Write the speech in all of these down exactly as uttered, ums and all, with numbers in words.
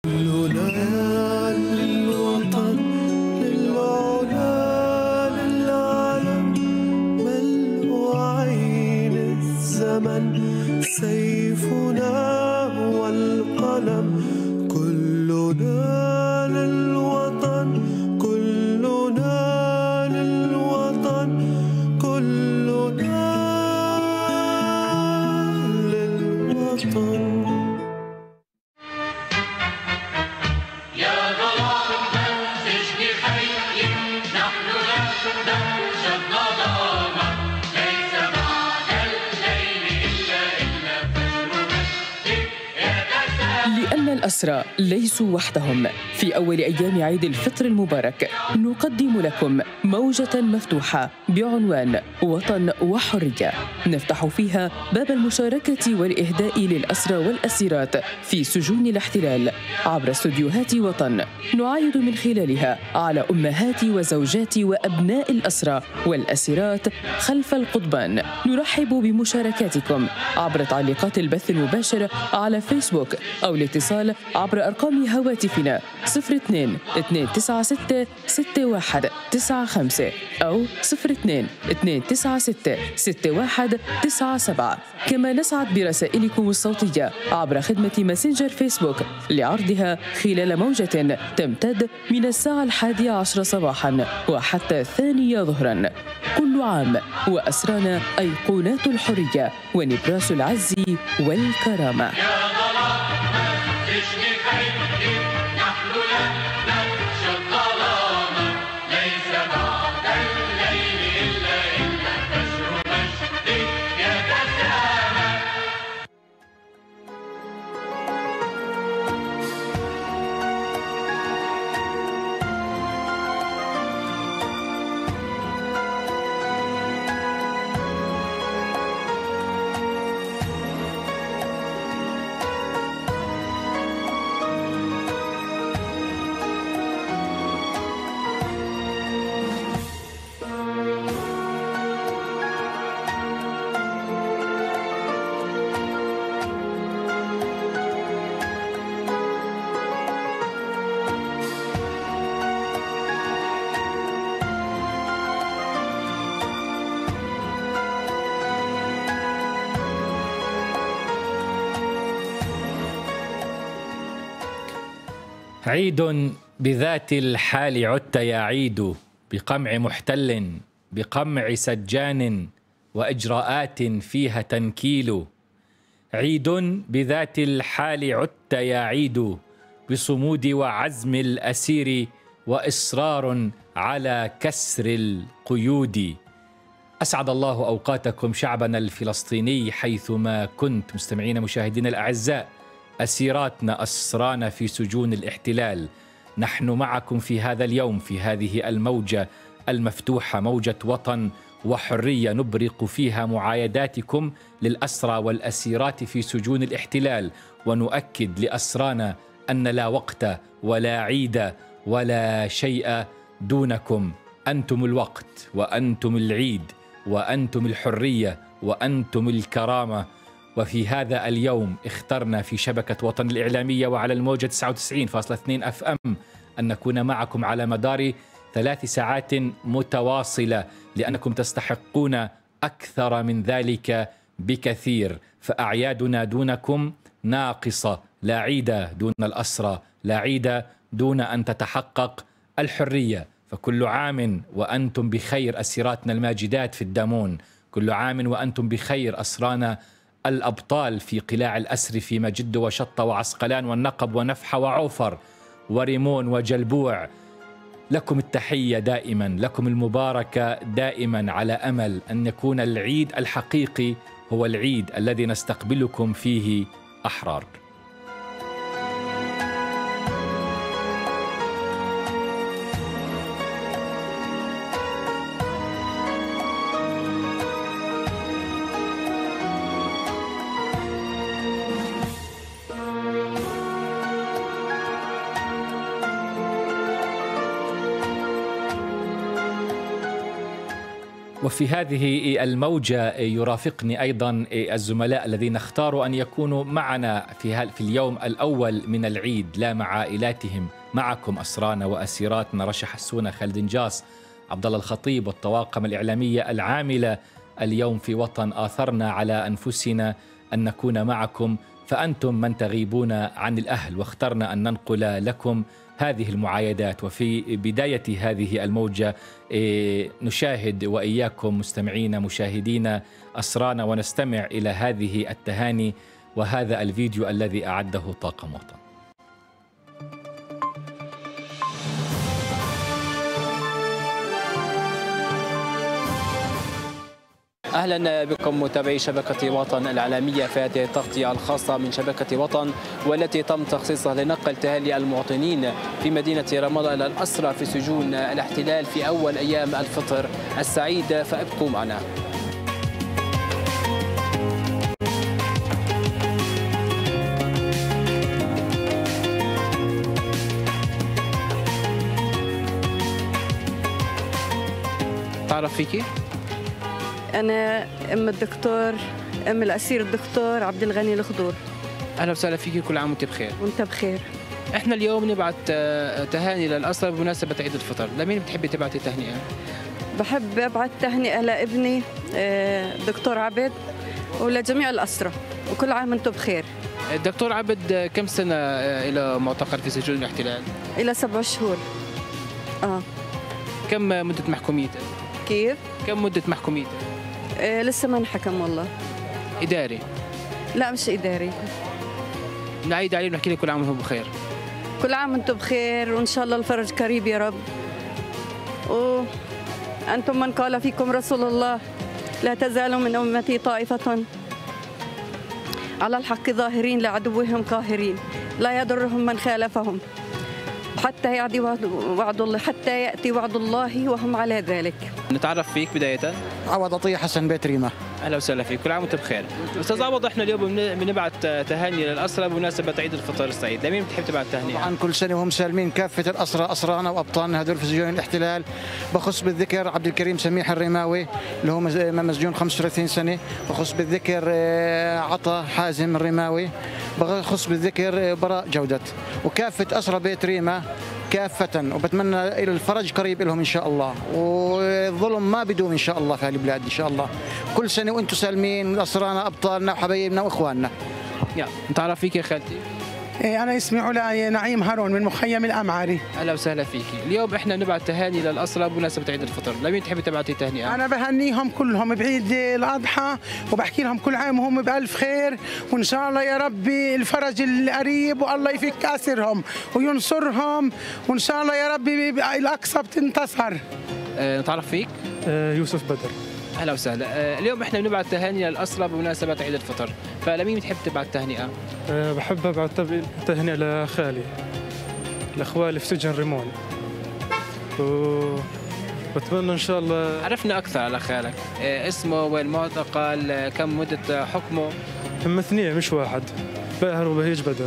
كلنا للوطن، للعلا، للعلم، ملء عين الزمن سيفنا والقلم. كلنا للوطن، كلنا للوطن، كلنا للوطن. لأن الأسرى ليسوا وحدهم. في أول أيام عيد الفطر المبارك نقدم لكم موجة مفتوحة بعنوان وطن وحرية، نفتح فيها باب المشاركة والإهداء للأسرى والأسيرات في سجون الاحتلال عبر استوديوهات وطن، نعايد من خلالها على أمهات وزوجات وأبناء الأسرى والأسيرات خلف القضبان. نرحب بمشاركاتكم عبر تعليقات البث المباشر على فيسبوك أو الاتصال عبر أرقام هواتفنا صفر اثنين اثنين تسعة ستة ستة واحد تسعة خمسة أو صفر اثنين اثنين تسعة ستة ستة واحد تسعة سبعة. كما نسعد برسائلكم الصوتية عبر خدمة ماسنجر فيسبوك لعرضها خلال موجة تمتد من الساعة الحادية عشر صباحاً وحتى الثانية ظهراً. كل عام وأسرانا أيقونات الحرية ونبراس العز والكرامة. عيد بذات الحال عدت يا عيد، بقمع محتل بقمع سجان وإجراءات فيها تنكيل. عيد بذات الحال عدت يا عيد، بصمود وعزم الأسير وإصرار على كسر القيود. أسعد الله أوقاتكم شعبنا الفلسطيني حيثما كنت مستمعين مشاهدين الأعزاء، أسيراتنا أسرانا في سجون الاحتلال. نحن معكم في هذا اليوم في هذه الموجة المفتوحة، موجة وطن وحرية، نبرق فيها معايداتكم للأسرى والأسيرات في سجون الاحتلال، ونؤكد لأسرانا أن لا وقت ولا عيد ولا شيء دونكم. أنتم الوقت وأنتم العيد وأنتم الحرية وأنتم الكرامة. وفي هذا اليوم اخترنا في شبكة وطن الإعلامية وعلى الموجة تسعة وتسعين فاصلة اثنين أف أم أن نكون معكم على مدار ثلاث ساعات متواصلة، لأنكم تستحقون أكثر من ذلك بكثير. فأعيادنا دونكم ناقصة، لا عيد دون الأسرى، لا عيد دون أن تتحقق الحرية. فكل عام وأنتم بخير أسيراتنا الماجدات في الدامون، كل عام وأنتم بخير أسرانا الأبطال في قلاع الأسر في مجد وشطة وعسقلان والنقب ونفحة وعوفر وريمون وجلبوع. لكم التحية دائما، لكم المباركة دائما، على أمل أن يكون العيد الحقيقي هو العيد الذي نستقبلكم فيه أحرار. وفي هذه الموجة يرافقني أيضا الزملاء الذين اختاروا أن يكونوا معنا في في اليوم الأول من العيد، لا مع عائلاتهم. معكم أسرانا وأسيراتنا رشا حسونة، خالد نجاص، عبد الله الخطيب، والطواقم الإعلامية العاملة اليوم في وطن. آثرنا على أنفسنا أن نكون معكم، فأنتم من تغيبون عن الأهل، واخترنا أن ننقل لكم هذه المعايدات. وفي بداية هذه الموجة نشاهد وإياكم مستمعين مشاهدين أسرانا، ونستمع إلى هذه التهاني وهذا الفيديو الذي أعده طاقم وطن. أهلا بكم متابعي شبكة وطن الإعلامية في هذه التغطية الخاصة من شبكة وطن، والتي تم تخصيصها لنقل تهاني المواطنين في مدينة رمضان الأسرى في سجون الاحتلال في أول أيام الفطر السعيد، فابقوا معنا. تعرف فيكي؟ أنا أم الدكتور أم الأسير الدكتور عبد الغني الخضور. أهلا وسهلا فيكي، كل عام وأنت بخير. وأنت بخير. إحنا اليوم نبعت تهاني للأسرى بمناسبة عيد الفطر، لمين بتحبي تبعتي تهنئة؟ بحب أبعت تهنئة لابني دكتور عبد ولجميع الأسرى، وكل عام وأنتم بخير. الدكتور عبد كم سنة إلى معتقل في سجون الاحتلال؟ إلى سبع شهور. آه. كم مدة محكوميته؟ كيف؟ كم مدة محكوميته؟ إيه لسه ما انحكم والله. إداري؟ لا مش إداري. نعيد عليه ونحكي لك كل عام وانتم بخير. كل عام وانتم بخير، وإن شاء الله الفرج قريب يا رب. وأنتم من قال فيكم رسول الله لا تزال من أمتي طائفة على الحق ظاهرين لعدوهم قاهرين لا يضرهم من خالفهم حتى يأتي وعد الله حتى يأتي وعد الله وهم على ذلك. نتعرف فيك بداية. عوض عطية حسن بيت ريمة. اهلا وسهلا فيك، كل عام وانت بخير. استاذ عوض، احنا اليوم بنبعث تهاني للاسرى بمناسبه عيد الفطر السعيد، لمين بتحب تبعث تهنئه؟ طبعا كل سنه وهم سالمين كافه الاسرى، اسرانا وابطالنا هذول في سجون الاحتلال. بخص بالذكر عبد الكريم سميح الرماوي اللي هو مسجون خمسة وثلاثين سنه، بخص بالذكر عطا حازم الرماوي، بخص بالذكر براء جودة، وكافه اسرى بيت ريمة كافة، وبتمنى إلى الفرج قريب لهم إن شاء الله، والظلم ما بدوم إن شاء الله في هالبلاد إن شاء الله. كل سنة وأنتم سالمين، أسرانا أبطالنا وحبايبنا وإخواننا. يا نتعرف فيك يا خالتي. أنا اسمي علا نعيم هارون من مخيم الأمعري. أهلا وسهلا فيكي. اليوم إحنا نبعث تهاني للأسرى بمناسبة عيد الفطر، لمين تحبي تبعتي تهنئة؟ أنا بهنيهم كلهم بعيد الأضحى، وبحكي لهم كل عام وهم بألف خير، وإن شاء الله يا ربي الفرج القريب، والله يفك أسرهم وينصرهم، وإن شاء الله يا ربي الأقصى بتنتصر. أه نتعرف فيك؟ أه يوسف بدر. اهلا وسهلا. أه اليوم احنا بنبعث تهاني للاسرى بمناسبه عيد الفطر، فلمين بتحب تبعث تهنئه؟ أه بحب ابعث تهنئه لخالي، لاخوالي في سجن ريمون، وبتمنى ان شاء الله. عرفنا اكثر على خالك، أه اسمه والمعتقل، أه كم مده حكمه؟ هم اثنين مش واحد، باهر وبهيج بدر.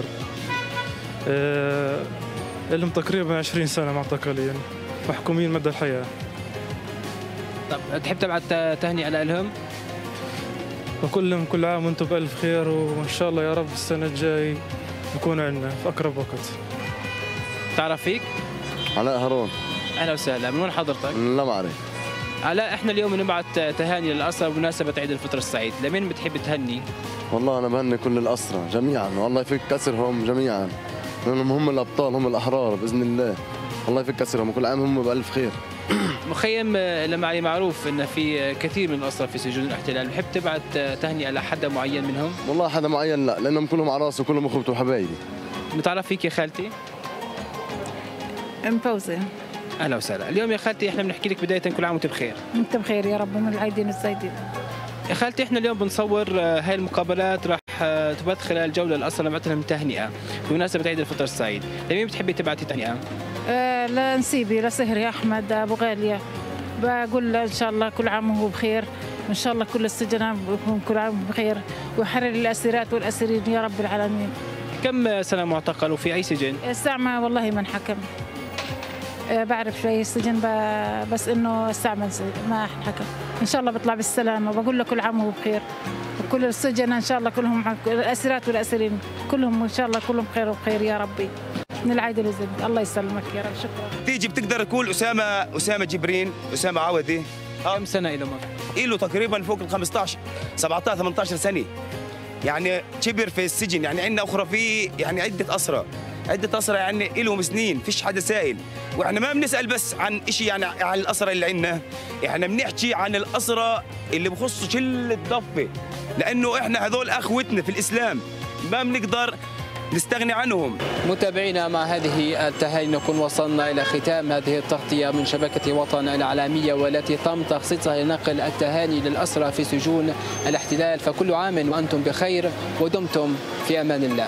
أه لهم تقريبا عشرين سنه معتقلين محكومين مدى الحياه. طب تحب تبعت تهنئة لهم؟ بقول لهم كل عام وانتم بألف خير، وإن شاء الله يا رب السنة الجاي نكون عندنا في أقرب وقت. تعرف فيك؟ علاء هارون. أهلا وسهلا، من وين حضرتك؟ من الأمعري. علاء، احنا اليوم نبعث تهاني للأسرى بمناسبة عيد الفطر السعيد، لمين بتحب تهني؟ والله أنا بهني كل الأسرى جميعا، والله يفك أسرهم جميعا، لأنهم هم الأبطال، هم الأحرار بإذن الله، الله يفك أسرهم وكل عام هم بألف خير. مخيم الأمعري معروف ان في كثير من الاسرى في سجون الاحتلال، بحب تبعت تهنئه لحدا معين منهم؟ والله حدا معين لا، لانهم كلهم على راسي وكلهم اخوتي وحبايبي. نتعرف فيك يا خالتي؟ ام فوزي. اهلا وسهلا. اليوم يا خالتي احنا بنحكي لك بدايه كل عام وانت بخير. انت بخير يا رب، من العيدين السعيدين. يا خالتي احنا اليوم بنصور هاي المقابلات، راح تبث خلال جوله الاسرى نبعث لهم تهنئه بمناسبه عيد الفطر السعيد، لمين بتحبي تبعتي تهنئه؟ آه لنسيبي لسهري احمد ابو غاليه، بقول له ان شاء الله كل عام وهو بخير، وان شاء الله كل السجناء بكون كل عام بخير، ويحرر الاسيرات والاسيرين يا رب العالمين. كم سنه معتقل وفي اي سجن؟ الساعه ما والله ما انحكم. بعرف شوي السجن بس إنه استعمل ما حكى. إن شاء الله بيطلع بالسلامة وبقول له كل عام وهو بخير. وكل السجن إن شاء الله كلهم الأسيرات والأسيرين كلهم إن شاء الله كلهم خير وبخير يا ربي. من العيد الوزن الله يسلمك يا رب. شكرا. تيجي بتقدر تقول أسامة أسامة جبرين أسامة عوضي كم سنة له؟ له تقريبا فوق ال خمسطعش سبعطعش ثمنطعش سنة. يعني كبر في السجن. يعني عندنا أخرى في يعني عدة أسرى عدة أسرى يعني لهم سنين فيش حدا سائل. وإحنا ما بنسأل بس عن شيء يعني عن الأسرى اللي عندنا، إحنا بنحكي عن الأسرى اللي بخصوا شلة ضفة، لأنه إحنا هذول أخوتنا في الإسلام ما بنقدر نستغني عنهم. متابعينا، مع هذه التهاني نكون وصلنا إلى ختام هذه التغطية من شبكة وطن العالمية، والتي تم تخصيصها لنقل التهاني للأسرى في سجون الاحتلال. فكل عام وأنتم بخير ودمتم في أمان الله.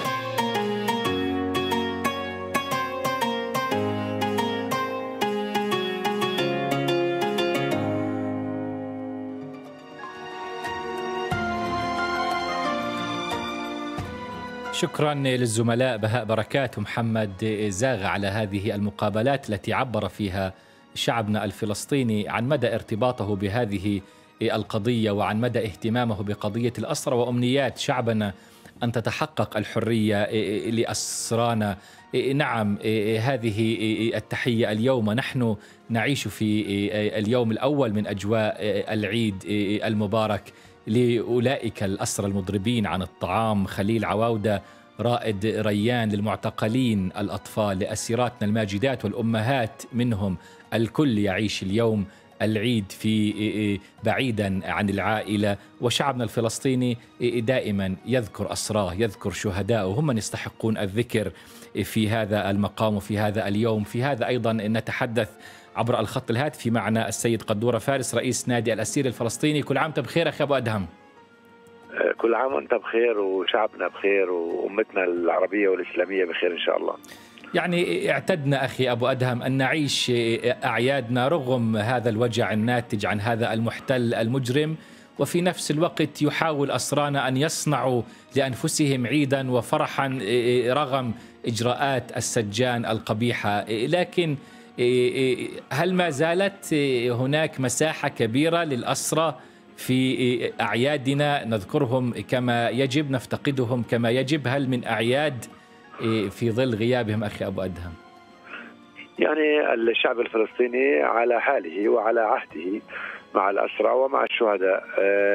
شكرا للزملاء بهاء بركات ومحمد زاغ على هذه المقابلات التي عبر فيها شعبنا الفلسطيني عن مدى ارتباطه بهذه القضية وعن مدى اهتمامه بقضية الأسرى وأمنيات شعبنا أن تتحقق الحرية لأسرانا. نعم، هذه التحية اليوم نحن نعيش في اليوم الأول من أجواء العيد المبارك لأولئك الأسرى المضربين عن الطعام، خليل عواودة، رائد ريان، للمعتقلين، الأطفال، لأسيراتنا الماجدات والأمهات منهم. الكل يعيش اليوم العيد في بعيدا عن العائلة، وشعبنا الفلسطيني دائما يذكر أسراه، يذكر شهداءه، هم من يستحقون الذكر في هذا المقام وفي هذا اليوم. في هذا أيضا نتحدث عبر الخط الهاتفي معنا السيد قدورة فارس رئيس نادي الأسير الفلسطيني. كل عام وأنت بخير أخي أبو أدهم. كل عام وأنت بخير وشعبنا بخير وأمتنا العربية والإسلامية بخير إن شاء الله. يعني اعتدنا أخي أبو أدهم أن نعيش أعيادنا رغم هذا الوجع الناتج عن هذا المحتل المجرم، وفي نفس الوقت يحاول أسرانا أن يصنعوا لأنفسهم عيدا وفرحا رغم إجراءات السجان القبيحة. لكن هل ما زالت هناك مساحة كبيرة للأسرى في أعيادنا نذكرهم كما يجب، نفتقدهم كما يجب؟ هل من أعياد في ظل غيابهم أخي أبو أدهم؟ يعني الشعب الفلسطيني على حاله وعلى عهده مع الأسرى ومع الشهداء.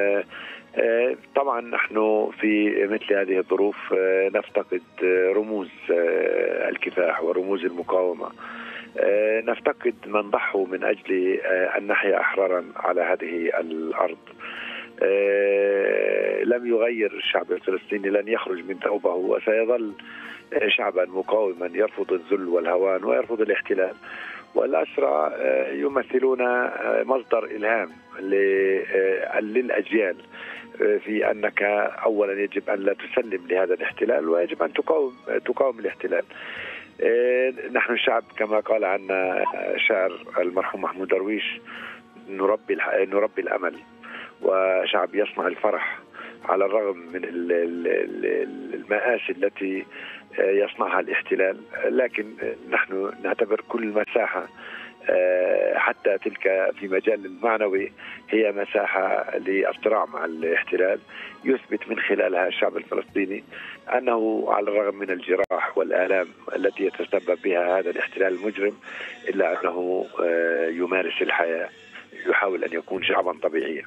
طبعا نحن في مثل هذه الظروف نفتقد رموز الكفاح ورموز المقاومة، نفتقد من ضحوا من أجل أن نحيا أحرارا على هذه الأرض. لم يغير الشعب الفلسطيني، لن يخرج من ثوبه، وسيظل شعبا مقاوما يرفض الذل والهوان ويرفض الاحتلال. والأسرى يمثلون مصدر إلهام للأجيال في أنك أولا يجب أن لا تسلم لهذا الاحتلال، ويجب أن تقاوم تقاوم الاحتلال. نحن الشعب كما قال عنا شاعر المرحوم محمود درويش، نربي نربي الأمل، وشعب يصنع الفرح على الرغم من المآسي التي يصنعها الاحتلال. لكن نحن نعتبر كل مساحة حتى تلك في مجال المعنوي هي مساحة للصراع مع الاحتلال، يثبت من خلالها الشعب الفلسطيني أنه على الرغم من الجراح والآلام التي يتسبب بها هذا الاحتلال المجرم، إلا أنه يمارس الحياة، يحاول أن يكون شعبا طبيعيا.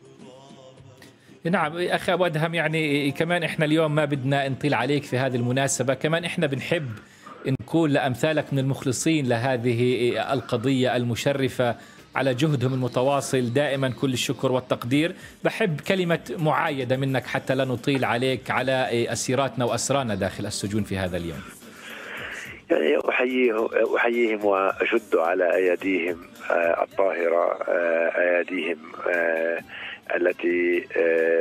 نعم أخي أبو أدهم، يعني كمان إحنا اليوم ما بدنا نطيل عليك في هذه المناسبة، كمان إحنا بنحب نكون لأمثالك من المخلصين لهذه القضية المشرفة على جهدهم المتواصل، دائما كل الشكر والتقدير. بحب كلمة معايدة منك حتى لا نطيل عليك على أسيراتنا وأسرانا داخل السجون في هذا اليوم. يعني أحييهم, أحييهم وأشد على أيديهم الطاهرة، أيديهم التي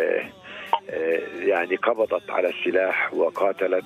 يعني قبضت على السلاح وقاتلت،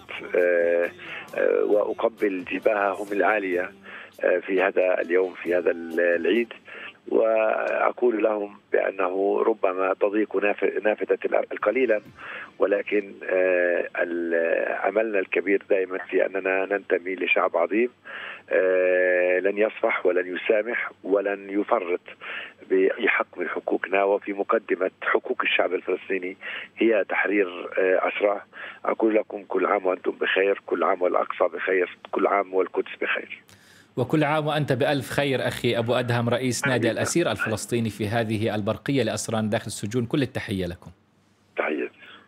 وأقبل جباههم العالية في هذا اليوم في هذا العيد، وأقول لهم بأنه ربما تضيق نافذة الأمل قليلا، ولكن عملنا الكبير دائما في أننا ننتمي لشعب عظيم لن يصفح ولن يسامح ولن يفرط بأي حق من حقوقنا، وفي مقدمة حقوق الشعب الفلسطيني هي تحرير أسراه. أقول لكم كل عام وأنتم بخير، كل عام والأقصى بخير، كل عام والقدس بخير. وكل عام وأنت بألف خير أخي أبو أدهم، رئيس نادي الأسير الفلسطيني في هذه البرقية لأسران داخل السجون. كل التحية لكم. تحية.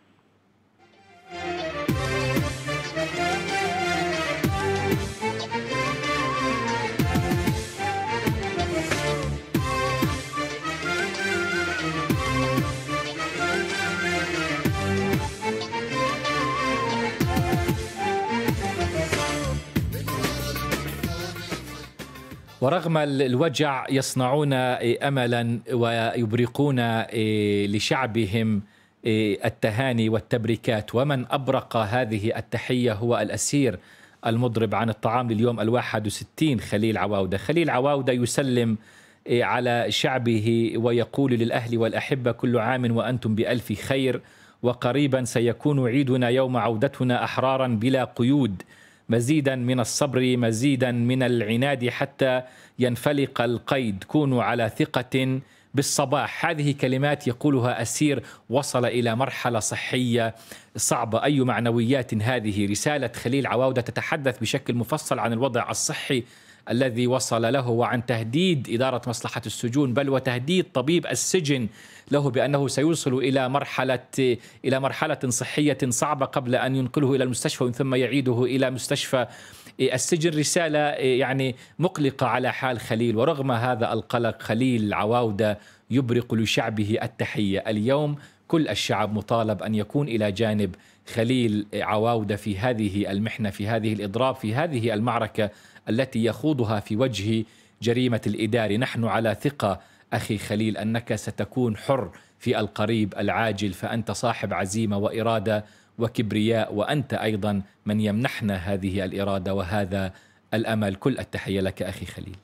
ورغم الوجع يصنعون أملا ويبرقون لشعبهم التهاني والتبريكات، ومن أبرق هذه التحية هو الأسير المضرب عن الطعام لليوم الواحد وستين خليل عواودة. خليل عواودة يسلم على شعبه ويقول للأهل والأحبة كل عام وأنتم بألف خير، وقريبا سيكون عيدنا يوم عودتنا أحرارا بلا قيود، مزيدا من الصبر، مزيدا من العناد حتى ينفلق القيد، كونوا على ثقة بالصباح. هذه كلمات يقولها أسير وصل إلى مرحلة صحية صعبة. أي معنويات هذه؟ رسالة خليل عواودة تتحدث بشكل مفصل عن الوضع الصحي الذي وصل له، وعن تهديد إدارة مصلحة السجون، بل وتهديد طبيب السجن له بأنه سيوصل إلى مرحلة إلى مرحلة صحية صعبة قبل أن ينقله إلى المستشفى ومن ثم يعيده إلى مستشفى السجن. رسالة يعني مقلقة على حال خليل، ورغم هذا القلق خليل عواودة يبرق لشعبه التحية. اليوم كل الشعب مطالب أن يكون إلى جانب خليل عواودة في هذه المحنة، في هذه الإضراب، في هذه المعركة التي يخوضها في وجه جريمة الإدارة. نحن على ثقة أخي خليل أنك ستكون حر في القريب العاجل، فأنت صاحب عزيمة وإرادة وكبرياء، وأنت أيضا من يمنحنا هذه الإرادة وهذا الأمل. كل التحية لك أخي خليل.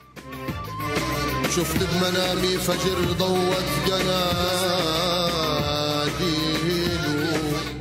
شفت بمنامي فجر ضوت جناديله،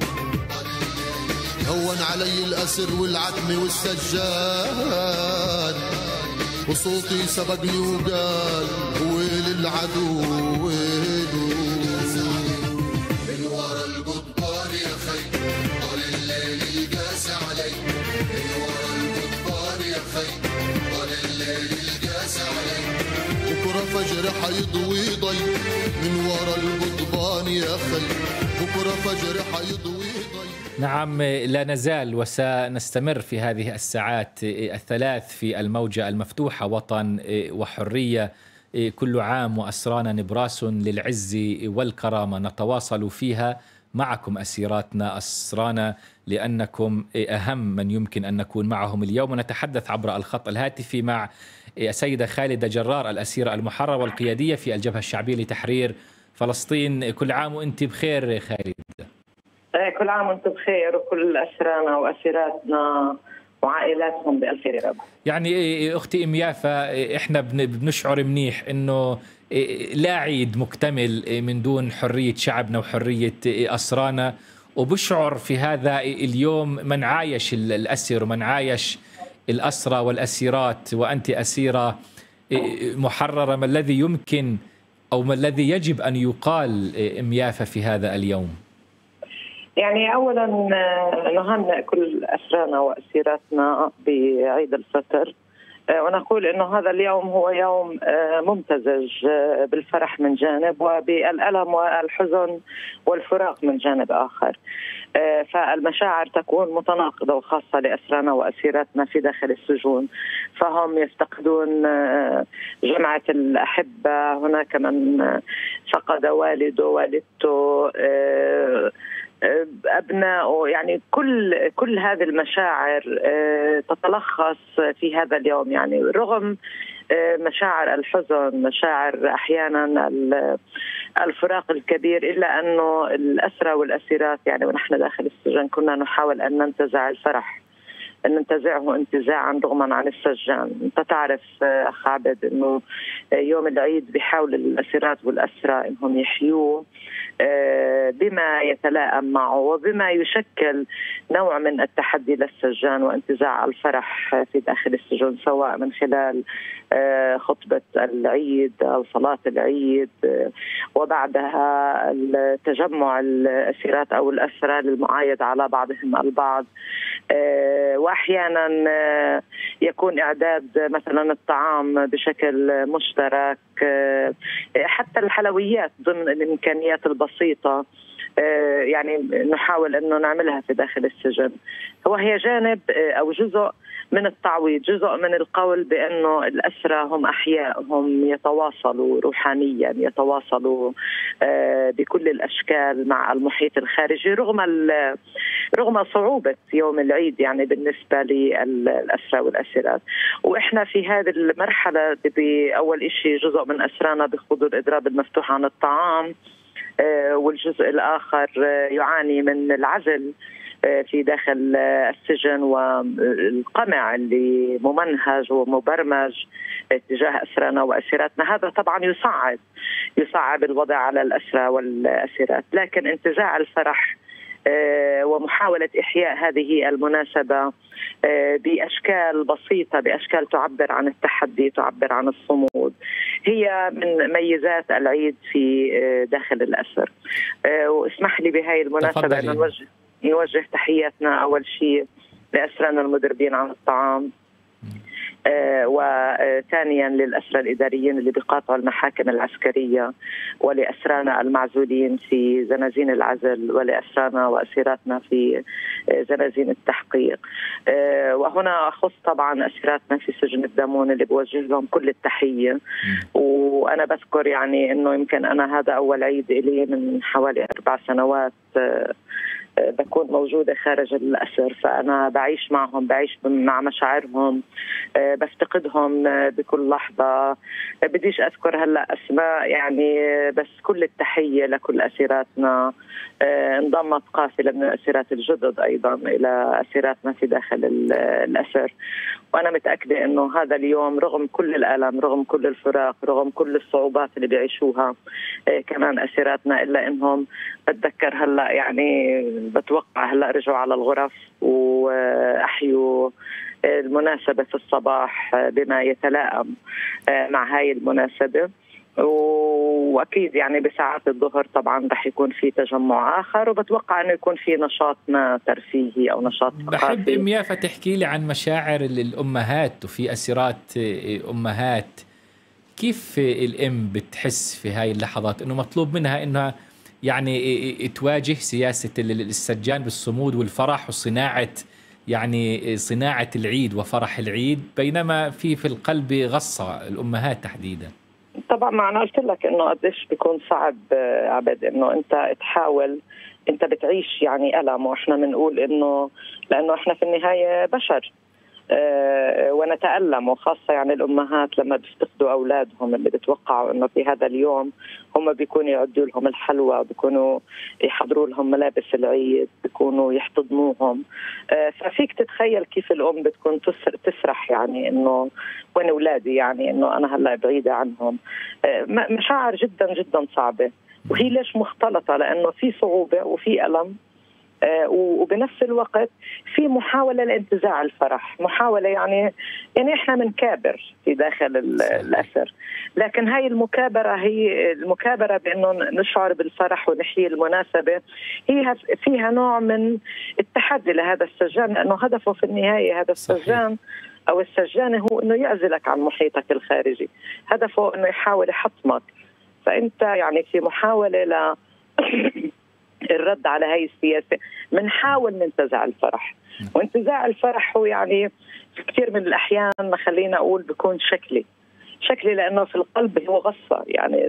هون علي الأسر والعتمة والسجاد، وصوتي سبقني وقال ويل العدو ويلو. من ورا القضبان يا خي طال الليل القاسي علي، من ورا القضبان يا خي طال الليل القاسي علي، بكره فجر حيضوي ضي. من ورا القضبان يا خي بكره فجر حيضوي ضي. نعم، لا نزال وسنستمر في هذه الساعات الثلاث في الموجة المفتوحة وطن وحرية. كل عام وأسرانا نبراس للعز والكرامة، نتواصل فيها معكم أسيراتنا أسرانا لأنكم أهم من يمكن أن نكون معهم اليوم. ونتحدث عبر الخط الهاتفي مع السيدة خالدة جرار، الأسيرة المحررة والقيادية في الجبهة الشعبية لتحرير فلسطين. كل عام وأنت بخير خالدة. كل عام وانتم بخير، وكل أسرانا وأسيراتنا وعائلاتهم بألف خير يا رب. يعني أختي أم يافا، إحنا بنشعر منيح إنه لا عيد مكتمل من دون حرية شعبنا وحرية أسرانا، وبشعر في هذا اليوم من عايش الأسر ومن عايش الأسرى والأسيرات، وأنت أسيرة محررة. ما الذي يمكن أو ما الذي يجب أن يقال أم يافا في هذا اليوم؟ يعني أولا نهنئ كل أسرانا وأسيراتنا بعيد الفطر، ونقول أنه هذا اليوم هو يوم ممتزج بالفرح من جانب وبالألم والحزن والفراق من جانب آخر، فالمشاعر تكون متناقضة، وخاصة لأسرانا وأسيراتنا في داخل السجون، فهم يفتقدون جمعة الأحبة. هناك من فقد والده والدته أبنائه، يعني كل كل هذه المشاعر تتلخص في هذا اليوم. يعني رغم مشاعر الحزن، مشاعر أحيانا الفراق الكبير، إلا أنه الأسرى والأسيرات يعني ونحن داخل السجن كنا نحاول أن ننتزع الفرح أن ننتزعه انتزاعا رغما عن السجان. أنت تعرف أخ عبد أنه يوم العيد بيحاول الأسيرات والأسرى أنهم يحيوه بما يتلائم معه وبما يشكل نوع من التحدي للسجان وانتزاع الفرح في داخل السجون، سواء من خلال خطبة العيد أو صلاة العيد، وبعدها التجمع الأسيرات أو الأسرى للمعايدة على بعضهم البعض، وأحيانا يكون إعداد مثلا الطعام بشكل مشترك، حتى الحلويات ضمن الإمكانيات البسيطة يعني نحاول أنه نعملها في داخل السجن. وهي جانب أو جزء من التعويض، جزء من القول بأنه الأسرى هم أحياء، هم يتواصلوا روحانيا، يتواصلوا بكل الأشكال مع المحيط الخارجي رغم رغم صعوبة يوم العيد يعني بالنسبة للأسرى والأسيرات. وإحنا في هذه المرحلة بأول شيء جزء من أسرانا بيخوضوا الإضراب المفتوح عن الطعام، والجزء الآخر يعاني من العزل في داخل السجن والقمع اللي ممنهج ومبرمج تجاه أسرانا وأسيراتنا. هذا طبعا يصعب يصعب الوضع على الأسرى والأسيرات، لكن انتزاع الفرح ومحاولة إحياء هذه المناسبة بأشكال بسيطة، بأشكال تعبر عن التحدي، تعبر عن الصمود، هي من ميزات العيد في داخل الأسر. واسمح لي بهاي المناسبة أن نوجه نوجه تحياتنا أول شيء لأسرانا المدربين عن الطعام، آه وثانيا للأسرى الإداريين اللي بيقاطعوا المحاكم العسكرية، ولأسرانا المعزولين في زنازين العزل، ولأسرانا وأسيراتنا في زنازين التحقيق. آه وهنا أخص طبعا أسيراتنا في سجن الدامون اللي بوجه لهم كل التحية. وأنا بذكر يعني أنه يمكن أنا هذا أول عيد إلي من حوالي أربع سنوات آه بكون موجودة خارج الأسر، فأنا بعيش معهم، بعيش مع مشاعرهم، بفتقدهم بكل لحظة. بديش أذكر هلأ أسماء يعني، بس كل التحية لكل أسيراتنا. انضمت قافلة من الأسيرات الجدد أيضا إلى أسيراتنا في داخل الأسر، وأنا متأكدة أنه هذا اليوم رغم كل الألم، رغم كل الفراق، رغم كل الصعوبات اللي بيعيشوها كمان أسيراتنا، إلا أنهم بتذكر هلأ يعني بتوقع هلأ رجعوا على الغرف وأحيوا المناسبة في الصباح بما يتلائم مع هاي المناسبة. واكيد يعني بساعات الظهر طبعا رح يكون في تجمع اخر، وبتوقع انه يكون في نشاط ما ترفيهي او نشاط ثقافي. بحب ام يافا تحكي لي عن مشاعر الامهات، وفي اسيرات امهات كيف الام بتحس في هاي اللحظات انه مطلوب منها انها يعني تواجه سياسه السجان بالصمود والفرح وصناعه يعني صناعه العيد وفرح العيد، بينما في في القلب غصه الامهات تحديدا؟ طبعا ما انا قلت لك انه قديش بيكون صعب عبد انه انت تحاول، انت بتعيش يعني الم، واحنا بنقول انه لانه احنا في النهايه بشر أه ونتألم، وخاصة يعني الأمهات لما بيفتقدوا أولادهم اللي بتوقعوا إنه في هذا اليوم هم بيكونوا يعدوا لهم الحلوى، بيكونوا يحضروا لهم ملابس العيد، بيكونوا يحتضنوهم. أه ففيك تتخيل كيف الأم بتكون تسرح يعني إنه وين أولادي، يعني إنه أنا هلا بعيدة عنهم. أه مشاعر جدا جدا صعبة، وهي ليش مختلطة؟ لأنه في صعوبة وفي ألم، وبنفس الوقت في محاولة لانتزاع الفرح، محاولة يعني يعني احنا بنكابر في داخل الأسر، لكن هاي المكابرة هي المكابرة بأنه نشعر بالفرح ونحيي المناسبة، هي فيها نوع من التحدي لهذا السجان، لأنه هدفه في النهاية هذا السجان أو السجانة هو أنه يعزلك عن محيطك الخارجي، هدفه أنه يحاول يحطمك. فأنت يعني في محاولة ل الرد على هاي السياسة بنحاول ننتزع الفرح، وانتزاع الفرح هو يعني في كثير من الأحيان ما خلينا أقول بيكون شكلي شكلي لأنه في القلب هو غصة، يعني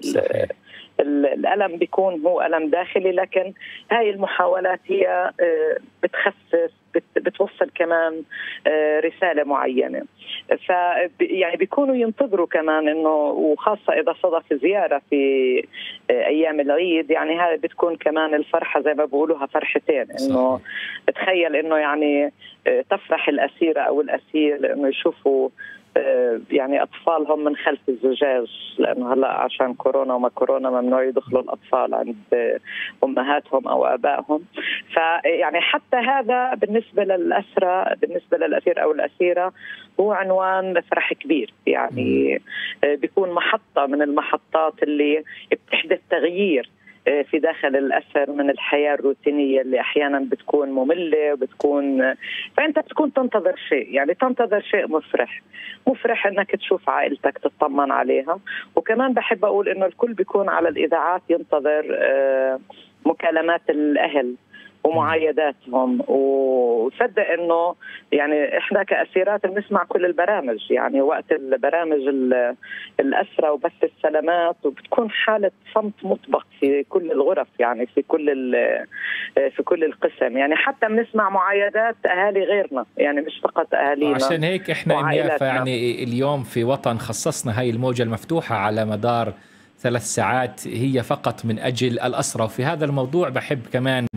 الألم بيكون هو ألم داخلي، لكن هاي المحاولات هي بتخفف، بتوصل كمان رسالة معينة. ف يعني بيكونوا ينتظروا كمان انه، وخاصه اذا صدف زياره في ايام العيد، يعني هذا بتكون كمان الفرحه زي ما بقولوها فرحتين، انه تخيل انه يعني تفرح الاسيره او الاسير انه يشوفوا يعني أطفالهم من خلف الزجاج، لأنه هلأ عشان كورونا وما كورونا ممنوع يدخلوا الأطفال عند أمهاتهم أو آبائهم. فيعني حتى هذا بالنسبة للأسرى، بالنسبة للأسير أو الأسيرة، هو عنوان فرح كبير، يعني بيكون محطة من المحطات اللي بتحدث تغيير في داخل الأسر من الحياة الروتينية اللي أحيانا بتكون مملة وبتكون، فأنت بتكون تنتظر شيء، يعني تنتظر شيء مفرح مفرح أنك تشوف عائلتك تطمن عليها. وكمان بحب أقول أنه الكل بيكون على الإذاعات ينتظر مكالمات الأهل ومعايداتهم، وصدق انه يعني احنا كاسيرات بنسمع كل البرامج، يعني وقت البرامج الاسرى وبث السلامات، وبتكون حاله صمت مطبق في كل الغرف، يعني في كل في كل القسم، يعني حتى بنسمع معايدات اهالي غيرنا، يعني مش فقط اهالينا. عشان هيك احنا ميافا يعني اليوم في وطن خصصنا هاي الموجه المفتوحه على مدار ثلاث ساعات هي فقط من اجل الاسرى. وفي هذا الموضوع بحب كمان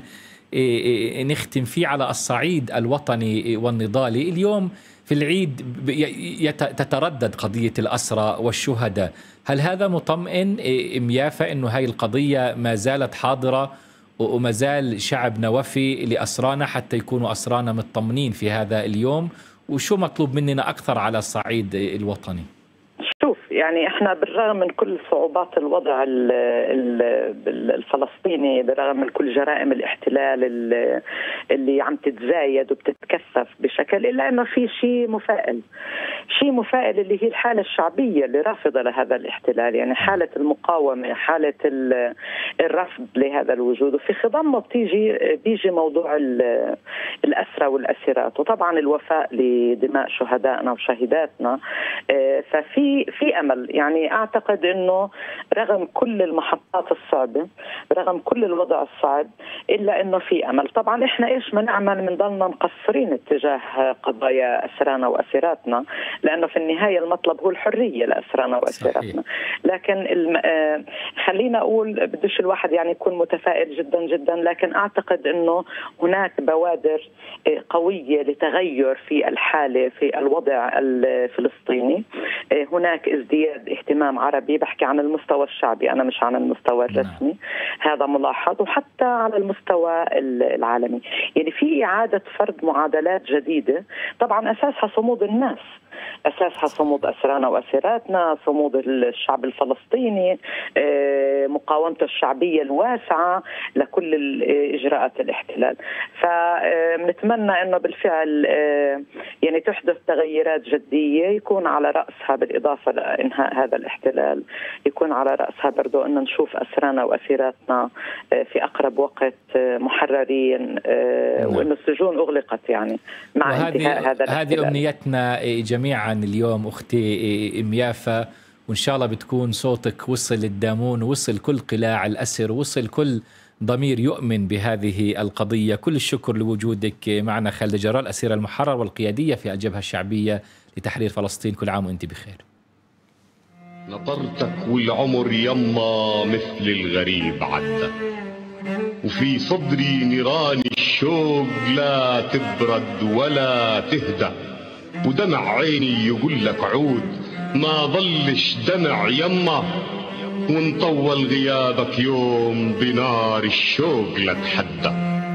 نختم فيه على الصعيد الوطني والنضالي. اليوم في العيد تتردد قضية الأسرى والشهداء، هل هذا مطمئن ميافا أنه هاي القضية ما زالت حاضرة وما زال شعبنا وفي لأسرانا حتى يكونوا أسرانا مطمئنين في هذا اليوم؟ وشو مطلوب مننا أكثر على الصعيد الوطني؟ شوف، يعني احنا بالرغم من كل صعوبات الوضع الفلسطيني، بالرغم من كل جرائم الاحتلال اللي عم تتزايد وبتتكثف بشكل، الا انه في شيء مفائل، شيء مفائل اللي هي الحالة الشعبية اللي رافضة لهذا الاحتلال، يعني حالة المقاومة، حالة الرفض لهذا الوجود. وفي خضمه بتيجي بيجي موضوع الأسرى والأسيرات، وطبعا الوفاء لدماء شهدائنا وشهيداتنا. ففي في أمل، يعني أعتقد أنه رغم كل المحطات الصعبة، رغم كل الوضع الصعب، إلا أنه في أمل. طبعا إحنا إيش ما نعمل من ضلنا مقصرين اتجاه قضايا أسرانا وأسيراتنا، لأنه في النهاية المطلب هو الحرية لأسرانا وأسيراتنا. لكن خلينا أقول بدش الواحد يعني يكون متفائل جدا جدا، لكن أعتقد أنه هناك بوادر قوية لتغير في الحالة في الوضع الفلسطيني. هناك ازدياد اهتمام عربي، بحكي عن المستوى الشعبي أنا مش عن المستوى الرسمي، هذا ملاحظ، وحتى على المستوى العالمي. يعني في إعادة فرض معادلات جديدة، طبعا أساسها صمود الناس، أساسها صمود أسرانا وأسيراتنا، صمود الشعب الفلسطيني، مقاومته الشعبية الواسعة لكل إجراءات الاحتلال. فنتمنى أنه بالفعل يعني تحدث تغييرات جدية، يكون على رأسها بالإضافة لإنهاء هذا الاحتلال، يكون على رأسها برضو أن نشوف أسرانا وأسيراتنا في أقرب وقت محررين، وأن السجون أغلقت يعني مع انتهاء هذا الاحتلال. هذه أمنيتنا جميعا اليوم أختي ميافا، وإن شاء الله بتكون صوتك وصل للدامون، وصل كل قلاع الأسر، وصل كل ضمير يؤمن بهذه القضية. كل الشكر لوجودك معنا خالدة جرار، الأسيرة المحرر والقيادية في الجبهة الشعبية لتحرير فلسطين. كل عام وأنت بخير. نطرتك والعمر يما مثل الغريب عدى، وفي صدري نيران الشوق لا تبرد ولا تهدى، ودمع عيني يقول لك عود ما ظلش دمع يما، ونطول غيابك يوم بنار الشوق لتحدى.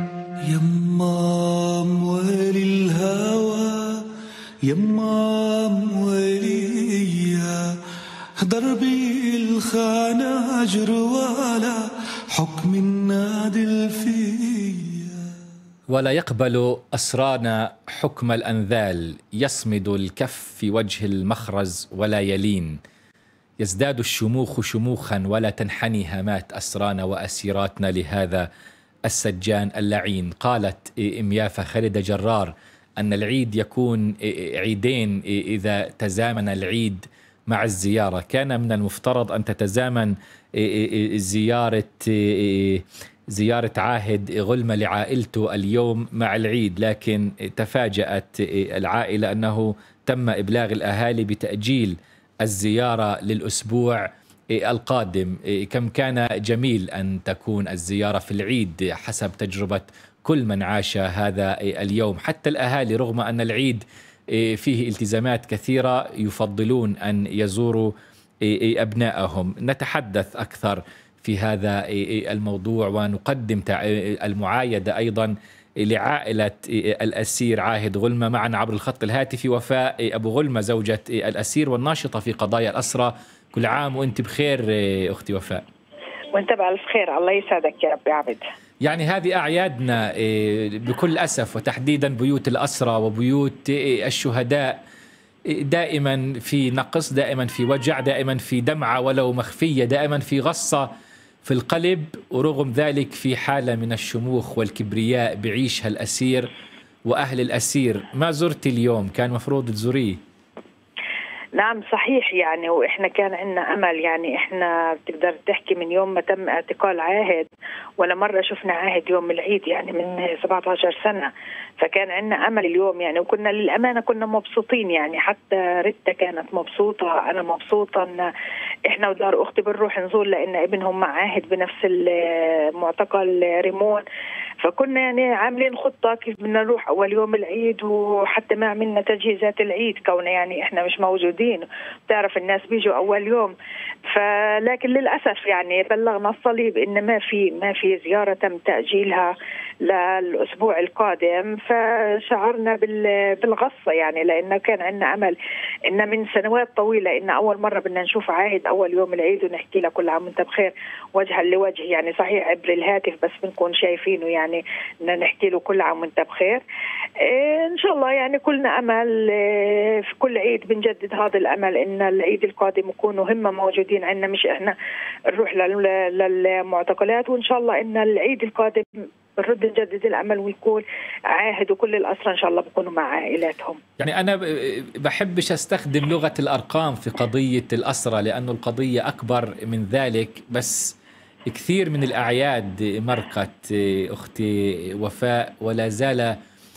يما موالي الهوى، يما موالي دربي الخناجر ولا حكم النادل فيا، ولا يقبل أسرانا حكم الأنذال، يصمد الكف في وجه المخرز ولا يلين، يزداد الشموخ شموخا ولا تنحني هامات أسرانا وأسيراتنا لهذا السجان اللعين. قالت ميافا خالدة جرار أن العيد يكون عيدين إذا تزامن العيد مع الزيارة. كان من المفترض أن تتزامن زيارة زيارة عاهد غلمة لعائلته اليوم مع العيد، لكن تفاجأت العائلة أنه تم إبلاغ الأهالي بتأجيل الزيارة للأسبوع القادم. كم كان جميل أن تكون الزيارة في العيد حسب تجربة كل من عاش هذا اليوم. حتى الأهالي رغم أن العيد فيه التزامات كثيرة يفضلون أن يزوروا أبنائهم. نتحدث أكثر في هذا الموضوع ونقدم المعايدة أيضا لعائلة الأسير عاهد غلمة. معنا عبر الخط الهاتفي وفاء أبو غلمة زوجة الأسير والناشطة في قضايا الأسرى. كل عام وأنت بخير أختي وفاء. وأنت بألف خير، الله يسعدك يا رب يا عبد. يعني هذه أعيادنا بكل أسف، وتحديدا بيوت الأسرى وبيوت الشهداء دائما في نقص، دائما في وجع، دائما في دمعة ولو مخفية، دائما في غصة في القلب، ورغم ذلك في حالة من الشموخ والكبرياء بعيشها الأسير وأهل الأسير. ما زرت اليوم؟ كان مفروض تزوريه. نعم صحيح، يعني وإحنا كان عندنا أمل، يعني إحنا بتقدر تحكي من يوم ما تم اعتقال عاهد ولا مرة شفنا عاهد يوم العيد، يعني من سبعة عشر سنة، فكان عندنا أمل اليوم يعني، وكنا للأمانة كنا مبسوطين يعني، حتى ريتا كانت مبسوطة، أنا مبسوطة إن إحنا ودار أختي بنروح نزور لأن ابنهم مع عاهد بنفس المعتقل ريمون، فكنا يعني عاملين خطة كيف بدنا نروح أول يوم العيد، وحتى ما عملنا تجهيزات العيد كونه يعني إحنا مش موجودين، بتعرف الناس بيجوا أول يوم، فلكن للأسف يعني بلغنا الصليب إن ما في ما في زيارة تم تأجيلها للأسبوع القادم، فشعرنا بالغصة يعني، لأنه كان عندنا أمل إن من سنوات طويلة إن أول مرة بدنا نشوف عاهد أول يوم العيد ونحكي له كل عام وأنت بخير وجها لوجه، يعني صحيح عبر الهاتف بس بنكون شايفينه، يعني إن نحكي له كل عام وأنت بخير. إيه إن شاء الله يعني كلنا أمل، إيه في كل عيد بنجدد هذا الأمل إن العيد القادم يكونوا هم موجودين عندنا، مش إحنا نروح للمعتقلات، وإن شاء الله إن العيد القادم بنرد نجدد الأمل ويكون عاهد وكل الأسرى إن شاء الله بيكونوا مع عائلاتهم. يعني أنا بحبش أستخدم لغة الأرقام في قضية الأسرى لأنه القضية أكبر من ذلك، بس كثير من الأعياد مرقت أختي وفاء ولا زال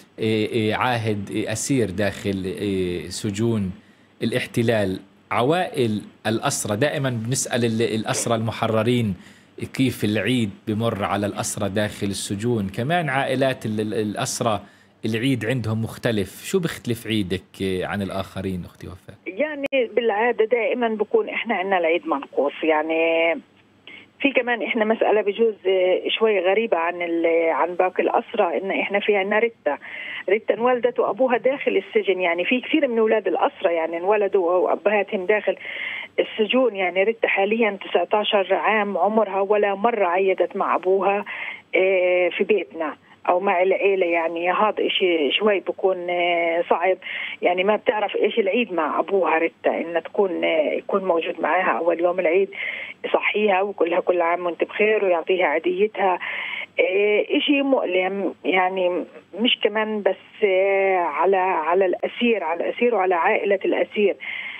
عاهد أسير داخل سجون الاحتلال. عوائل الأسرى دائما بنسأل الأسرى المحررين كيف العيد بمر على الأسرى داخل السجون، كمان عائلات الأسرى العيد عندهم مختلف. شو بيختلف عيدك عن الآخرين أختي وفاء؟ يعني بالعادة دائما بكون إحنا عندنا العيد منقوص، يعني في كمان إحنا مسألة بجوز شوي غريبة عن عن باقي الأسرى، إن إحنا في عنا ريتا ريتا انولدت وأبوها داخل السجن، يعني في كثير من أولاد الأسرى يعني انولدوا وأبهاتهم داخل السجون، يعني ريتا حاليا تسعة عشر عام عمرها ولا مرة عيدت مع أبوها في بيتنا أو مع العيلة، يعني هذا إشي شوي بكون صعب، يعني ما بتعرف إيش العيد مع أبوها ريتا، إن تكون يكون موجود معها أول يوم العيد يصحيها وكلها كل عام وانت بخير ويعطيها عيديتها. إشي مؤلم يعني، مش كمان بس على على الأسير على الأسير وعلى عائلة الأسير.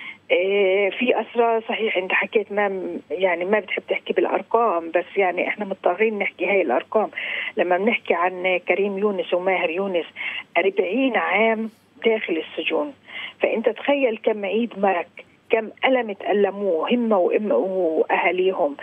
في أسرى صحيح أنت حكيت ما يعني ما بتحب تحكي بالأرقام، بس يعني إحنا مضطرين نحكي هاي الأرقام لما بنحكي عن كريم يونس وماهر يونس أربعين عام داخل السجون، فأنت تخيل كم عيد مرك، كم ألم تألموه هم وأهليهم.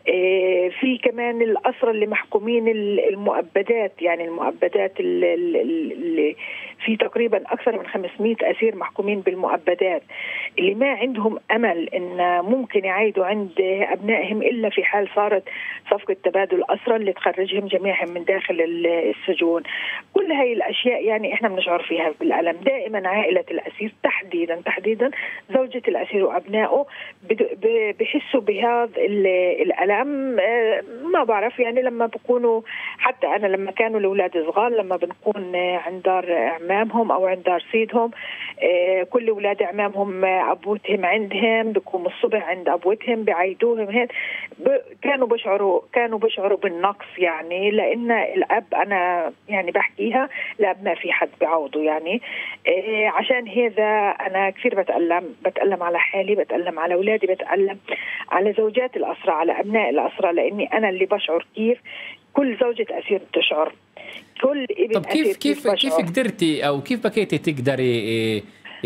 في كمان الأسرى اللي محكومين المؤبدات، يعني المؤبدات اللي في تقريبا أكثر من خمسمئة أسير محكومين بالمؤبدات، اللي ما عندهم أمل إن ممكن يعيدوا عند أبنائهم إلا في حال صارت صفقة تبادل أسرى اللي تخرجهم جميعهم من داخل السجون. كل هاي الأشياء يعني إحنا بنشعر فيها بالألم. دائما عائلة الأسير تحديدا تحديدا زوجة الأسير وأبنائه بحسوا بهذا الألم. ما بعرف يعني لما بكونوا، حتى أنا لما كانوا الأولاد صغار لما بنكون عند دار أعمامهم أو عند دار سيدهم، كل أولاد أعمامهم أبوتهم عندهم، بيقوموا الصبح عند أبوتهم بعيدوهم، هين كانوا بشعروا كانوا بشعروا بالنقص، يعني لأن الأب أنا يعني بحكيها الأب ما في حد بعوضه، يعني عشان هذا أنا كثير بتألم بتألم على حالي، بتألم على أولادي، بتألم على زوجات الأسرى، على أبناء الأسرى، لأني أنا اللي بشعر كيف كل زوجة أسير بتشعر، كل ابن طب كيف أسير كيف كيف قدرتي أو كيف بكيتي تقدري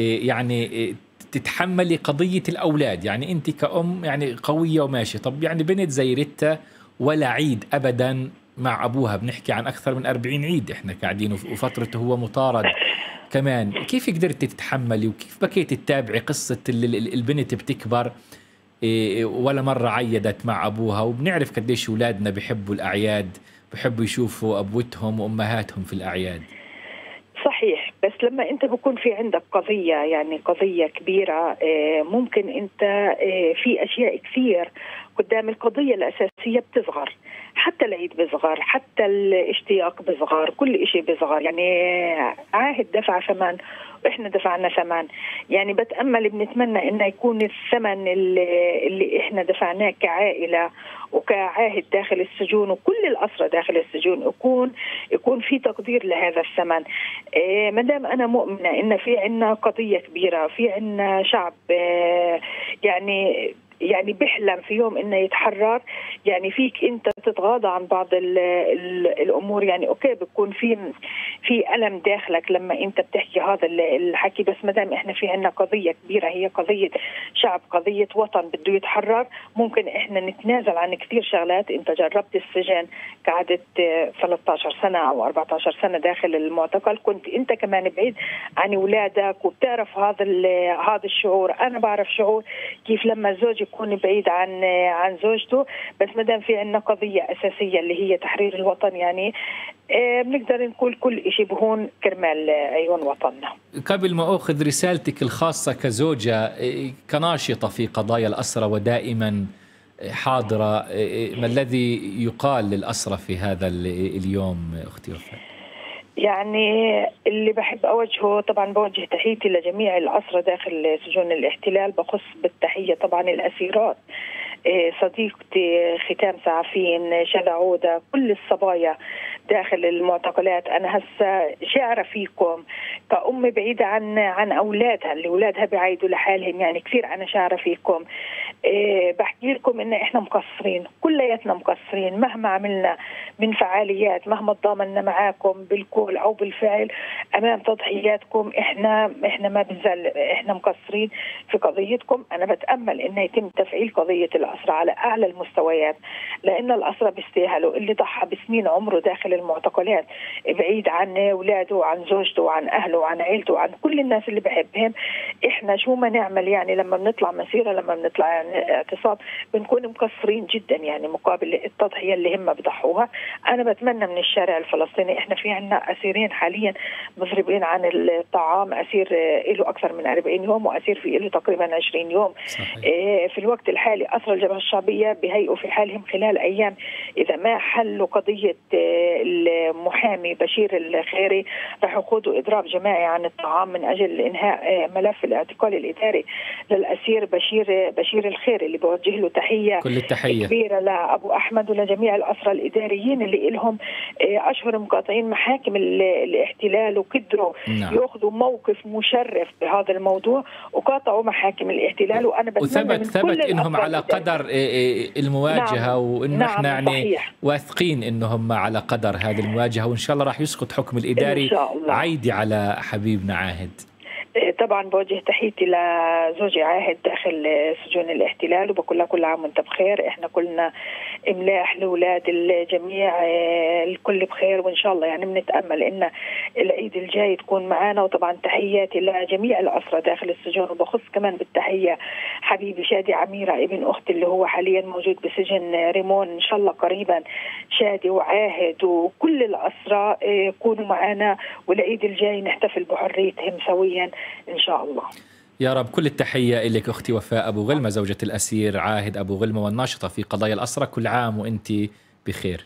يعني تتحملي قضية الأولاد؟ يعني أنت كأم يعني قوية وماشي، طب يعني بنت زي ريتا ولا عيد أبدا مع أبوها، بنحكي عن أكثر من أربعين عيد إحنا قاعدين وفترته هو مطارد كمان، كيف قدرتي تتحملي وكيف بكيتي تتابعي قصة البنت بتكبر ولا مرة عيدت مع أبوها؟ وبنعرف قديش أولادنا بيحبوا الأعياد، بيحبوا يشوفوا أبوتهم وأمهاتهم في الأعياد. صحيح، بس لما انت بكون في عندك قضية يعني قضية كبيرة ممكن انت في اشياء كثير قدام القضية الأساسية بتصغر، حتى العيد بصغر، حتى الاشتياق بصغر، كل شيء بصغر. يعني عاهد دفع ثمن وإحنا دفعنا ثمن، يعني بتأمل بنتمنى إنه يكون الثمن اللي, اللي إحنا دفعناه كعائلة وكعاهد داخل السجون وكل الأسرى داخل السجون يكون يكون في تقدير لهذا الثمن. إيه مدام أنا مؤمنة إن في عنا قضية كبيرة، في عنا شعب إيه يعني يعني بيحلم في يوم انه يتحرر، يعني فيك انت تتغاضى عن بعض ال ال الامور، يعني اوكي بيكون في في الم داخلك لما انت بتحكي هذا الحكي، بس ما دام احنا في عندنا قضيه كبيره هي قضيه شعب، قضيه وطن بده يتحرر، ممكن احنا نتنازل عن كثير شغلات. انت جربت السجن، قعدت ثلاثة عشر سنه او أربعة عشر سنه داخل المعتقل، كنت انت كمان بعيد عن اولادك وبتعرف هذا هذا الشعور. انا بعرف شعور كيف لما الزوج يكون بعيد عن عن زوجته، بس ما دام في عندنا قضيه اساسيه اللي هي تحرير الوطن، يعني بنقدر نقول كل شيء بهون كرمال عيون وطننا. قبل ما أخذ رسالتك الخاصة كزوجة كناشطة في قضايا الأسرى ودائما حاضرة، ما الذي يقال للأسرى في هذا اليوم أختي وفاء؟ يعني اللي بحب أوجهه طبعا بوجه تحيتي لجميع الأسرى داخل سجون الاحتلال، بخص بالتحية طبعا الأسيرات، صديقتي ختام سعفين، شذا عودة، كل الصبايا داخل المعتقلات. أنا هسه شاعرة فيكم كأم بعيدة عن عن أولادها اللي أولادها بعيدوا لحالهم، يعني كثير أنا شاعرة فيكم. إيه بحكي لكم إن إحنا مقصرين، كلياتنا مقصرين مهما عملنا من فعاليات، مهما تضامننا معاكم بالقول أو بالفعل أمام تضحياتكم، إحنا إحنا ما بنزل، إحنا مقصرين في قضيتكم. أنا بتأمل إنه يتم تفعيل قضية الأسرى على أعلى المستويات، لأن الأسرى بيستاهلوا. اللي ضحى بسنين عمره داخل المعتقلات بعيد عن أولاده وعن زوجته وعن أهله وعن عيلته وعن كل الناس اللي بحبهم، إحنا شو ما نعمل يعني لما بنطلع مسيرة، لما بنطلع يعني اعتصام، بنكون مقصرين جدا يعني مقابل التضحية اللي هم بضحوها. أنا بتمنى من الشارع الفلسطيني، إحنا في عنا أسيرين حاليا مضربين عن الطعام، أسير له أكثر من أربعين يوم وأسير في له تقريبا عشرين يوم. صحيح. في الوقت الحالي أسرى الجبهة الشعبية بهيئوا في حالهم خلال أيام إذا ما حلوا قضية المحامي بشير الخيري راح يقودوا إضراب جماعي عن الطعام من أجل إنهاء ملف الاعتقال الإداري للأسير بشير بشير الخيري، اللي بوجه له تحية كل التحية كبيرة لأبو أحمد ولجميع الأسرى الإداريين اللي لهم أشهر مقاطعين محاكم الاحتلال وقدروا نعم. يأخذوا موقف مشرف بهذا الموضوع وقاطعوا محاكم الاحتلال. وأنا وثبت من ثبت إنهم على قدر المواجهة نعم. وإنه نعم إحنا يعني واثقين إنهم على قدر هذه المواجهة، وإن شاء الله راح يسقط حكم الإداري عيدي على حبيبنا عاهد. طبعا بوجه تحيتي لزوجي عاهد داخل سجون الاحتلال وبقول له كل عام وانت بخير، احنا كلنا املاح لاولاد الجميع، الكل بخير وان شاء الله يعني بنتامل ان العيد الجاي تكون معنا. وطبعا تحياتي لجميع الاسرى داخل السجون، وبخص كمان بالتحيه حبيبي شادي عميره ابن اختي اللي هو حاليا موجود بسجن ريمون، ان شاء الله قريبا شادي وعاهد وكل الاسرى يكونوا معنا والعيد الجاي نحتفل بحريتهم سويا إن شاء الله. يا رب. كل التحية لك أختي وفاء أبو غلمة، زوجة الأسير عاهد أبو غلمة والناشطة في قضايا الأسرى، كل عام وأنت بخير.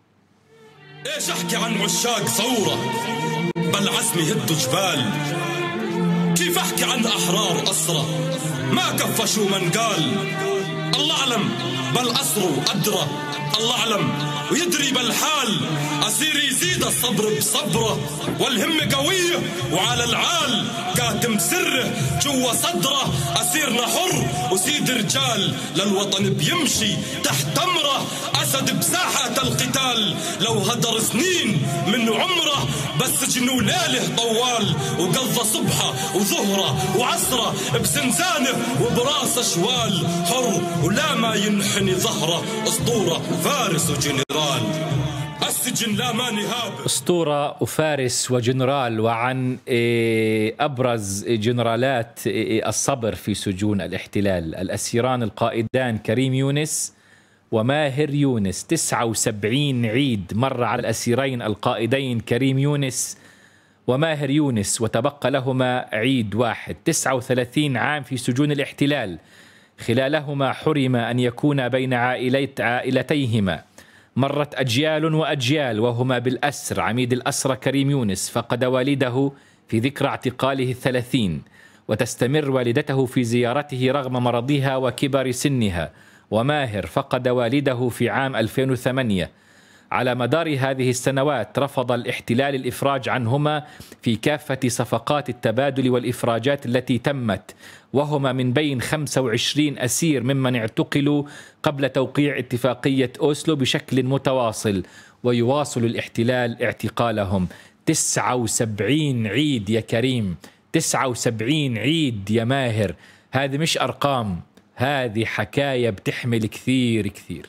إيش أحكي عن عشاق ثورة بل عزم يهدوا جبال، كيف أحكي عن أحرار أسرى ما كفشوا من قال الله أعلم، بل أسروا أدرى الله أعلم، ويدري بالحال أسير يزيد الصبر بصبره، والهمة قوية وعلى العال كاتم سره جوا صدره، أسيرنا حر وسيد رجال للوطن بيمشي تحت أمره، أسد بساحة القتال لو هدر سنين من عمره، بس جنو ليله طوال وقضى صبحه وظهره وعصره بزنزانه وبراس شوال، حر ولا ما ينحني ظهره، أسطورة فارس وجنرال السجن لا ما نهاب. أسطورة وفارس وجنرال. وعن أبرز جنرالات الصبر في سجون الاحتلال، الأسيران القائدان كريم يونس وماهر يونس. تسعة وسبعين عيد مر على الأسيرين القائدين كريم يونس وماهر يونس، وتبقى لهما عيد واحد. تسعة وثلاثين عام في سجون الاحتلال، خلالهما حرم أن يكون بين عائلات عائلتيهما. مرت أجيال وأجيال وهما بالأسر. عميد الأسرى كريم يونس فقد والده في ذكرى اعتقاله الثلاثين، وتستمر والدته في زيارته رغم مرضها وكبر سنها. وماهر فقد والده في عام ألفين وثمانية. على مدار هذه السنوات رفض الاحتلال الإفراج عنهما في كافة صفقات التبادل والإفراجات التي تمت، وهما من بين خمسة وعشرين أسير ممن اعتقلوا قبل توقيع اتفاقية أوسلو بشكل متواصل، ويواصل الاحتلال اعتقالهم. تسعة وسبعين عيد يا كريم، تسعة وسبعين عيد يا ماهر. هذه مش أرقام، هذه حكاية بتحمل كثير كثير.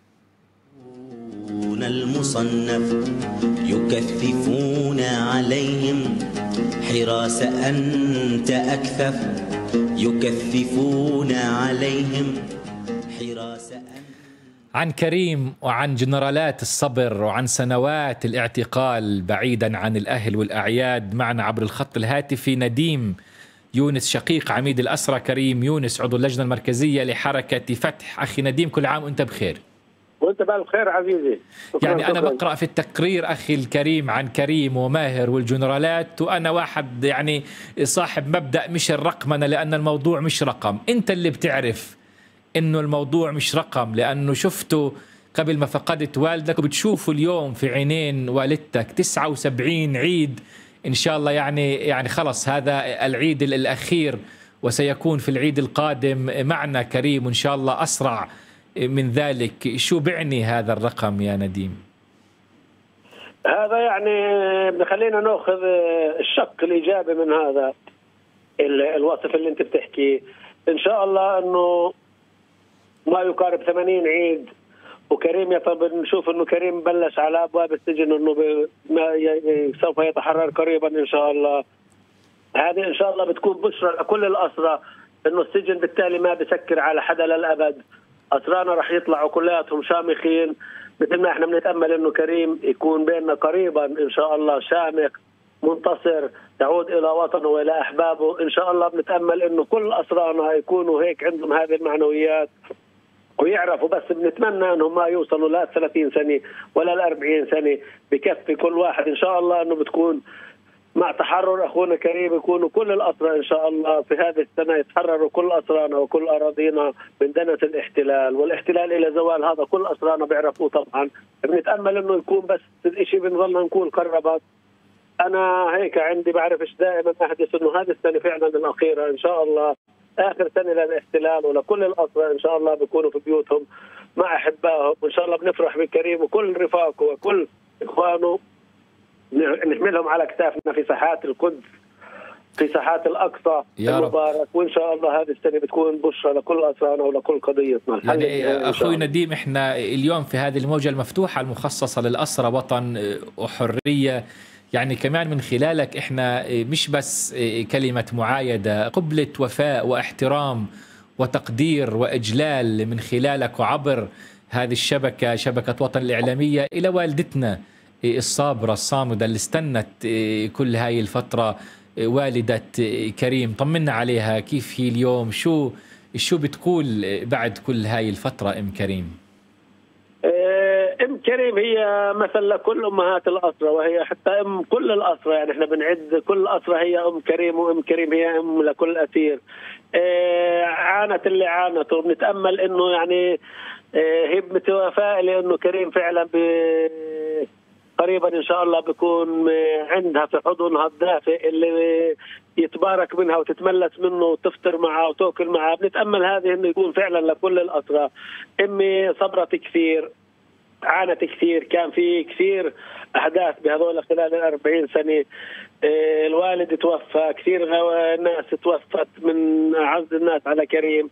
المصنف يكثفون عليهم حراس أنت أكثف، يكثفون عليهم حراس أنت. عن كريم وعن جنرالات الصبر وعن سنوات الاعتقال بعيدا عن الأهل والأعياد، معنا عبر الخط الهاتفي نديم يونس شقيق عميد الأسرى كريم يونس، عضو اللجنة المركزية لحركة فتح. أخي نديم، كل عام وأنت بخير. وانت بألف خير عزيزي. يعني أنا بقرأ في التقرير أخي الكريم عن كريم وماهر والجنرالات، وأنا واحد يعني صاحب مبدأ مش الرقمنة، لأن الموضوع مش رقم. أنت اللي بتعرف إنه الموضوع مش رقم، لأنه شفته قبل ما فقدت والدك وبتشوفه اليوم في عينين والدتك. تسعة وسبعين عيد إن شاء الله، يعني يعني خلص هذا العيد الأخير، وسيكون في العيد القادم معنا كريم وإن شاء الله أسرع من ذلك. شو بعني هذا الرقم يا نديم؟ هذا يعني بخلينا ناخذ الشق الإيجابي من هذا الوصف اللي انت بتحكيه. إن شاء الله أنه ما يقارب ثمانين عيد، وكريم يطلب نشوف أنه كريم بلش على أبواب السجن، أنه سوف يتحرر قريبا إن شاء الله. هذه إن شاء الله بتكون بشرى لكل الأسرى، أنه السجن بالتالي ما بسكر على حدا للأبد. أسرانا رح يطلعوا كلياتهم شامخين، مثل ما احنا بنتأمل أنه كريم يكون بيننا قريبا إن شاء الله شامخ منتصر يعود إلى وطنه وإلى أحبابه. إن شاء الله بنتأمل أنه كل أسرانا يكونوا هيك عندهم هذه المعنويات ويعرفوا. بس بنتمنى أنهم ما يوصلوا لا ثلاثين سنة ولا الأربعين سنة، بكفي كل واحد إن شاء الله أنه بتكون مع تحرر أخونا كريم يكونوا كل الأسرى إن شاء الله في هذه السنة يتحرروا كل أسرانا وكل أراضينا من دنس الاحتلال، والاحتلال إلى زوال هذا كل أسرانا بيعرفوه طبعا. بنتأمل إنه يكون بس الإشي بنظلنا نكون قربت. أنا هيك عندي بعرفش دائما أحدث إنه هذه السنة فعلا الأخيرة إن شاء الله آخر سنة للاحتلال، ولكل الأسرى إن شاء الله بيكونوا في بيوتهم مع أحبائهم، وإن شاء الله بنفرح بكريم وكل رفاقه وكل إخوانه، نحملهم على كتافنا في ساحات القدس، في ساحات الأقصى المبارك. وإن شاء الله هذه السنة بتكون بشرى لكل أسرانا ولكل قضيتنا. يعني أخوي نديم، إحنا اليوم في هذه الموجة المفتوحة المخصصة للأسرى وطن وحرية، يعني كمان من خلالك إحنا مش بس كلمة معايدة، قبلة وفاء واحترام وتقدير وإجلال من خلالك وعبر هذه الشبكة، شبكة وطن الإعلامية، إلى والدتنا الصابرة الصامدة اللي استنت كل هاي الفترة، والدة كريم. طمنا عليها، كيف هي اليوم؟ شو شو بتقول بعد كل هاي الفترة أم كريم؟ أم كريم هي مثل لكل امهات الاسرى، وهي حتى ام كل الاسرى، يعني احنا بنعد كل الاسرى هي ام كريم، وام كريم هي ام لكل اسير. آه عانت اللي عانته، وبنتامل انه يعني آه هي متفائله انه كريم فعلا قريبا ان شاء الله بيكون عندها في حضنها الدافئ اللي يتبارك منها وتتملس منه وتفطر معه وتاكل معه. بنتامل هذه انه يكون فعلا لكل الاسرى. امي صبرت كثير، عانت كثير، كان في كثير احداث بهذول خلال الأربعين سنه. الوالد توفى، كثير ناس توفت من اعز الناس على كريم.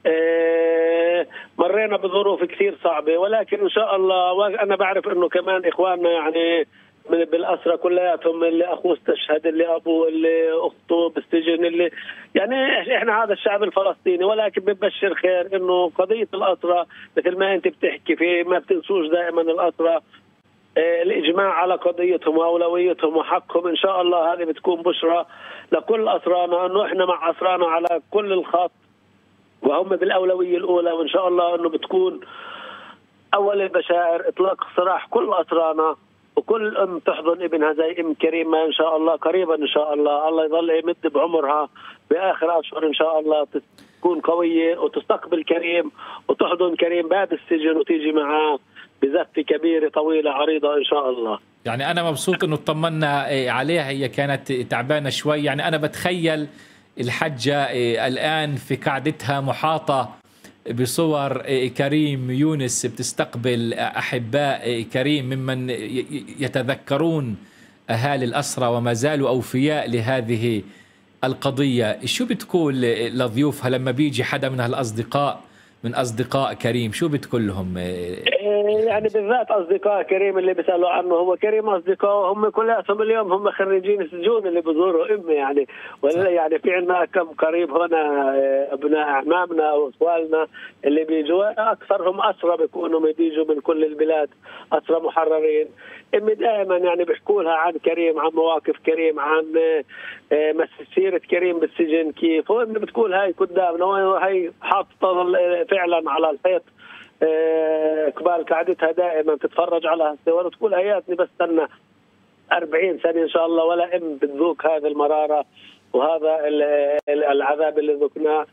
مرينا بظروف كثير صعبه، ولكن ان شاء الله، وانا بعرف انه كمان اخواننا يعني بالاسرى كلياتهم، اللي اخوه استشهد، اللي ابوه، اللي اخته بالسجن، اللي يعني احنا هذا الشعب الفلسطيني. ولكن بنبشر خير انه قضيه الاسرى مثل ما انت بتحكي فيه، ما بتنسوش دائما الاسرى الاجماع على قضيتهم واولويتهم وحقهم. ان شاء الله هذه بتكون بشرى لكل اسرانا، انه احنا مع اسرانا على كل الخط وهم بالاولويه الاولى. وان شاء الله انه بتكون اول البشائر اطلاق سراح كل اسرانا، وكل ام تحضن ابنها زي ام كريمه ان شاء الله قريبا ان شاء الله. الله يظل يمد بعمرها باخر اشهر ان شاء الله، تكون قويه وتستقبل كريم وتحضن كريم باب السجن وتيجي معاه بزفه كبيره طويله عريضه ان شاء الله. يعني انا مبسوط انه اطمنا عليها، هي كانت تعبانه شوي. يعني انا بتخيل الحجه الان في قعدتها محاطه بصور كريم يونس بتستقبل أحباء كريم ممن يتذكرون أهالي الأسرى وما زالوا أوفياء لهذه القضية. شو بتقول لضيوفها لما بيجي حدا من هالأصدقاء من أصدقاء كريم؟ شو بتقول لهم؟ يعني بالذات أصدقاء كريم اللي بيسألوا عنه، هو كريم أصدقائه هم كلهم اليوم هم خريجين السجون اللي بزوروا أمي يعني. ولا يعني في عندنا كم قريب هنا أبناء أعمامنا وأخوالنا اللي بيجوا، أكثرهم أسرى بيكونوا بيجوا من كل البلاد، أسرى محررين. أمي دائما يعني بيحكوا لها عن كريم، عن مواقف كريم، عن مسيرة كريم بالسجن كيف، وأمي بتقول هاي قدامنا، وهي حاطة فعلا على الحيط قبال قعدتها دائما تتفرج على هالصور وتقول هياتني بستنى أربعين سنة إن شاء الله ولا أم بتذوق هذه المرارة وهذا العذاب اللي ذقناه.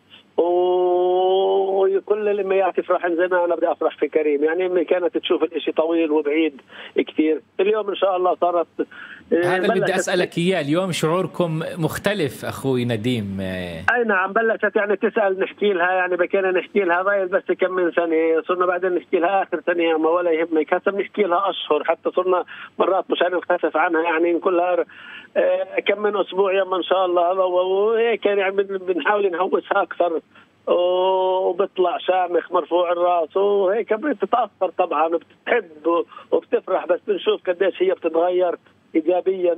وكل الاميات يفرحن زي ما انا بدي افرح في كريم. يعني امي كانت تشوف الاشي طويل وبعيد كثير، اليوم ان شاء الله صارت. هذا اللي بدي اسالك اياه، اليوم شعوركم مختلف اخوي نديم. اي نعم، بلشت يعني تسال، نحكي لها يعني بكينا نحكي لها ضايل بس كم من سنه، صرنا بعدين نحكي لها اخر سنه ما ولا يهمك، هسه بنحكي لها اشهر، حتى صرنا مرات مشان نخفف عنها يعني كلها كم من اسبوع يما ان شاء الله. وهيك يعني بنحاول نهوسها اكثر، وبطلع شامخ مرفوع الراس وهيك بتتاثر طبعا، بتحب وبتفرح، بس بنشوف قديش هي بتتغير ايجابيا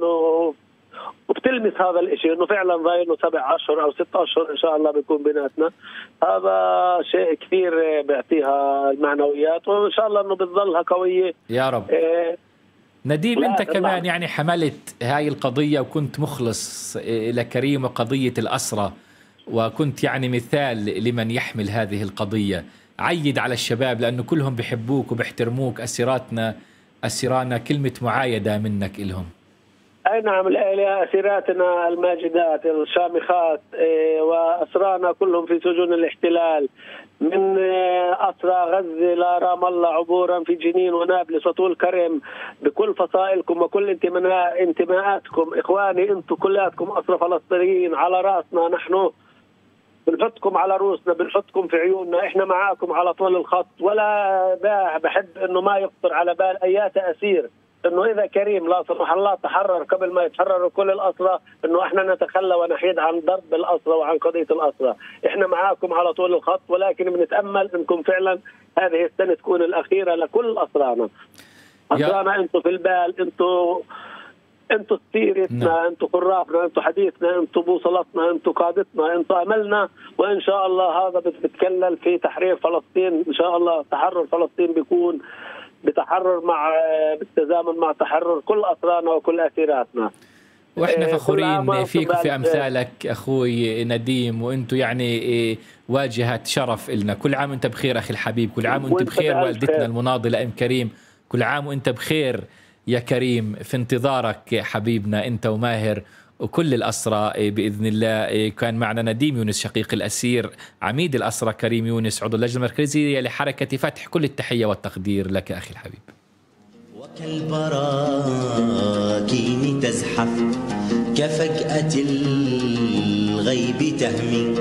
وبتلمس هذا الشيء انه فعلا ضايله سبع اشهر او ست اشهر ان شاء الله بيكون بيناتنا. هذا شيء كثير بيعطيها المعنويات، وان شاء الله انه بتظلها قويه يا رب. إيه نديم، انت كمان يعني حملت هاي القضيه وكنت مخلص لكريم وقضيه الاسرى، وكنت يعني مثال لمن يحمل هذه القضية. عيد على الشباب لأنه كلهم بيحبوك وبيحترموك، أسيراتنا أسيرانا كلمة معايدة منك إلهم. أي نعم، أسيراتنا الماجدات الشامخات وأسرانا كلهم في سجون الاحتلال، من أسرى غزة لرام الله عبورا في جنين ونابلس وطول كرم، بكل فصائلكم وكل انتماءاتكم. إخواني أنتم كلاتكم أسرى فلسطينيين على رأسنا، نحن بنحطكم على رؤوسنا، بنحطكم في عيوننا، احنا معاكم على طول الخط. ولا بحب انه ما يخطر على بال ايات اسير انه اذا كريم لا سمح الله تحرر قبل ما يتحرروا كل الاسرى انه احنا نتخلى ونحيد عن ضرب الاسرى وعن قضيه الاسرى. احنا معاكم على طول الخط، ولكن بنتامل انكم فعلا هذه السنه تكون الاخيره لكل اسرانا. اسرانا انتم في البال، انتم انتوا سيرتنا، انتوا قرابنا، انتوا حديثنا، انتوا بوصلتنا، انتوا قادتنا، انتوا املنا. وان شاء الله هذا بتكلل في تحرير فلسطين ان شاء الله. تحرر فلسطين بيكون بتحرر مع بالتزامن مع تحرر كل اسرانا وكل اسيراتنا. واحنا فخورين فيك وفي امثالك اخوي نديم، وانتم يعني واجهه شرف لنا. كل عام وانت بخير اخي الحبيب، كل عام وانت بخير والدتنا المناضله ام كريم، كل عام وأنت بخير يا كريم، في انتظارك حبيبنا أنت وماهر وكل الأسرى بإذن الله. كان معنا نديم يونس شقيق الأسير، عميد الأسرى كريم يونس عضو اللجنة المركزية لحركة فتح. كل التحية والتقدير لك أخي الحبيب. وكالبراكين تزحف كفجأة الغيب تهمي،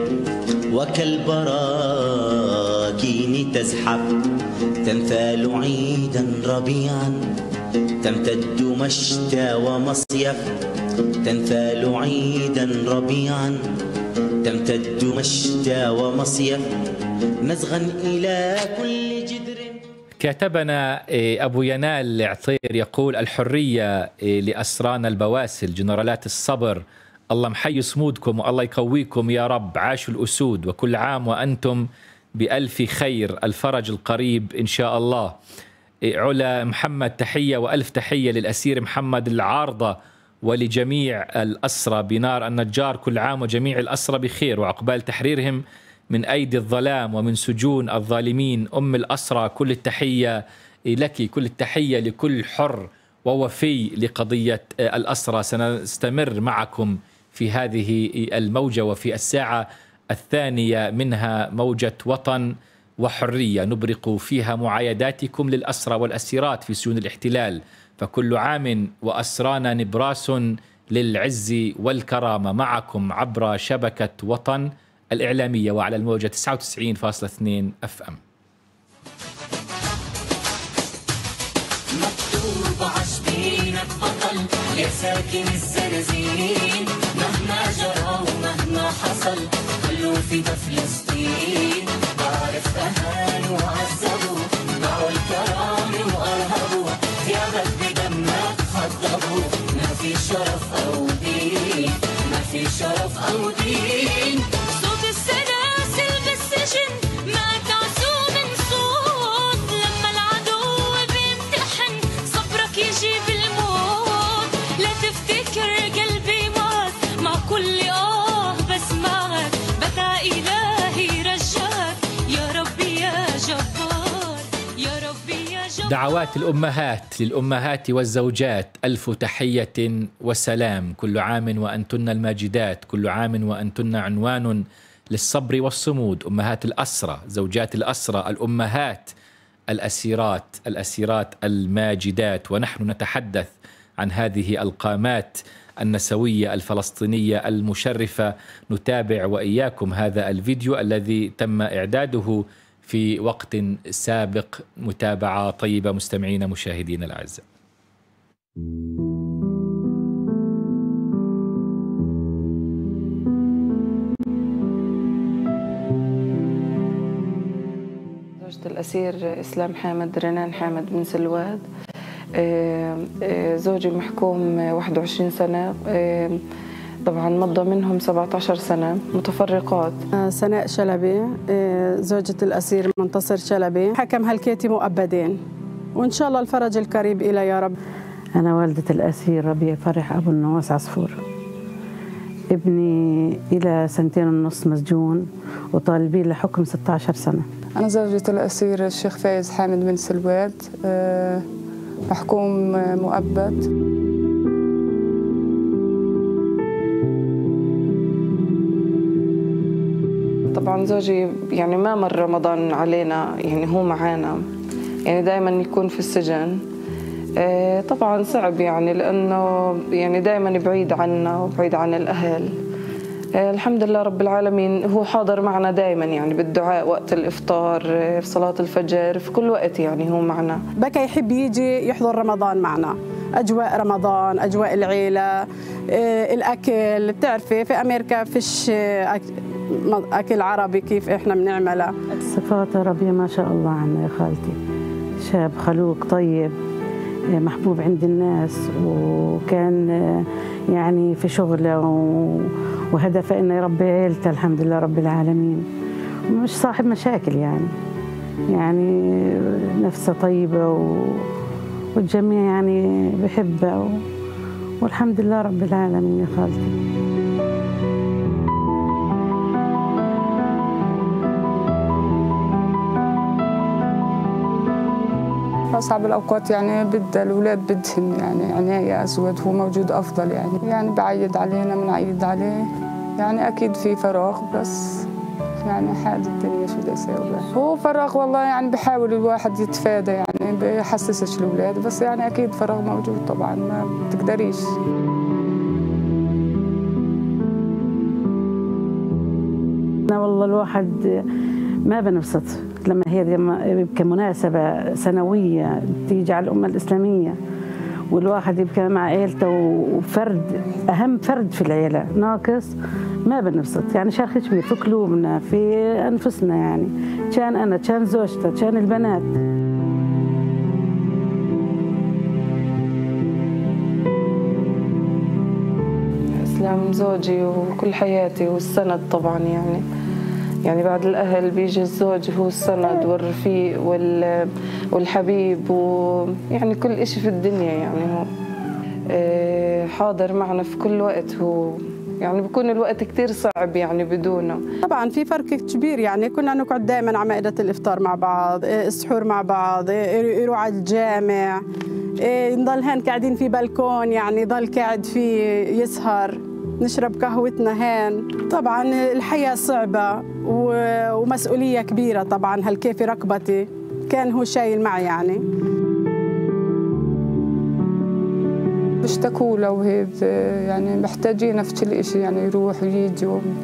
وكالبراكين تزحف تنثال عيدا ربيعا، تمتد مشتى ومصيف، تنثال عيدا ربيعا، تمتد مشتى ومصيف، نزغا إلى كل جدر. كاتبنا أبو ينال عطير يقول: الحرية لأسرانا البواسل جنرالات الصبر، الله محي صمودكم والله يقويكم يا رب، عاشوا الأسود وكل عام وأنتم بألف خير، الفرج القريب إن شاء الله. علا محمد تحية وألف تحية للأسير محمد العارضة ولجميع الأسرى بنار النجار، كل عام وجميع الأسرى بخير وعقبال تحريرهم من أيدي الظلام ومن سجون الظالمين. أم الأسرى كل التحية لك، كل التحية لكل حر ووفي لقضية الأسرى. سنستمر معكم في هذه الموجة وفي الساعة الثانية منها موجة وطن وحرية، نبرق فيها معايداتكم للأسرى والأسيرات في سجون الاحتلال، فكل عام وأسرانا نبراس للعز والكرامة. معكم عبر شبكة وطن الإعلامية وعلى الموجة تسعة وتسعين فاصلة اثنين أف أم. مكتوب عشبينك بطل يا ساكن الزنازين، مهما جرى ومهما حصل كله في فلسطين. بعرف أهانوا وعذبوا باعوا الكرامة وأرهبوا، ثيابك بدمك خضبوا، ما في شرف أو دين، ما في شرف أو دين. صوت السلاسل بالسجن ما تعسوا من صوت، لما العدو بيمتحن صبرك يجيب الموت. لا تفتكر قلبي مات مع كل آه بسمعك، بكى إلهي رجاك يا ربي يا جبار، يا ربي يا جبار. دعوات الأمهات للأمهات والزوجات، ألف تحية وسلام. كل عام وأنتن الماجدات، كل عام وأنتن عنوان للصبر والصمود. أمهات الأسرى، زوجات الأسرى، الأمهات الأسيرات، الأسيرات الماجدات. ونحن نتحدث عن هذه القامات النسوية الفلسطينية المشرفة. نتابع وإياكم هذا الفيديو الذي تم إعداده في وقت سابق. متابعة طيبة مستمعينا مشاهدينا الأعزاء. زوجة الأسير إسلام حامد رنان حامد من سلواد. زوجي محكوم واحد وعشرين سنة، طبعا مضى منهم سبعة عشر سنة متفرقات. سناء شلبي زوجة الأسير منتصر شلبي، حكم هالكيتي مؤبدين، وإن شاء الله الفرج القريب إلى يا رب. أنا والدة الأسير ربيع فرح أبو النواس عصفور. ابني إلى سنتين ونص مسجون وطالبين لحكم ستة عشر سنة. أنا زوجة الأسير الشيخ فايز حامد بن سلواد، محكوم مؤبد. طبعا زوجي يعني ما مر رمضان علينا، يعني هو معانا، يعني دائما يكون في السجن. طبعا صعب يعني لأنه يعني دائما بعيد عنا وبعيد عن الأهل. الحمد لله رب العالمين هو حاضر معنا دائما، يعني بالدعاء وقت الإفطار، في صلاة الفجر، في كل وقت يعني هو معنا. بكى يحب يجي يحضر رمضان معنا، أجواء رمضان، أجواء العيلة، الأكل. بتعرفي في أمريكا فيش أكل عربي كيف إحنا بنعملها. صفات ربيع ما شاء الله عنه يا خالتي، شاب خلوق طيب محبوب عند الناس، وكان يعني في شغله وهدفه انه يربي عيلته الحمد لله رب العالمين. مش صاحب مشاكل يعني، يعني نفسه طيبه والجميع يعني بحبه، والحمد لله رب العالمين يا خالتي. أصعب الأوقات يعني بدها الأولاد بدهن يعني عناية أزود، هو موجود أفضل يعني يعني بعيد علينا بنعيد عليه يعني أكيد في فراغ بس يعني حال الدنيا شو بدي أسوي. هو فراغ والله يعني بحاول الواحد يتفادى يعني بيحسسش الأولاد بس يعني أكيد فراغ موجود طبعا ما بتقدريش. والله الواحد ما بنبسط لما هي كمناسبة سنوية تيجي على الأمة الإسلامية والواحد يبقى مع عيلته وفرد أهم فرد في العيلة ناقص ما بنبسط يعني شرخ كبير في قلوبنا في أنفسنا يعني كان أنا كان زوجته كان البنات. إسلام زوجي وكل حياتي والسند طبعا يعني يعني بعد الأهل بيجي الزوج هو السند والرفيق والحبيب ويعني كل إشي في الدنيا يعني هو حاضر معنا في كل وقت هو يعني بيكون الوقت كتير صعب يعني بدونه. طبعا في فرق كبير يعني كنا نقعد دائما على مائدة الإفطار مع بعض السحور مع بعض يروح على الجامع نضل هان قاعدين في بلكون يعني ضل قاعد فيه يسهر نشرب قهوتنا هان. طبعا الحياة صعبة ومسؤولية كبيرة طبعا هالكيف ركبتي كان هو شايل معي يعني بيشتكوا له وهيك يعني محتاجين في كل شيء يعني يروح ويجي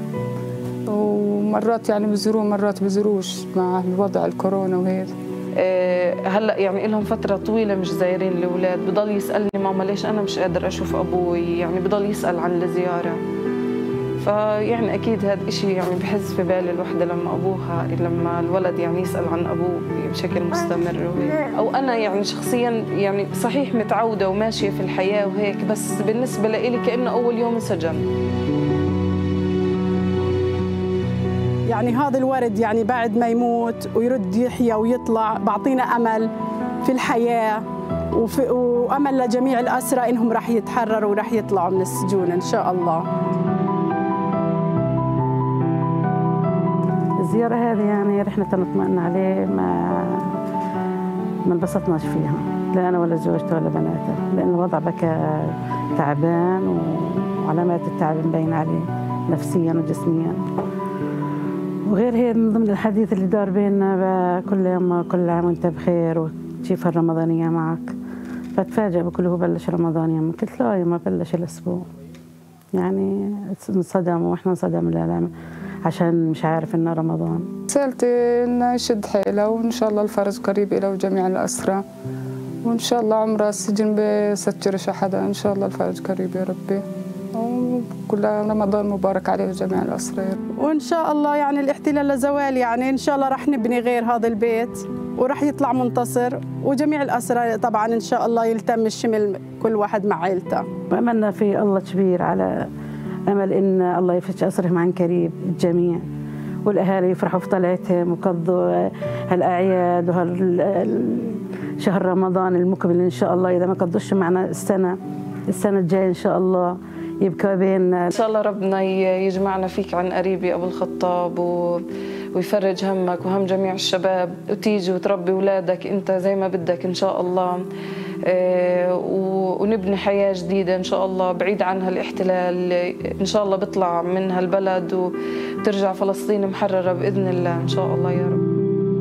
ومرات يعني بزوروه مرات بزوروش مع الوضع الكورونا وهيك. هلا يعني لهم فتره طويله مش زايرين الاولاد بضل يسالني ماما ليش انا مش قادر اشوف ابوي يعني بضل يسال عن الزياره فيعني اكيد هذا الشيء يعني بحس في بال الوحده لما ابوها لما الولد يعني يسال عن ابوه بشكل مستمر او انا يعني شخصيا يعني صحيح متعوده وماشيه في الحياه وهيك بس بالنسبه لي كانه اول يوم انسجن. يعني هذا الورد يعني بعد ما يموت ويرد يحيى ويطلع بعطينا امل في الحياه وفي وامل لجميع الاسرى انهم راح يتحرروا وراح يطلعوا من السجون ان شاء الله. الزياره هذه يعني رحنا نطمئن عليه ما ما انبسطناش فيها لا انا ولا زوجته ولا بناته لان الوضع بكى تعبان وعلامات التعب مبين عليه نفسيا وجسميا. وغير هيك من ضمن الحديث اللي دار بيننا كل يوم كل عام وانت بخير وكيف الرمضانيه معك فتفاجئ بقول هو بلش رمضان يوم قلت له ما بلش الاسبوع يعني انصدم واحنا انصدم الاعلام عشان مش عارف انه رمضان. سالتي انه يشد حيله وان شاء الله الفرج قريب له وجميع الاسرى وان شاء الله عمره السجن بسترش حدا ان شاء الله الفرج قريب يا ربي وكل رمضان مبارك عليه وجميع الأسرى. وإن شاء الله يعني الاحتلال لزوال يعني إن شاء الله رح نبني غير هذا البيت ورح يطلع منتصر وجميع الأسرى طبعا إن شاء الله يلتم الشمل كل واحد مع عائلته. وأملنا في الله كبير على أمل إن الله يفرج أسرهم عن قريب الجميع والأهالي يفرحوا في طلعتهم وقضوا هالأعياد وهالشهر رمضان المقبل إن شاء الله إذا ما قضوش معنا السنة السنة الجاية إن شاء الله يبقى بيننا. إن شاء الله ربنا يجمعنا فيك عن قريب يا أبو الخطاب و... ويفرج همك وهم جميع الشباب وتيجي وتربي أولادك أنت زي ما بدك إن شاء الله إيه و... ونبني حياة جديدة إن شاء الله بعيد عن هالاحتلال إن شاء الله بطلع من هالبلد وترجع فلسطين محررة بإذن الله إن شاء الله يا رب.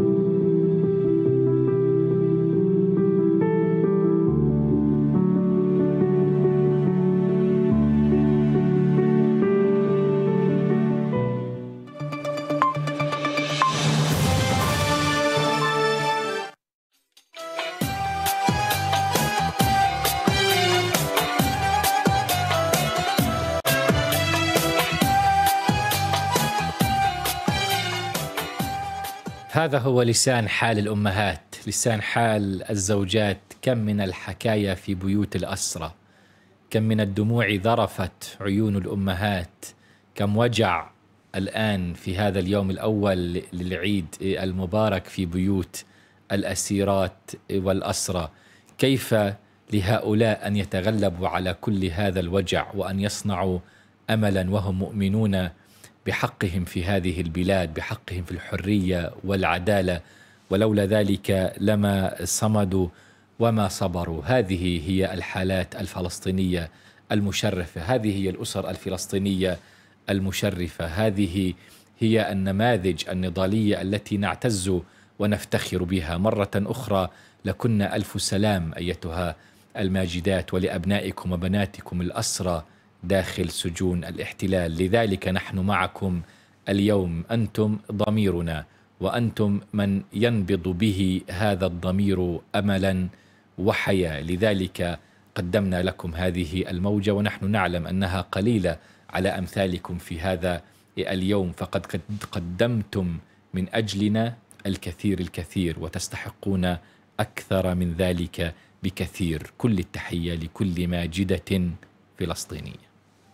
هذا هو لسان حال الأمهات، لسان حال الزوجات. كم من الحكايا في بيوت الأسرى، كم من الدموع ذرفت عيون الأمهات، كم وجع الآن في هذا اليوم الأول للعيد المبارك في بيوت الأسيرات والأسرى. كيف لهؤلاء أن يتغلبوا على كل هذا الوجع وأن يصنعوا أملا وهم مؤمنون بحقهم في هذه البلاد، بحقهم في الحرية والعدالة ولولا ذلك لما صمدوا وما صبروا. هذه هي الحالات الفلسطينية المشرفة، هذه هي الأسر الفلسطينية المشرفة، هذه هي النماذج النضالية التي نعتز ونفتخر بها. مرة أخرى لكن ألف سلام أيتها الماجدات، ولأبنائكم وبناتكم الأسرى داخل سجون الاحتلال. لذلك نحن معكم اليوم، أنتم ضميرنا، وأنتم من ينبض به هذا الضمير أملا وحياة. لذلك قدمنا لكم هذه الموجة، ونحن نعلم أنها قليلة على أمثالكم في هذا اليوم، فقد قدمتم من أجلنا الكثير الكثير، وتستحقون أكثر من ذلك بكثير. كل التحية لكل ماجدة فلسطينية.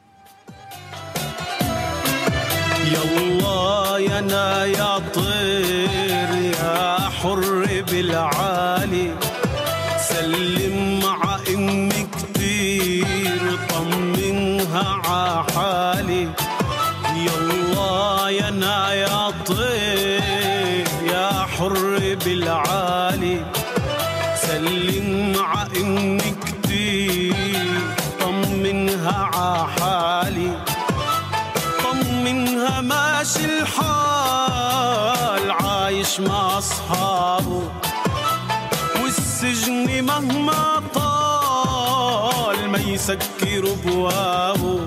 يلا يا نا يا طير يا حر بالعالي، سلم مع امي كتير طمنها عحالي. يلا يا نا يا طير يا حر بالعالي، سلم مع امي كتير طمنها عحالي. طمنها ماشي الحال عايش مع اصحابه، والسجن مهما طال ما يسكر بوابه.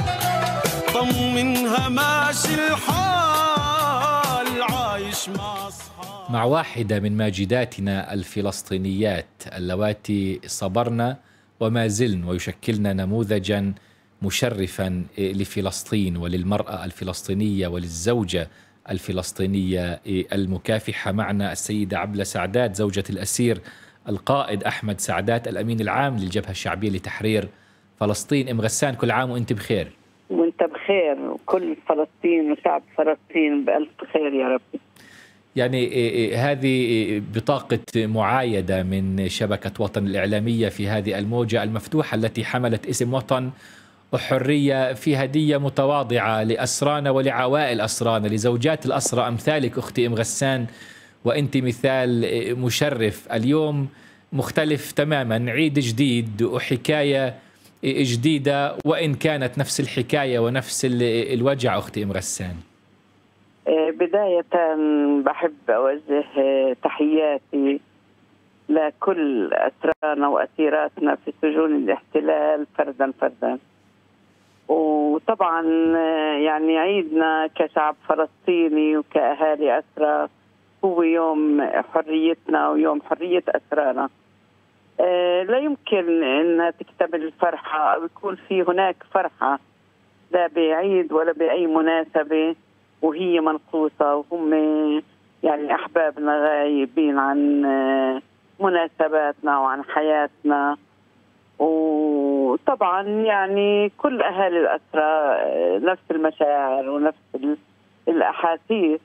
طمنها ماشي الحال عايش مع اصحابه. مع واحدة من ماجداتنا الفلسطينيات اللواتي صبرنا وما زلن، ويشكلنا نموذجا مشرفا لفلسطين وللمرأة الفلسطينية وللزوجة الفلسطينية المكافحة. معنا السيدة عبلة سعدات زوجة الأسير القائد أحمد سعدات الأمين العام للجبهة الشعبية لتحرير فلسطين. أم غسان، كل عام وأنت بخير. وأنت بخير، وكل فلسطين وشعب فلسطين بألف خير يا رب. يعني هذه بطاقة معايدة من شبكة وطن الإعلامية في هذه الموجة المفتوحة التي حملت اسم وطن وحرية، في هدية متواضعة لأسرانا ولعوائل أسرانا، لزوجات الأسرى أمثالك أختي أم غسان، وأنت مثال مشرف. اليوم مختلف تماما، عيد جديد وحكاية جديدة، وإن كانت نفس الحكاية ونفس الوجع أختي أم غسان. بداية بحب أوجه تحياتي لكل أسرانا وأسيراتنا في سجون الاحتلال فردا فردا. وطبعا يعني عيدنا كشعب فلسطيني وكأهالي أسرى هو يوم حريتنا ويوم حرية أسرانا. لا يمكن أن تكتمل الفرحة أو يكون في هناك فرحة لا بعيد ولا بأي مناسبة وهي منقوصة وهم يعني أحبابنا غايبين عن مناسباتنا وعن حياتنا. وطبعا يعني كل أهالي الأسرى نفس المشاعر ونفس الأحاسيس،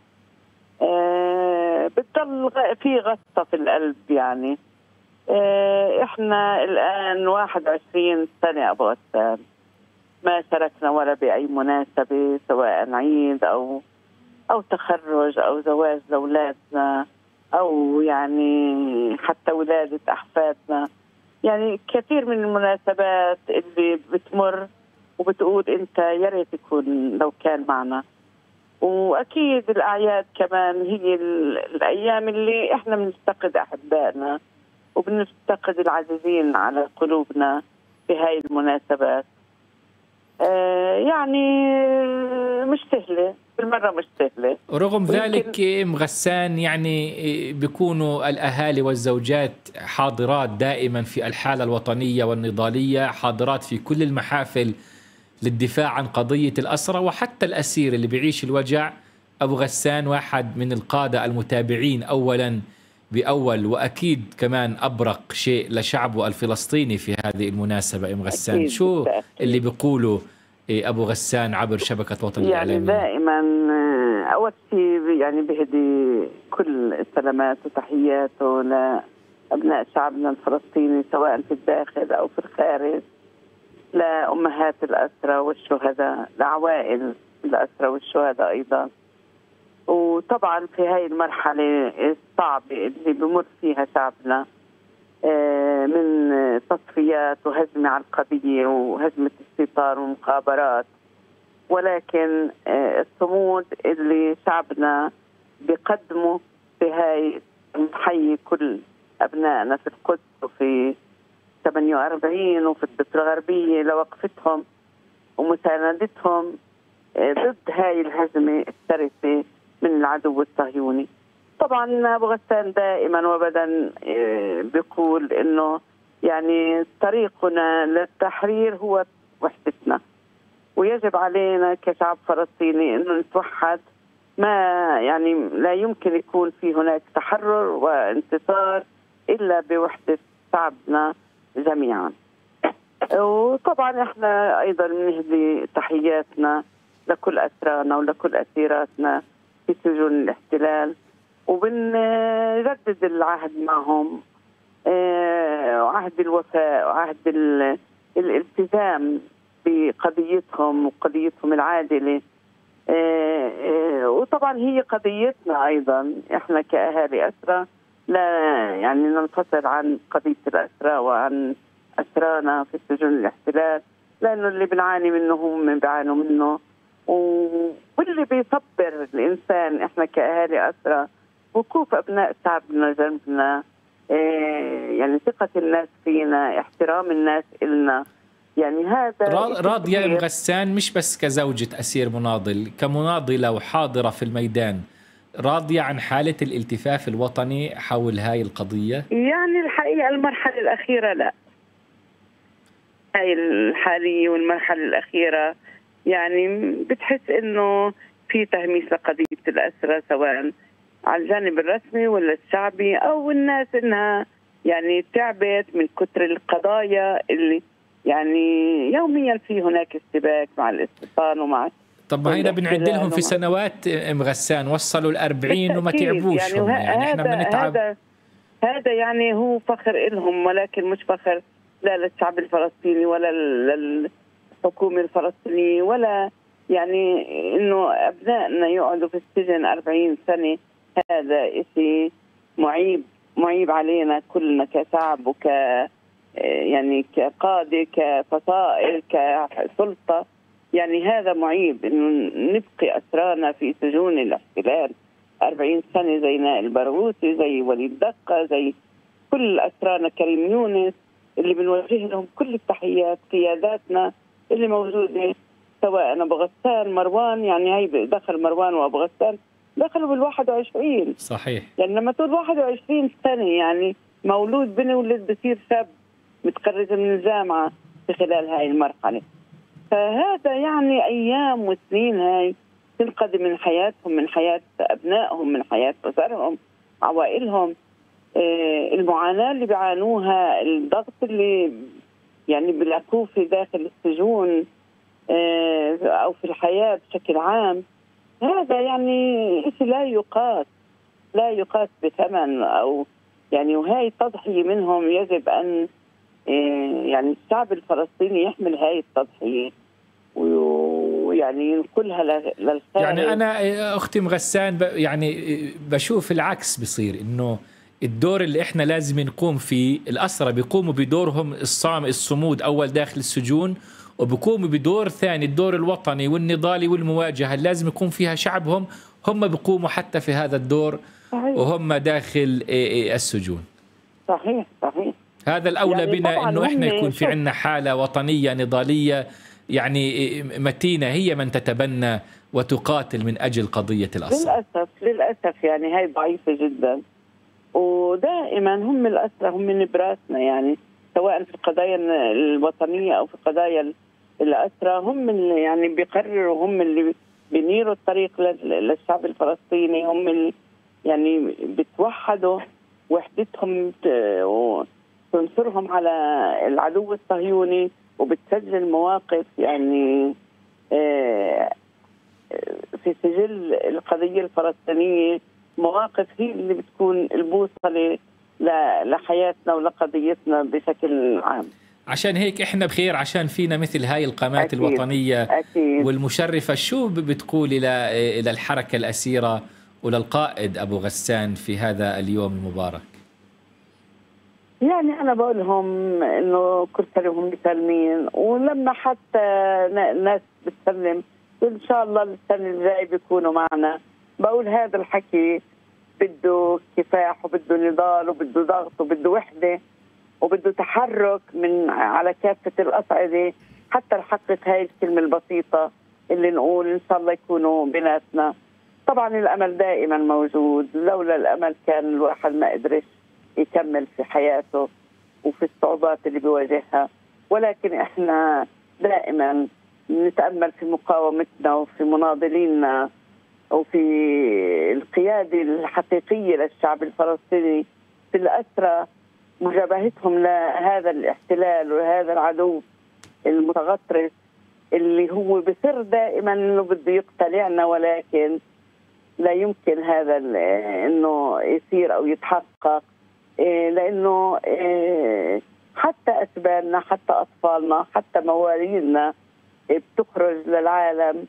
بتضل في غصة في القلب. يعني إحنا الآن واحد وعشرين سنة أبو غسان ما شاركنا ولا بأي مناسبة، سواء عيد أو أو تخرج أو زواج لأولادنا أو يعني حتى ولادة أحفادنا. يعني كثير من المناسبات اللي بتمر وبتقول أنت يا ريت يكون لو كان معنا. وأكيد الأعياد كمان هي الأيام اللي إحنا بنفتقد أحبائنا وبنفتقد العزيزين على قلوبنا في هاي المناسبات. آه يعني مش سهلة بالمرة، مش سهلة. رغم ذلك ام غسان يعني بيكونوا الأهالي والزوجات حاضرات دائما في الحالة الوطنية والنضالية، حاضرات في كل المحافل للدفاع عن قضية الأسرى وحتى الأسير اللي بيعيش الوجع. أبو غسان واحد من القادة المتابعين أولا بأول، وأكيد كمان أبرق شيء لشعبه الفلسطيني في هذه المناسبة. أم غسان، أكيد شو أكيد اللي بيقولوا أبو غسان عبر شبكة وطن يعني الإعلامية؟ دائما أول شيء يعني بهدي كل السلامات وتحياته لأبناء شعبنا الفلسطيني سواء في الداخل أو في الخارج، لأمهات الأسرى والشهداء، لعوائل الأسرى والشهداء أيضا. وطبعا وطبعا في هاي المرحلة الصعبة اللي بمر فيها شعبنا من تصفيات وهزمة على القضية وهزمة استيطان ومخابرات، ولكن الصمود اللي شعبنا بيقدمه في هاي نحيي كل أبنائنا في القدس وفي ثمانية وأربعين وفي الضفة الغربية لوقفتهم ومساندتهم ضد هاي الهزمة الشرسة من العدو الصهيوني. طبعا أبو غسان دائما وابدا بيقول إنه يعني طريقنا للتحرير هو وحدتنا، ويجب علينا كشعب فلسطيني إنه نتوحد. ما يعني لا يمكن يكون في هناك تحرر وانتصار إلا بوحدة شعبنا جميعا. وطبعا احنا ايضا بنهدي تحياتنا لكل اسرانا ولكل اسيراتنا في سجون الاحتلال، وبنجدد العهد معهم، وعهد الوفاء وعهد الالتزام بقضيتهم وقضيتهم العادلة. وطبعا هي قضيتنا ايضا احنا كاهالي اسرى، لا يعني ننفصل عن قضية الاسرى وعن أسرانا في سجون الاحتلال، لأنه اللي بنعاني منه هم بيعانوا منه، واللي بيصبر الإنسان إحنا كأهالي أسرى وقوف أبناء شعبنا جنبنا، إيه يعني ثقة الناس فينا، احترام الناس إلنا. يعني هذا راضية أم غسان مش بس كزوجة أسير مناضل، كمناضلة وحاضرة في الميدان، راضية عن حالة الالتفاف الوطني حول هاي القضية؟ يعني الحقيقة المرحلة الأخيرة لا، هاي الحالية والمرحلة الأخيرة يعني بتحس إنه في تهميش لقضية الأسرى، سواء على الجانب الرسمي ولا الشعبي أو الناس إنها يعني تعبت من كتر القضايا اللي يعني يوميا في هناك اشتباك مع الاستيطان ومع. طب ما هينا بنعدلهم في سنوات ام غسان، وصلوا الأربعين وما تعبوش يعني, هم. يعني احنا بنتعب. هذا هذا يعني هو فخر إلهم، ولكن مش فخر لا للشعب الفلسطيني ولا للحكومة الفلسطينية، ولا يعني إنه أبنائنا يقعدوا في السجن أربعين سنة. هذا إشي معيب معيب علينا كلنا كشعب وك يعني كقادة كفصائل كسلطة. يعني هذا معيب إنه نبقي أسرانا في سجون الاحتلال أربعين سنة، زي نائل البرغوثي، زي وليد دقة، زي كل أسرانا، كريم يونس، اللي بنوجه لهم كل التحيات، قياداتنا اللي موجودة، سواء أبو غسان مروان، يعني هي دخل مروان وأبو غسان دخلوا بالواحد وعشرين. صحيح. يعني لما تقول واحد وعشرين سنة يعني مولود بنولد بصير شاب متخرج من الجامعة في خلال هاي المرحلة. فهذا يعني أيام وسنين هاي تنقضي من حياتهم، من حياة أبنائهم، من حياة أسرهم، عوائلهم. المعاناة اللي بيعانوها، الضغط اللي يعني بيلاقوه في داخل السجون أو في الحياة بشكل عام، هذا يعني شيء لا يقاس لا يقاس بثمن، أو يعني وهي تضحية منهم يجب أن يعني الشعب الفلسطيني يحمل هاي التضحية ويعني ينقلها للخارج. يعني أنا أختي غسان يعني بشوف العكس بصير، إنه الدور اللي إحنا لازم نقوم فيه، الأسرى بيقوموا بدورهم الصام الصمود أول داخل السجون، وبيقوموا بدور ثاني الدور الوطني والنضالي والمواجهة اللي لازم يكون فيها شعبهم، هم بيقوموا حتى في هذا الدور. صحيح. وهم داخل السجون. صحيح صحيح. هذا الأولى يعني بنا إنه إحنا يكون في عنا حالة وطنية نضالية يعني متينة، هي من تتبنى وتقاتل من أجل قضية الأسرى. للأسف للأسف يعني هاي ضعيفة جدا، ودائما هم الأسرى هم نبراسنا، يعني سواء في القضايا الوطنية أو في قضايا الأسرى، هم اللي يعني بيقرروا، هم اللي بينيروا الطريق للشعب الفلسطيني، هم اللي يعني بتوحدوا وحدتهم وتنصرهم على العدو الصهيوني، وبتسجل مواقف يعني في سجل القضية الفلسطينية، مواقف هي اللي بتكون البوصلة لحياتنا ولقضيتنا بشكل عام. عشان هيك احنا بخير، عشان فينا مثل هاي القامات أكيد. الوطنية أكيد. والمشرفة. شو بتقول إلى إلى الحركة الأسيرة وللقائد أبو غسان في هذا اليوم المبارك؟ يعني أنا بقول لهم إنه كل سنة وهم سالمين، ولما حتى ناس بتسلم إن شاء الله السنة الجاي بيكونوا معنا، بقول هذا الحكي بده كفاح وبده نضال وبده ضغط وبده وحدة وبده تحرك من على كافة الأصعدة حتى نحقق هاي الكلمة البسيطة اللي نقول إن شاء الله يكونوا بيناتنا. طبعا الأمل دائما موجود، لولا الأمل كان الواحد ما قدرش يكمل في حياته وفي الصعوبات اللي بيواجهها، ولكن احنا دائما نتأمل في مقاومتنا وفي مناضلينا وفي القيادة الحقيقية للشعب الفلسطيني في الأسرى، مجابهتهم لهذا الاحتلال وهذا العدو المتغطرس اللي هو بصر دائما انه بده يقتلعنا، ولكن لا يمكن هذا انه يصير او يتحقق، لانه حتى اشبالنا حتى اطفالنا حتى مواليدنا بتخرج للعالم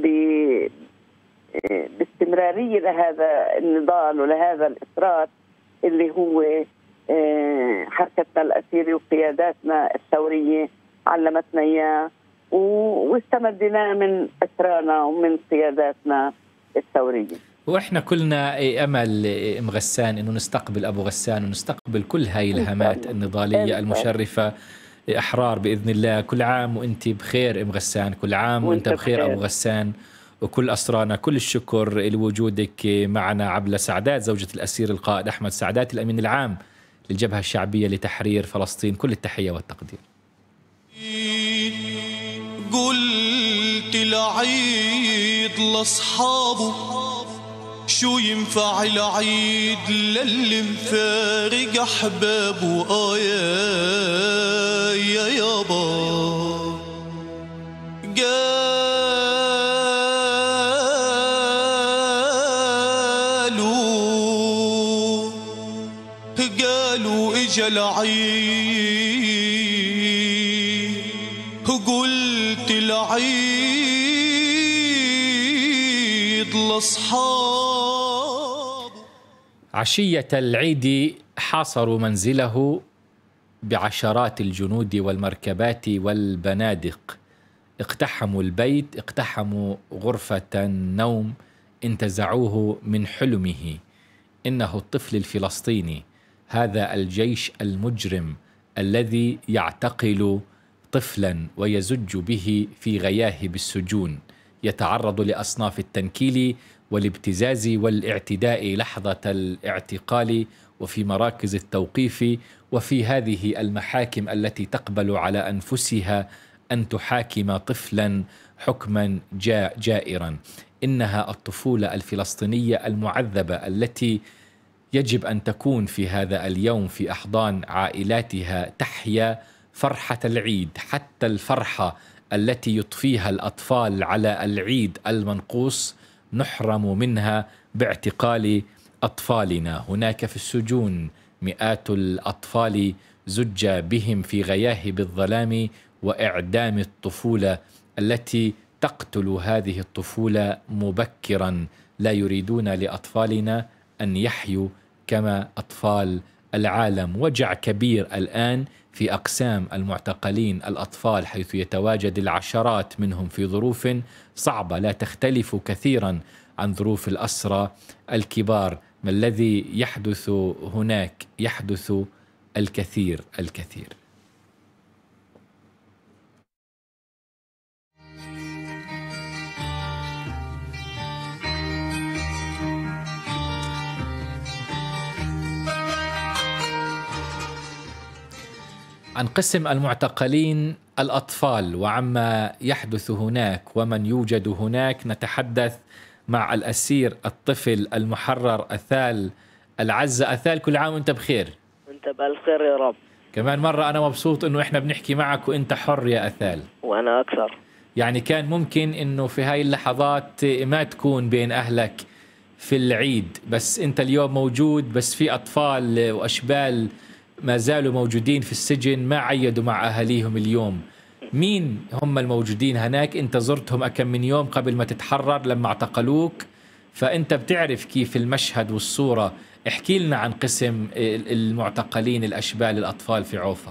باستمراريه لهذا النضال ولهذا الاصرار اللي هو حركتنا الاسيره وقياداتنا الثوريه علمتنا اياه واستمدناه من اسرانا ومن قياداتنا الثوريه. واحنا كلنا امل ام غسان انه نستقبل ابو غسان ونستقبل كل هاي الهامات النضاليه المشرفه احرار باذن الله. كل عام وانت بخير ام غسان، كل عام وانت بخير ابو غسان وكل اسرانا. كل الشكر لوجودك معنا. عبلة سعدات زوجة الاسير القائد احمد سعدات الامين العام للجبهه الشعبيه لتحرير فلسطين، كل التحيه والتقدير. قلت العيد لاصحابه شو ينفع العيد للي مفارق احبابه. اه يا يا يابا قالوا قالوا اجا العيد، قلت العيد لاصحاب. عشية العيد حاصروا منزله بعشرات الجنود والمركبات والبنادق، اقتحموا البيت، اقتحموا غرفة النوم، انتزعوه من حلمه. إنه الطفل الفلسطيني، هذا الجيش المجرم الذي يعتقل طفلا ويزج به في غياهب السجون، يتعرض لأصناف التنكيل والابتزاز والاعتداء لحظة الاعتقال وفي مراكز التوقيف وفي هذه المحاكم التي تقبل على أنفسها أن تحاكم طفلا حكما جا جائرا. إنها الطفولة الفلسطينية المعذبة التي يجب أن تكون في هذا اليوم في أحضان عائلاتها، تحيا فرحة العيد، حتى الفرحة التي يطفيها الأطفال على العيد المنقوص نحرم منها باعتقال أطفالنا. هناك في السجون مئات الأطفال زج بهم في غياهب الظلام وإعدام الطفولة التي تقتل هذه الطفولة مبكرا. لا يريدون لأطفالنا أن يحيوا كما أطفال العالم. وجع كبير الآن في أقسام المعتقلين الأطفال، حيث يتواجد العشرات منهم في ظروف صعبة لا تختلف كثيرا عن ظروف الأسرى الكبار. ما الذي يحدث هناك؟ يحدث الكثير الكثير. عن قسم المعتقلين الأطفال وعما يحدث هناك ومن يوجد هناك نتحدث مع الأسير الطفل المحرر أثال العزة. أثال، كل عام وانت بخير. وانت بالخير يا رب. كمان مرة أنا مبسوط إنه إحنا بنحكي معك وإنت حر يا أثال. وأنا أكثر. يعني كان ممكن إنه في هاي اللحظات ما تكون بين أهلك في العيد، بس أنت اليوم موجود، بس في أطفال وأشبال ما زالوا موجودين في السجن ما عيدوا مع أهاليهم اليوم. مين هم الموجودين هناك؟ أنت زرتهم أكم من يوم قبل ما تتحرر لما اعتقلوك فأنت بتعرف كيف المشهد والصورة. احكي لنا عن قسم المعتقلين الأشبال الأطفال في عوفر.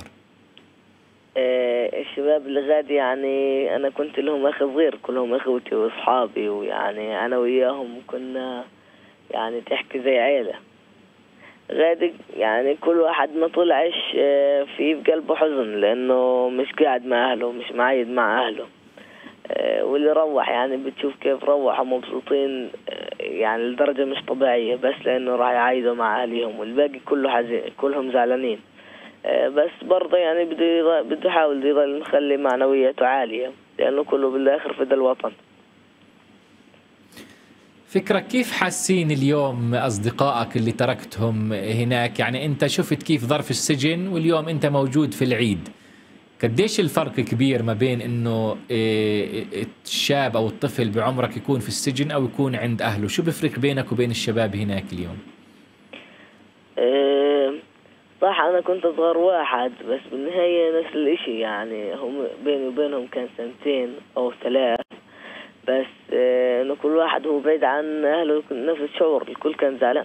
الشباب اللي غادي يعني أنا كنت لهم أخ صغير، كلهم أخوتي وأصحابي، ويعني أنا وياهم كنا يعني تحكي زي عيلة. غادي يعني كل واحد ما طلعش في بقلبه حزن لأنه مش قاعد مع أهله، مش معيد مع أهله. واللي روح يعني بتشوف كيف روحوا مبسوطين يعني لدرجة مش طبيعية، بس لأنه راح يعيدوا مع أهلهم، والباقي كله حزين، كلهم زعلانين. بس برضه يعني بده بده يحاول يضل نخلي معنوياته عالية لأنه كله بالآخر فدا الوطن. فكرك كيف حاسين اليوم أصدقائك اللي تركتهم هناك؟ يعني أنت شفت كيف ظرف السجن واليوم أنت موجود في العيد، قديش الفرق كبير ما بين إنه الشاب أو الطفل بعمرك يكون في السجن أو يكون عند أهله؟ شو بفرق بينك وبين الشباب هناك اليوم؟ أه صح أنا كنت أصغر واحد، بس بالنهاية نفس الإشي، يعني هم بيني وبينهم كان سنتين أو ثلاث، بس أه إنه كل واحد هو بعيد عن أهله نفس الشعور، الكل كان زعلان.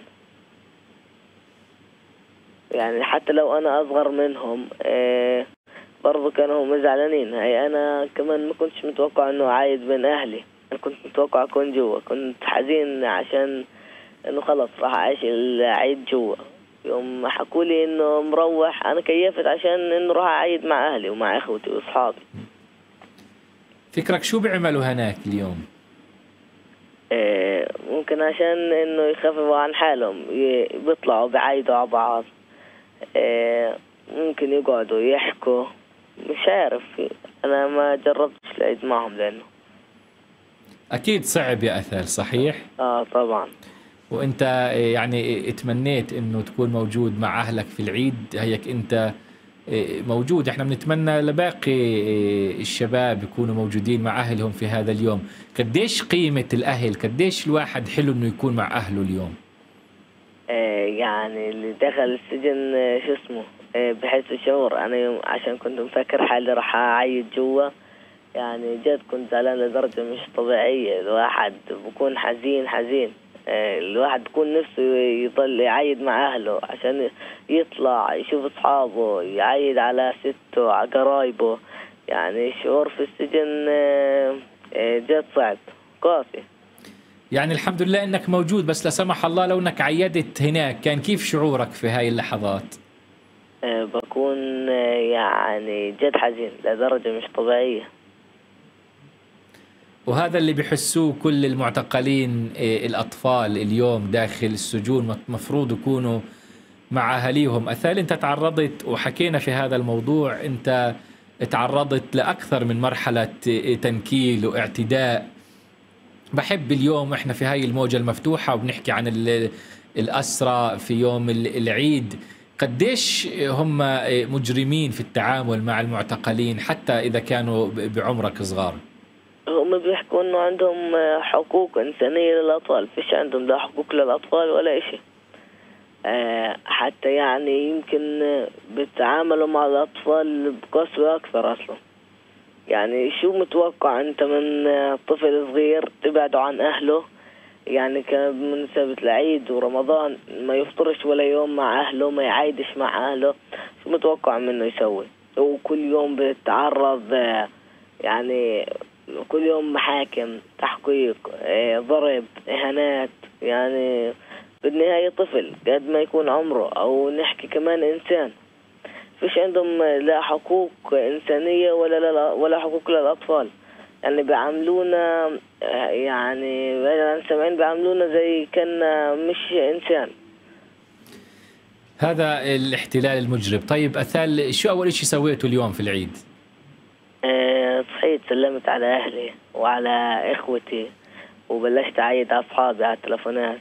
يعني حتى لو أنا أصغر منهم أه برضو كانوا هم زعلانين. هاي أنا كمان ما كنتش متوقع إنه عايد بين أهلي، أنا كنت متوقع أكون جوا، كنت حزين عشان إنه خلص راح أعيش العيد جوا. يوم حكوا لي إنه مروح أنا كيفت عشان إنه راح أعيد مع أهلي ومع إخوتي وأصحابي. فكرك شو بيعملوا هناك اليوم؟ إيه ممكن عشان إنه يخففوا عن حالهم بيطلعوا بعيدوا على بعض، إيه ممكن يقعدوا يحكوا، مش عارف، أنا ما جربتش العيد معهم لأنه أكيد صعب يا أثل، صحيح؟ آه طبعا. وأنت يعني اتمنيت إنه تكون موجود مع أهلك في العيد، هيك أنت موجود. إحنا بنتمنى لباقي الشباب يكونوا موجودين مع أهلهم في هذا اليوم. قديش قيمة الأهل؟ قديش الواحد حلو إنه يكون مع أهله اليوم؟ آه يعني اللي دخل السجن شو اسمه بحس الشعور. أنا يوم عشان كنت مفكر حالي راح أعيد جوا، يعني جد كنت زعلان لدرجة مش طبيعية. الواحد بكون حزين حزين، الواحد بكون نفسه يضل يعيد مع أهله عشان يطلع يشوف أصحابه، يعيد على سته على قرايبه. يعني الشعور في السجن جد صعب قاسي. يعني الحمد لله إنك موجود، بس لا سمح الله لو إنك عيدت هناك كان كيف شعورك في هاي اللحظات؟ بكون يعني جد حزين لدرجة مش طبيعية. وهذا اللي بيحسوه كل المعتقلين الأطفال اليوم داخل السجون، مفروض يكونوا مع أهاليهم. أثال أنت تعرضت وحكينا في هذا الموضوع، أنت تعرضت لأكثر من مرحلة تنكيل واعتداء. بحب اليوم إحنا في هاي الموجة المفتوحة وبنحكي عن الأسرى في يوم العيد، قديش هم مجرمين في التعامل مع المعتقلين حتى إذا كانوا بعمرك صغار؟ هم بيحكوا إنه عندهم حقوق إنسانية للأطفال، فيش عندهم لا حقوق للأطفال ولا إشي. أه حتى يعني يمكن بيتعاملوا مع الأطفال بقسوة أكثر أصلا. يعني شو متوقع أنت من طفل صغير تبعده عن أهله؟ يعني كمناسبة العيد ورمضان ما يفطرش ولا يوم مع أهله، ما يعيدش مع أهله، شو متوقع منه يسوي؟ وكل يوم بيتعرض يعني كل يوم محاكم، تحقيق، ضرب، إهانات. يعني بالنهاية طفل قد ما يكون عمره، أو نحكي كمان إنسان، فيش عندهم لا حقوق إنسانية ولا لا ولا حقوق للأطفال. يعني بيعاملونا يعني بعد سامعين بيعاملونا زي كنا مش إنسان. هذا الاحتلال المجرم. طيب أثال، شو أول شيء سويته اليوم في العيد؟ أه صحيت سلمت على أهلي وعلى إخوتي وبلشت أعيد على أصحابي على التلفونات.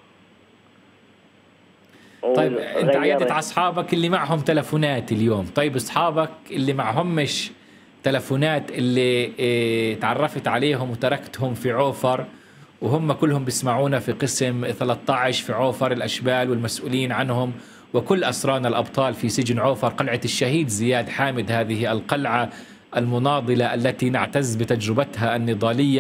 طيب أنت عيدت على أصحابك اللي معهم تلفونات اليوم، طيب أصحابك اللي معهمش تلفونات اللي اه تعرفت عليهم وتركتهم في عوفر وهم كلهم بيسمعونا في قسم ثلاثة عشر في عوفر، الأشبال والمسؤولين عنهم وكل أسرانا الأبطال في سجن عوفر، قلعة الشهيد زياد حامد، هذه القلعة المناضلة التي نعتز بتجربتها النضالية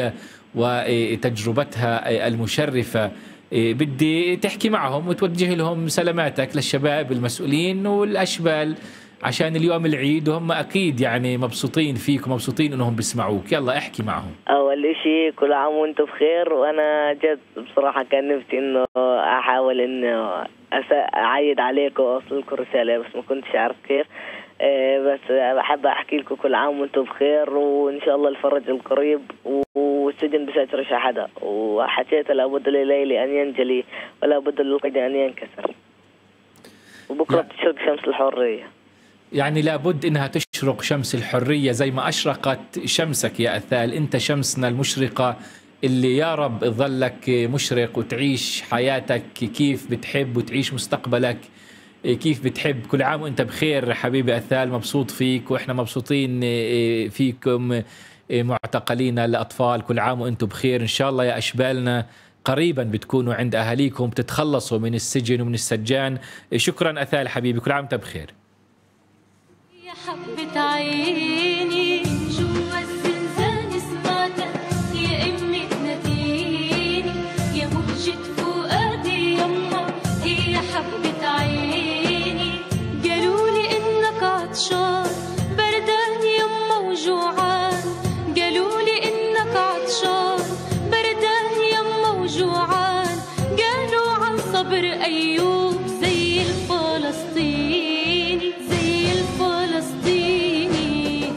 وتجربتها المشرفة. بدي تحكي معهم وتوجه لهم سلاماتك للشباب المسؤولين والأشبال عشان اليوم العيد، وهم أكيد يعني مبسوطين فيك ومبسوطين أنهم بيسمعوك. يلا احكي معهم. أول شيء كل عام وأنتم بخير، وأنا جد بصراحة كان نفسي إنه أحاول إنه أعيد عليكم وأوصل لكم رسالة، بس ما كنتش أعرف كيف. بس بحب أحكي لكم كل عام وأنتم بخير، وإن شاء الله الفرج القريب، والسجن بساترش حدا، وحكيت لابد لليل أن ينجلي ولا بد للقيد أن ينكسر، وبكرة بتشرق شمس الحرية. يعني لابد إنها تشرق شمس الحرية زي ما أشرقت شمسك يا أثال. أنت شمسنا المشرقة اللي يا رب ظلك مشرق وتعيش حياتك كيف بتحب وتعيش مستقبلك كيف بتحب. كل عام وأنت بخير حبيبي أثال، مبسوط فيك وإحنا مبسوطين فيكم معتقلين الأطفال. كل عام وأنتم بخير. إن شاء الله يا أشبالنا قريبا بتكونوا عند أهاليكم بتتخلصوا من السجن ومن السجان. شكرا أثال حبيبي، كل عام وأنت بخير. يا حبة عيني جوا الزنزانة سمعتك يا أمي تناديني، يا مهجة فؤادي يما هي حبة عيني، قالولي إنك عطشان بردان يما وجوعان، قالولي إنك عطشان بردان يما وجوعان، قالوا عن صبر أيوب زي الفلسطيني زي الفلسطيني.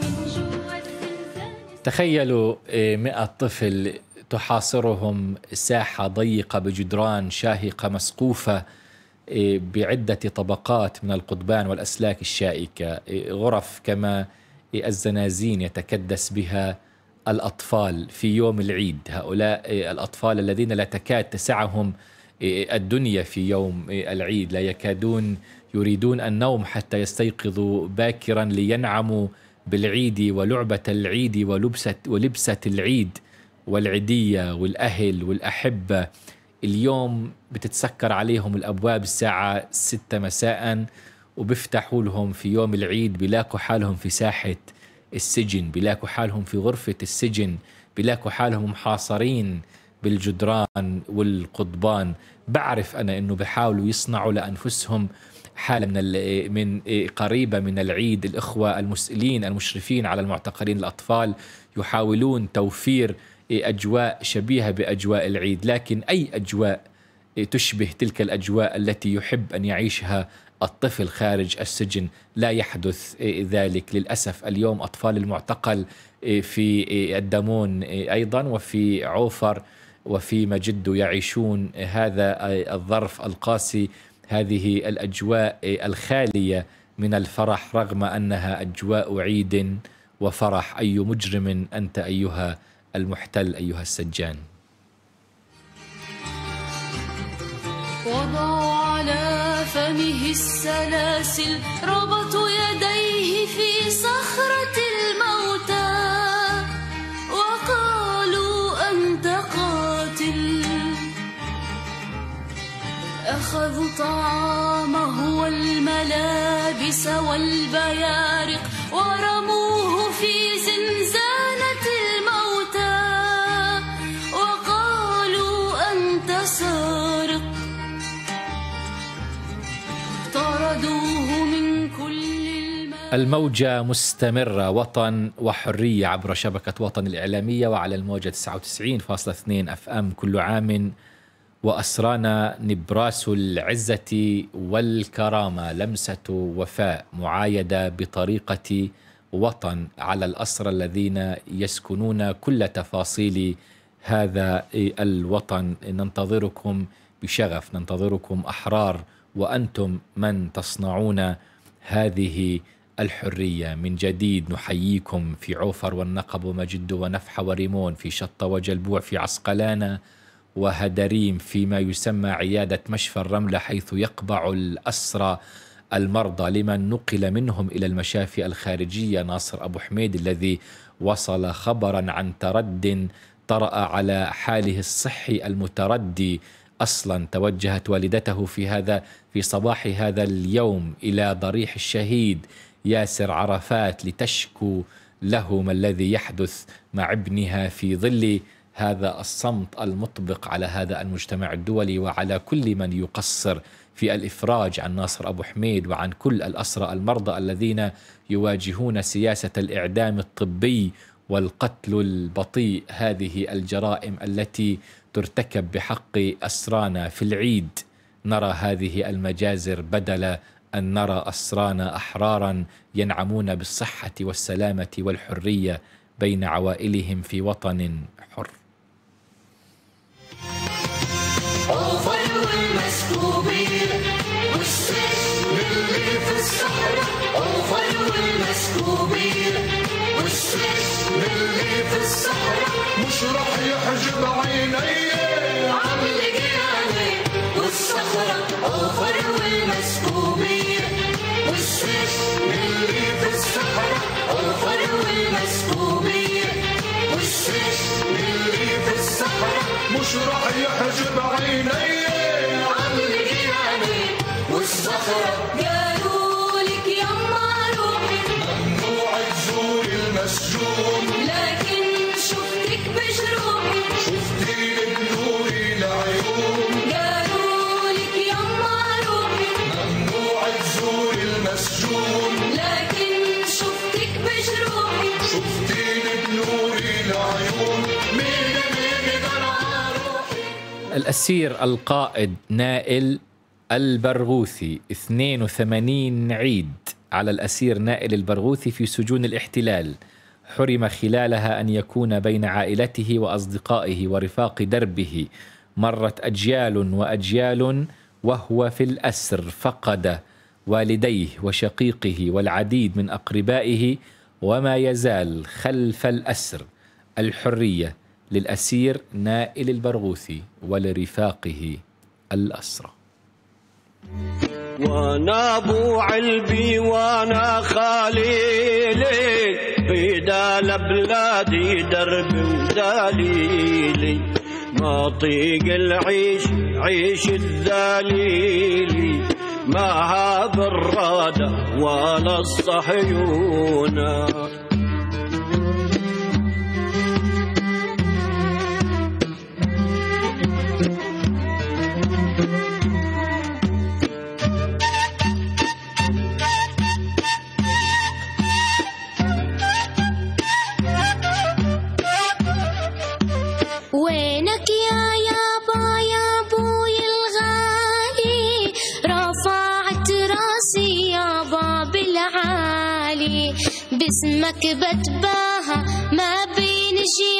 تخيلوا مئة طفل تحاصرهم ساحة ضيقة بجدران شاهقة مسقوفة بعدة طبقات من القضبان والأسلاك الشائكة، غرف كما الزنازين يتكدس بها الأطفال في يوم العيد. هؤلاء الأطفال الذين لا تكاد تسعهم الدنيا في يوم العيد، لا يكادون يريدون النوم حتى يستيقظوا باكرا لينعموا بالعيد ولعبة العيد ولبسة, ولبسة العيد والعيدية والأهل والأحبة. اليوم بتتسكر عليهم الأبواب الساعة ستة مساء وبيفتحوا لهم في يوم العيد، بيلاقوا حالهم في ساحة السجن، بيلاقوا حالهم في غرفة السجن، بيلاقوا حالهم محاصرين بالجدران والقضبان. بعرف أنا أنه بيحاولوا يصنعوا لأنفسهم حالة من من قريبة من العيد. الإخوة المسؤولين المشرفين على المعتقلين الأطفال يحاولون توفير أجواء شبيهة بأجواء العيد، لكن أي أجواء تشبه تلك الأجواء التي يحب أن يعيشها الطفل خارج السجن لا يحدث ذلك للأسف. اليوم أطفال المعتقل في الدمون أيضا وفي عوفر وفي مجدو يعيشون هذا الظرف القاسي، هذه الأجواء الخالية من الفرح رغم أنها أجواء عيد وفرح. أي مجرم أنت أيها المحتل أيها السجان. وضعوا على فمه السلاسل، ربطوا يديه في صخرة الموتى، وقالوا أنت قاتل. أخذوا طعامه والملابس والبيارق ورموه في زنزانة الموتى، وقالوا أنت سارق. طردوه من كل الموجة مستمرة، وطن وحرية عبر شبكة وطن الإعلامية وعلى الموجة تسعة وتسعين فاصلة اثنين أف أم. كل عام وأسرانا نبراس العزة والكرامة، لمسة وفاء معايدة بطريقة وطن على الأسرى الذين يسكنون كل تفاصيل هذا الوطن. ننتظركم بشغف، ننتظركم أحرار، وأنتم من تصنعون هذه الحرية. من جديد نحييكم في عوفر والنقب ومجد ونفحة وريمون، في شطة وجلبوع، في عسقلانة وهدريم، فيما يسمى عيادة مشفى الرملة حيث يقبع الأسرى المرضى لمن نقل منهم إلى المشافي الخارجية. ناصر أبو حميد الذي وصل خبرا عن ترد طرأ على حاله الصحي المتردي أصلا. توجهت والدته في هذا في صباح هذا اليوم إلى ضريح الشهيد ياسر عرفات لتشكو له ما الذي يحدث مع ابنها في ظل هذا الصمت المطبق على هذا المجتمع الدولي وعلى كل من يقصر في الإفراج عن ناصر أبو حميد وعن كل الأسرى المرضى الذين يواجهون سياسة الإعدام الطبي والقتل البطيء. هذه الجرائم التي ترتكب بحق أسرانا في العيد. نرى هذه المجازر بدل أن نرى أسرانا أحرارا ينعمون بالصحة والسلامة والحرية بين عوائلهم في وطن حر. أوفر والمسكوبين والسجن اللي في الصحراء، أوفر والمسكوبين والسجن اللي في الصحراء، مش راح يحجب عيني عم لقياني والصخرة. أوفر والمسكوبين والسجن اللي في الصحراء، أوفر والمسكوبين والسجن اللي في الصحراء، مش راح يحجب عيني عم لقياني والصخرة. قالوا لك يما روحي ممنوع تزور المسجون، لكن شفتك بجروحي شفتيني بنوري العيون. قالوا لك يما روحي ممنوع تزور المسجون، لكن شفتك بجروحي شفتيني بنوري العيون. مين مين قرع روحي. الأسير القائد نائل البرغوثي، اثنين وثمانين عيد على الأسير نائل البرغوثي في سجون الاحتلال، حرم خلالها أن يكون بين عائلته وأصدقائه ورفاق دربه. مرت أجيال وأجيال وهو في الأسر، فقد والديه وشقيقه والعديد من أقربائه، وما يزال خلف الأسر. الحرية للأسير نائل البرغوثي ولرفاقه الأسرى. وانا ابو علبي وانا خليلي، بدال بلادي درب ودليلي، ما طيق العيش عيش الذليلي، ما هذا الرادة ولا الصحيونة. وينك يا يابا يا ابوي الغالي، رفعت راسي يابا بالعالي، باسمك بتباهى ما بين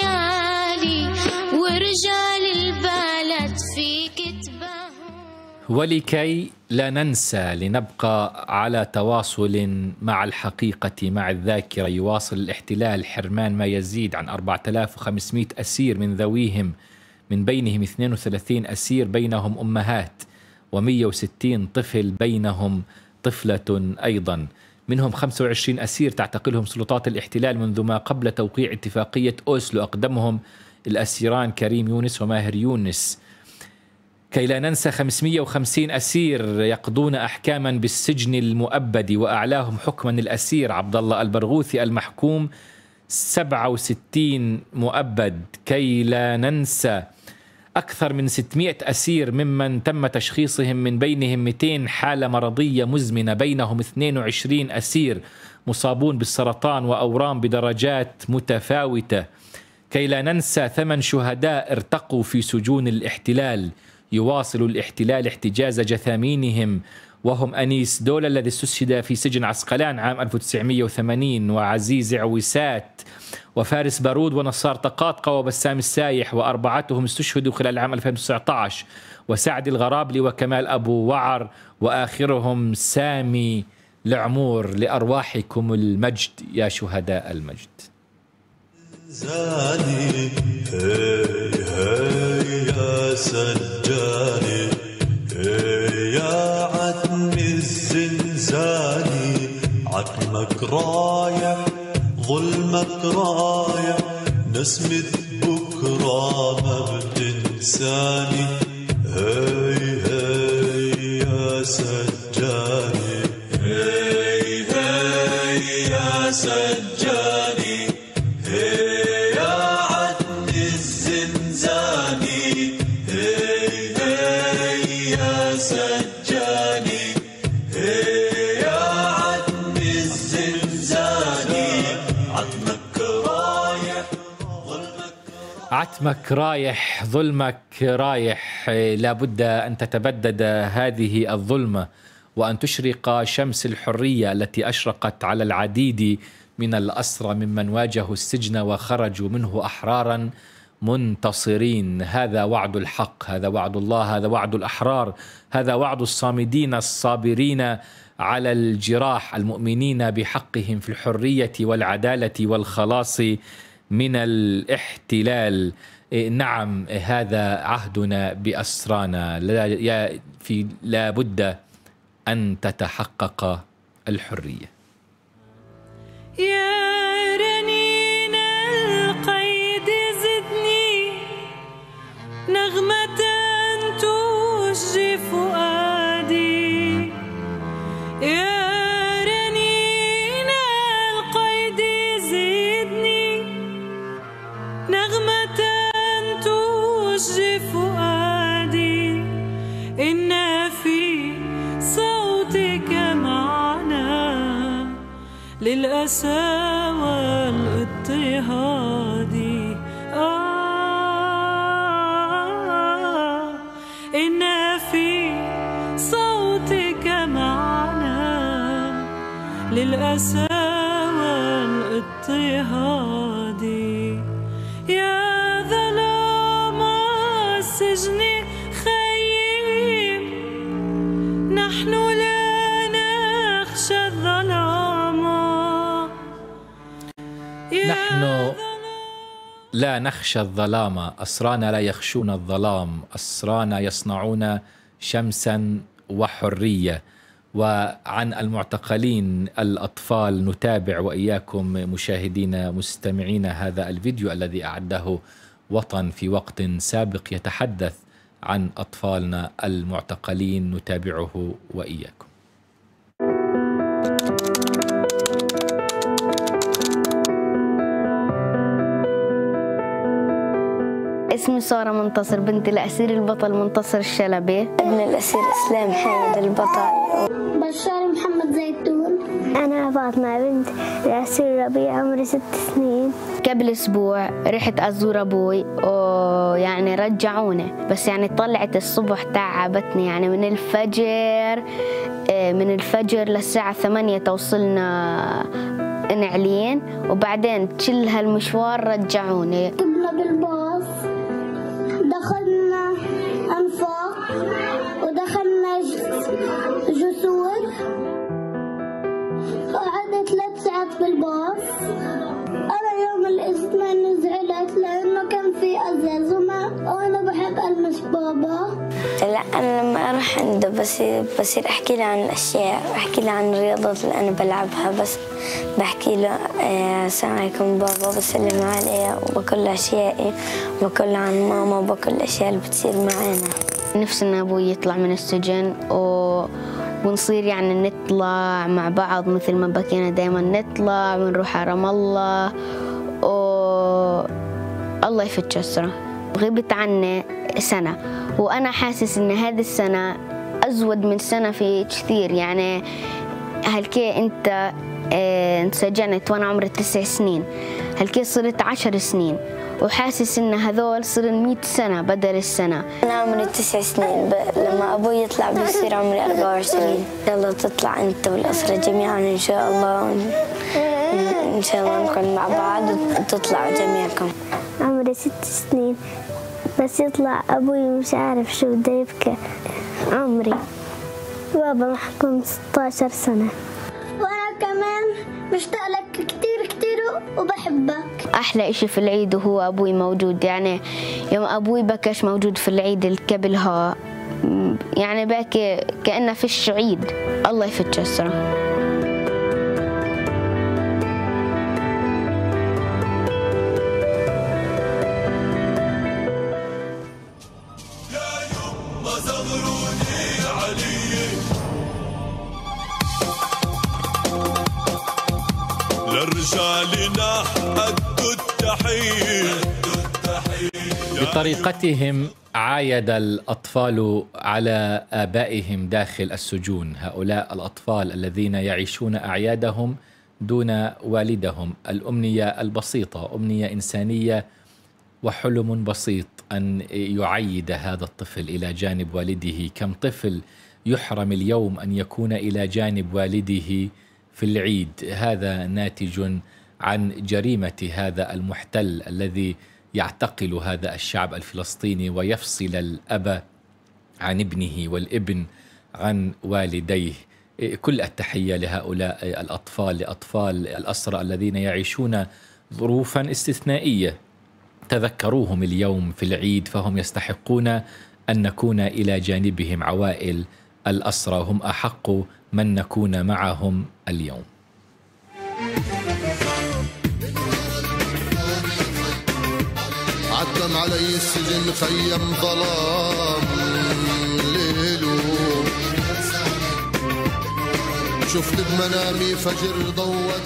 جيالي، ورجال البلد فيك تباهوا. ولكي لا ننسى، لنبقى على تواصل مع الحقيقة مع الذاكرة، يواصل الاحتلال حرمان ما يزيد عن أربعة آلاف وخمسمئة أسير من ذويهم، من بينهم اثنين وثلاثين أسير بينهم أمهات، ومئة وستين طفل بينهم طفلة أيضا. منهم خمسة وعشرين أسير تعتقلهم سلطات الاحتلال منذ ما قبل توقيع اتفاقية أوسلو، أقدمهم الأسيران كريم يونس وماهر يونس. كي لا ننسى خمسمئة وخمسين أسير يقضون أحكاما بالسجن المؤبد، وأعلاهم حكما الأسير عبد الله البرغوثي المحكوم سبعة وستين مؤبد. كي لا ننسى أكثر من ستمئة أسير ممن تم تشخيصهم من بينهم مئتين حالة مرضية مزمنة، بينهم اثنين وعشرين أسير مصابون بالسرطان وأورام بدرجات متفاوتة. كي لا ننسى ثمان شهداء ارتقوا في سجون الاحتلال. يواصل الاحتلال احتجاز جثامينهم، وهم أنيس دولة الذي استشهد في سجن عسقلان عام ألف وتسعمئة وثمانين، وعزيز عويسات، وفارس بارود، ونصار طقاطقة، وبسام السايح، وأربعتهم استشهدوا خلال عام ألفين وتسعة عشر، وسعد الغرابلي وكمال أبو وعر، وآخرهم سامي العمور. لأرواحكم المجد يا شهداء المجد. زاني هي هي يا سجاني، هي يا عتم الزنزاني، عتمك رايح ظلمك رايح، نسمة بكرة ما بتنساني، هي هي يا سجاني، هي هي يا سجاني، هي يا عتم الزنزاني، سجاني يا عتم الزنزاني عتمك رايح عتمك رايح ظلمك رايح. لابد أن تتبدد هذه الظلمة وأن تشرق شمس الحرية التي أشرقت على العديد من الأسرى ممن واجهوا السجن وخرجوا منه أحرارا منتصرين. هذا وعد الحق، هذا وعد الله، هذا وعد الأحرار، هذا وعد الصامدين الصابرين على الجراح المؤمنين بحقهم في الحرية والعدالة والخلاص من الاحتلال. نعم هذا عهدنا بأسرانا، لا في لابد أن تتحقق الحرية. يا رنين القيد زدني نغمة تشجي فؤادي، يا رنين القيد زدني نغمة تشجي فؤادي، إن في صوتك معنا للأسى والاضطهاد. آه إن في صوتك معنا للأسى والاضطهاد. يا ظلام السجن خيم نحن لا نخشى الظلام، نحن لا نخشى الظلام. أسرانا لا يخشون الظلام، أسرانا يصنعون شمسا وحرية. وعن المعتقلين الأطفال نتابع وإياكم مشاهدين مستمعين هذا الفيديو الذي أعده وطن في وقت سابق يتحدث عن أطفالنا المعتقلين، نتابعه وإياكم. اسمي سارة منتصر، بنت الأسير البطل منتصر الشلبي، ابن الأسير إسلام حامد البطل، بشار محمد زيتون. أنا فاطمة بنت الأسير ربيع عمري ست سنين. قبل أسبوع رحت أزور أبوي ويعني رجعوني، بس يعني طلعت الصبح تعبتني، يعني من الفجر من الفجر للساعة ثمانية توصلنا نعلين، وبعدين كل هالمشوار رجعوني. كنا بالباص دخلنا أنفاق ودخلنا جسور، قعدت ثلاث ساعات بالباص. أنا يوم الاثنين زعلت لأنه كان في أزاز وما وأنا بحب ألمس بابا. لا أنا لما أروح عنده بصير بصير أحكي له عن الأشياء، أحكي له عن الرياضات اللي أنا بلعبها، بس بحكي له السلام عليكم بابا، بسلم عليه وبقول له أشيائي، وبقول له عن ماما وبقول الأشياء اللي بتصير معانا. نفسي إن أبوي يطلع من السجن و... ونصير يعني نطلع مع بعض مثل ما بكينا دايما نطلع ونروح على رام الله و... الله يفك أسره. غبت عني سنة وأنا حاسس إن هذه السنة أزود من سنة في كثير، يعني هالكي أنت انسجنت وأنا عمري تسع سنين، هالكي صرت عشر سنين، وحاسس إن هذول صرن مئة سنة بدل السنة. أنا عمري تسع سنين، ب... لما أبوي يطلع بيصير عمري أربعة وعشرين. يلا تطلع أنت والأسرة جميعا إن شاء الله، إن شاء الله نكون مع بعض وتطلعوا جميعكم. عمري ست سنين، بس يطلع أبوي مش عارف شو بده يبكي. عمري بابا محكوم ستة عشر سنة. وأنا كمان مشتاق لك كتير كتير وبحبك. أحلى إشي في العيد وهو أبوي موجود، يعني يوم أبوي بكش موجود في العيد اللي قبلها، يعني باكي كأنه فيش عيد. الله يفك أسره. لرجالنا أدوا التحية بطريقتهم عايد الأطفال على آبائهم داخل السجون، هؤلاء الأطفال الذين يعيشون أعيادهم دون والدهم. الأمنية البسيطة، أمنية إنسانية وحلم بسيط أن يعيد هذا الطفل إلى جانب والده. كم طفل يحرم اليوم أن يكون إلى جانب والده في العيد؟ هذا ناتج عن جريمة هذا المحتل الذي يعتقل هذا الشعب الفلسطيني ويفصل الأب عن ابنه والابن عن والديه. كل التحية لهؤلاء الأطفال، لأطفال الأسرى الذين يعيشون ظروفا استثنائية. تذكروهم اليوم في العيد، فهم يستحقون أن نكون إلى جانبهم. عوائل الأسرى هم أحق من نكون معهم اليوم. عتم علي السجن خيم ظلام ليلو، شفت بمنامي فجر ضوت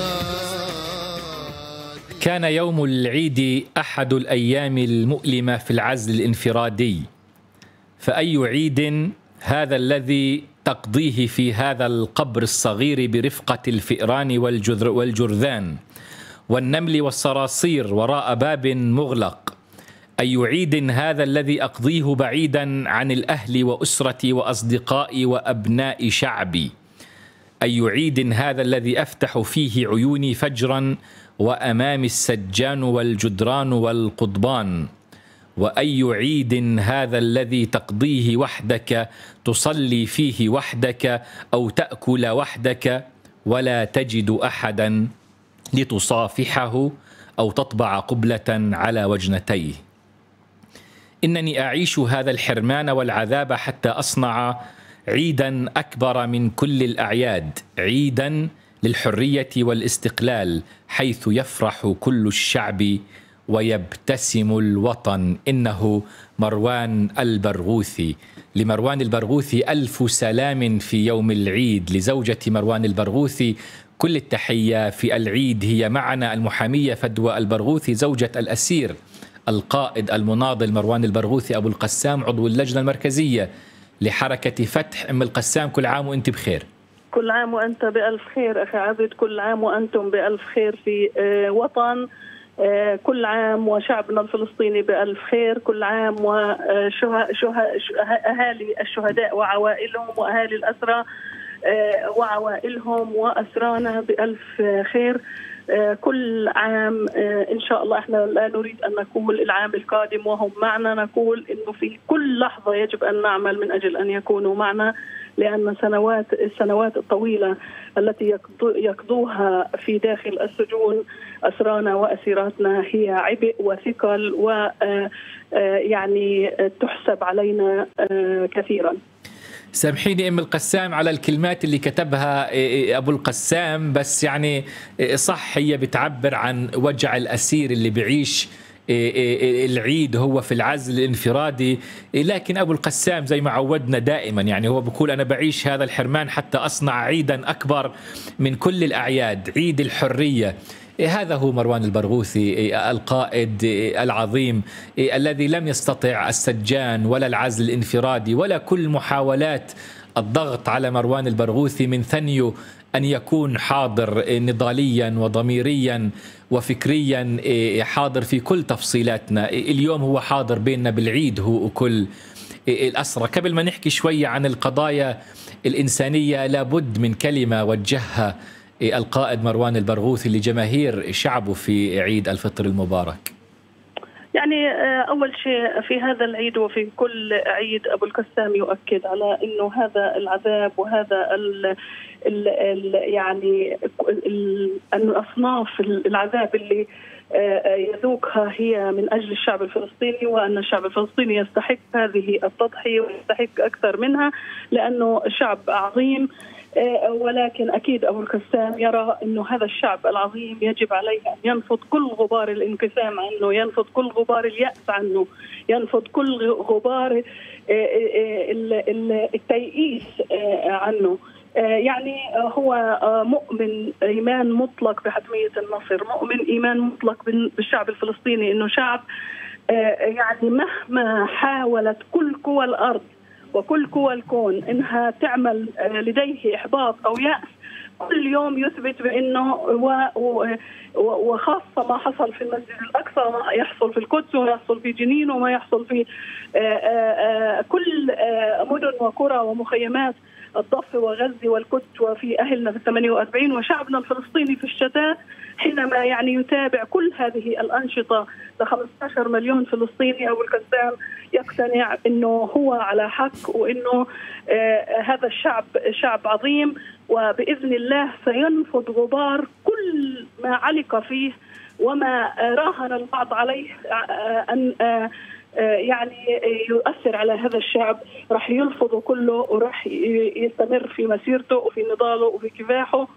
جنان. كان يوم العيد أحد الأيام المؤلمة في العزل الانفرادي، فأي عيد هذا الذي تقضيه في هذا القبر الصغير برفقة الفئران والجرذان والنمل والصراصير وراء باب مغلق؟ أي عيد هذا الذي أقضيه بعيدا عن الأهل وأسرتي وأصدقائي وأبناء شعبي؟ أي عيد هذا الذي أفتح فيه عيوني فجرا وأمامي السجان والجدران والقضبان؟ وأي عيد هذا الذي تقضيه وحدك، تصلي فيه وحدك أو تأكل وحدك ولا تجد أحدا لتصافحه أو تطبع قبلة على وجنتيه؟ إنني أعيش هذا الحرمان والعذاب حتى أصنع عيدا أكبر من كل الأعياد، عيدا للحرية والاستقلال، حيث يفرح كل الشعب ويبتسم الوطن. إنه مروان البرغوثي. لمروان البرغوثي ألف سلام في يوم العيد. لزوجة مروان البرغوثي كل التحية في العيد. هي معنا المحامية فدوى البرغوثي زوجة الأسير القائد المناضل مروان البرغوثي أبو القسام، عضو اللجنة المركزية لحركة فتح. أم القسام، كل عام وأنت بخير. كل عام وأنت بألف خير أخي عبد، كل عام وأنتم بألف خير في وطن، كل عام وشعبنا الفلسطيني بألف خير، كل عام وأهالي الشهداء وعوائلهم وأهالي الأسرى وعوائلهم وأسرانا بألف خير. كل عام إن شاء الله. احنا لا نريد أن نقول العام القادم وهم معنا، نقول إنه في كل لحظة يجب أن نعمل من أجل أن يكونوا معنا، لأن سنوات السنوات الطويلة التي يقضوها في داخل السجون أسرانا وأسيراتنا هي عبء وثقل، ويعني تحسب علينا كثيرا. سامحيني أم القسام على الكلمات اللي كتبها أبو القسام، بس يعني صح هي بتعبر عن وجع الأسير اللي بعيش العيد هو في العزل الانفرادي. لكن أبو القسام زي ما عودنا دائما، يعني هو بيقول أنا بعيش هذا الحرمان حتى أصنع عيدا أكبر من كل الأعياد، عيد الحرية. هذا هو مروان البرغوثي القائد العظيم الذي لم يستطع السجان ولا العزل الانفرادي ولا كل محاولات الضغط على مروان البرغوثي من ثنيه أن يكون حاضر نضاليا وضميريا وفكريا، حاضر في كل تفصيلاتنا. اليوم هو حاضر بيننا بالعيد هو وكل الأسرى. قبل ما نحكي شوية عن القضايا الإنسانية، لابد من كلمة وجهها القائد مروان البرغوثي لجماهير شعبه في عيد الفطر المبارك. يعني أول شيء في هذا العيد وفي كل عيد أبو القسام يؤكد على أنه هذا العذاب وهذا ال ال ال يعني الأصناف العذاب اللي يذوقها هي من أجل الشعب الفلسطيني، وأن الشعب الفلسطيني يستحق هذه التضحية ويستحق أكثر منها، لأنه شعب عظيم. ولكن أكيد أبو القسام يرى أنه هذا الشعب العظيم يجب عليه أن ينفض كل غبار الانقسام عنه، ينفض كل غبار اليأس عنه، ينفض كل غبار التيئيس عنه. يعني هو مؤمن إيمان مطلق بحتمية النصر، مؤمن إيمان مطلق بالشعب الفلسطيني، أنه شعب يعني مهما حاولت كل قوى الأرض وكل قوى الكون إنها تعمل لديه إحباط أو يأس، كل يوم يثبت بأنه وخاصة ما حصل في المسجد الأقصى، ما يحصل في القدس وما يحصل في جنين وما يحصل في كل مدن وقرى ومخيمات الضفة وغزة والقدس وفي أهلنا في الثمانية وأربعين وشعبنا الفلسطيني في الشتاء، حينما يعني يتابع كل هذه الأنشطة ل خمسة عشر مليون فلسطيني. أبو القسام يقتنع أنه هو على حق، وأنه آه هذا الشعب شعب عظيم، وبإذن الله سينفض غبار كل ما علق فيه وما راهن البعض عليه آه أن آه يعني يؤثر على هذا الشعب، راح يلفظه كله وراح يستمر في مسيرته وفي نضاله وفي كفاحه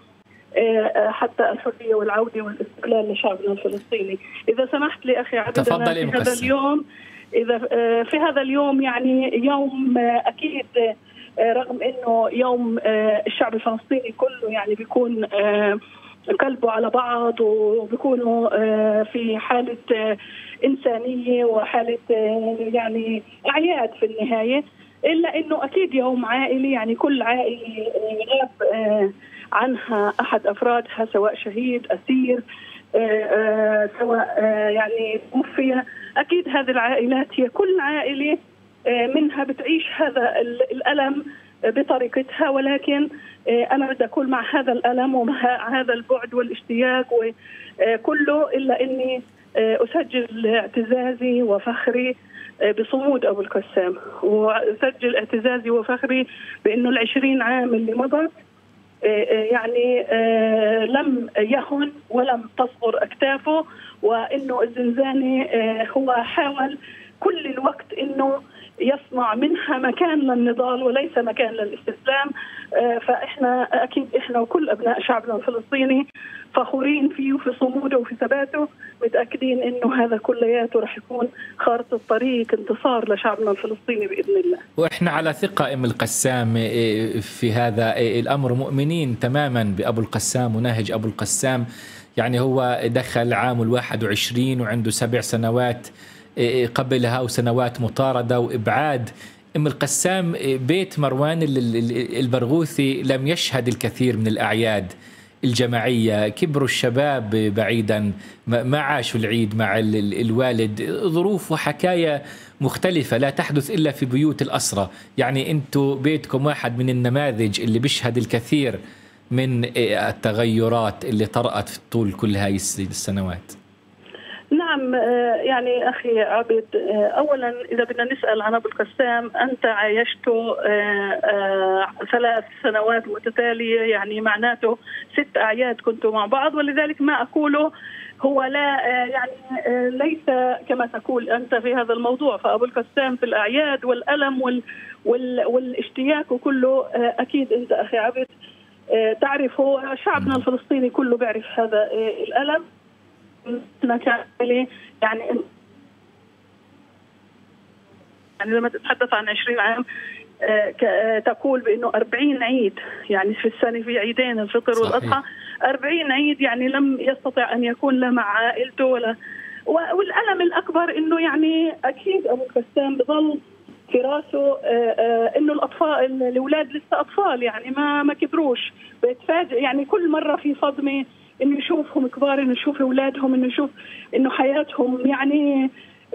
حتى الحرية والعودة والاستقلال لشعبنا الفلسطيني. إذا سمحت لي أخي عبد، في هذا اليوم إذا في هذا اليوم يعني يوم أكيد رغم إنه يوم الشعب الفلسطيني كله يعني بيكون قلبه على بعض وبيكونوا في حالة إنسانية وحالة يعني أعياد في النهاية، إلا إنه أكيد يوم عائلي، يعني كل عائلة غاب عنها أحد أفرادها، سواء شهيد أسير سواء يعني توفي. أكيد هذه العائلات هي كل عائلة منها بتعيش هذا الألم بطريقتها، ولكن أنا بدي أقول مع هذا الألم ومع هذا البعد والاشتياق وكله، إلا أني أسجل اعتزازي وفخري بصمود أبو القسام، وأسجل اعتزازي وفخري بأنه العشرين عام اللي مضت يعني لم يهن ولم تصغر أكتافه، وأنه الزنزاني هو حاول كل الوقت أنه يصنع منها مكان للنضال وليس مكان للاستسلام. فإحنا أكيد إحنا وكل أبناء شعبنا الفلسطيني فخورين فيه وفي صموده وفي ثباته، متأكدين إنه هذا كلياته رح يكون خارطة طريق انتصار لشعبنا الفلسطيني بإذن الله. وإحنا على ثقة أم القسام في هذا الأمر، مؤمنين تماما بأبو القسام ونهج أبو القسام. يعني هو دخل عام الواحد وعشرين وعنده سبع سنوات قبلها وسنوات مطاردة وإبعاد. أم القسام بيت مروان البرغوثي لم يشهد الكثير من الأعياد الجماعية، كبروا الشباب بعيدا، ما عاشوا العيد مع الوالد، ظروف وحكاية مختلفة لا تحدث إلا في بيوت الأسرة. يعني أنتوا بيتكم واحد من النماذج اللي بيشهد الكثير من التغيرات اللي طرأت في طول كل هاي السنوات. نعم يعني أخي عبد، أولا إذا بدنا نسأل عن أبو القسام، أنت عايشته ثلاث سنوات متتالية، يعني معناته ست أعياد كنتوا مع بعض، ولذلك ما أقوله هو لا يعني ليس كما تقول أنت في هذا الموضوع. فأبو القسام في الأعياد والألم وال وال والاشتياق وكله أكيد أنت أخي عبد تعرفه، شعبنا الفلسطيني كله بيعرف هذا الألم. يعني يعني لما تتحدث عن عشرين عام تقول بأنه أربعين عيد، يعني في السنة في عيدين الفطر والأضحى، أربعين عيد يعني لم يستطع أن يكون لا مع عائلته ولا. والألم الأكبر أنه يعني أكيد أبو القسام بظل في راسه انه الاطفال الاولاد لسه اطفال، يعني ما ما كبروش، بيتفاجئ يعني كل مره في صدمه انه يشوفهم كبار، انه يشوف اولادهم، انه يشوف انه حياتهم يعني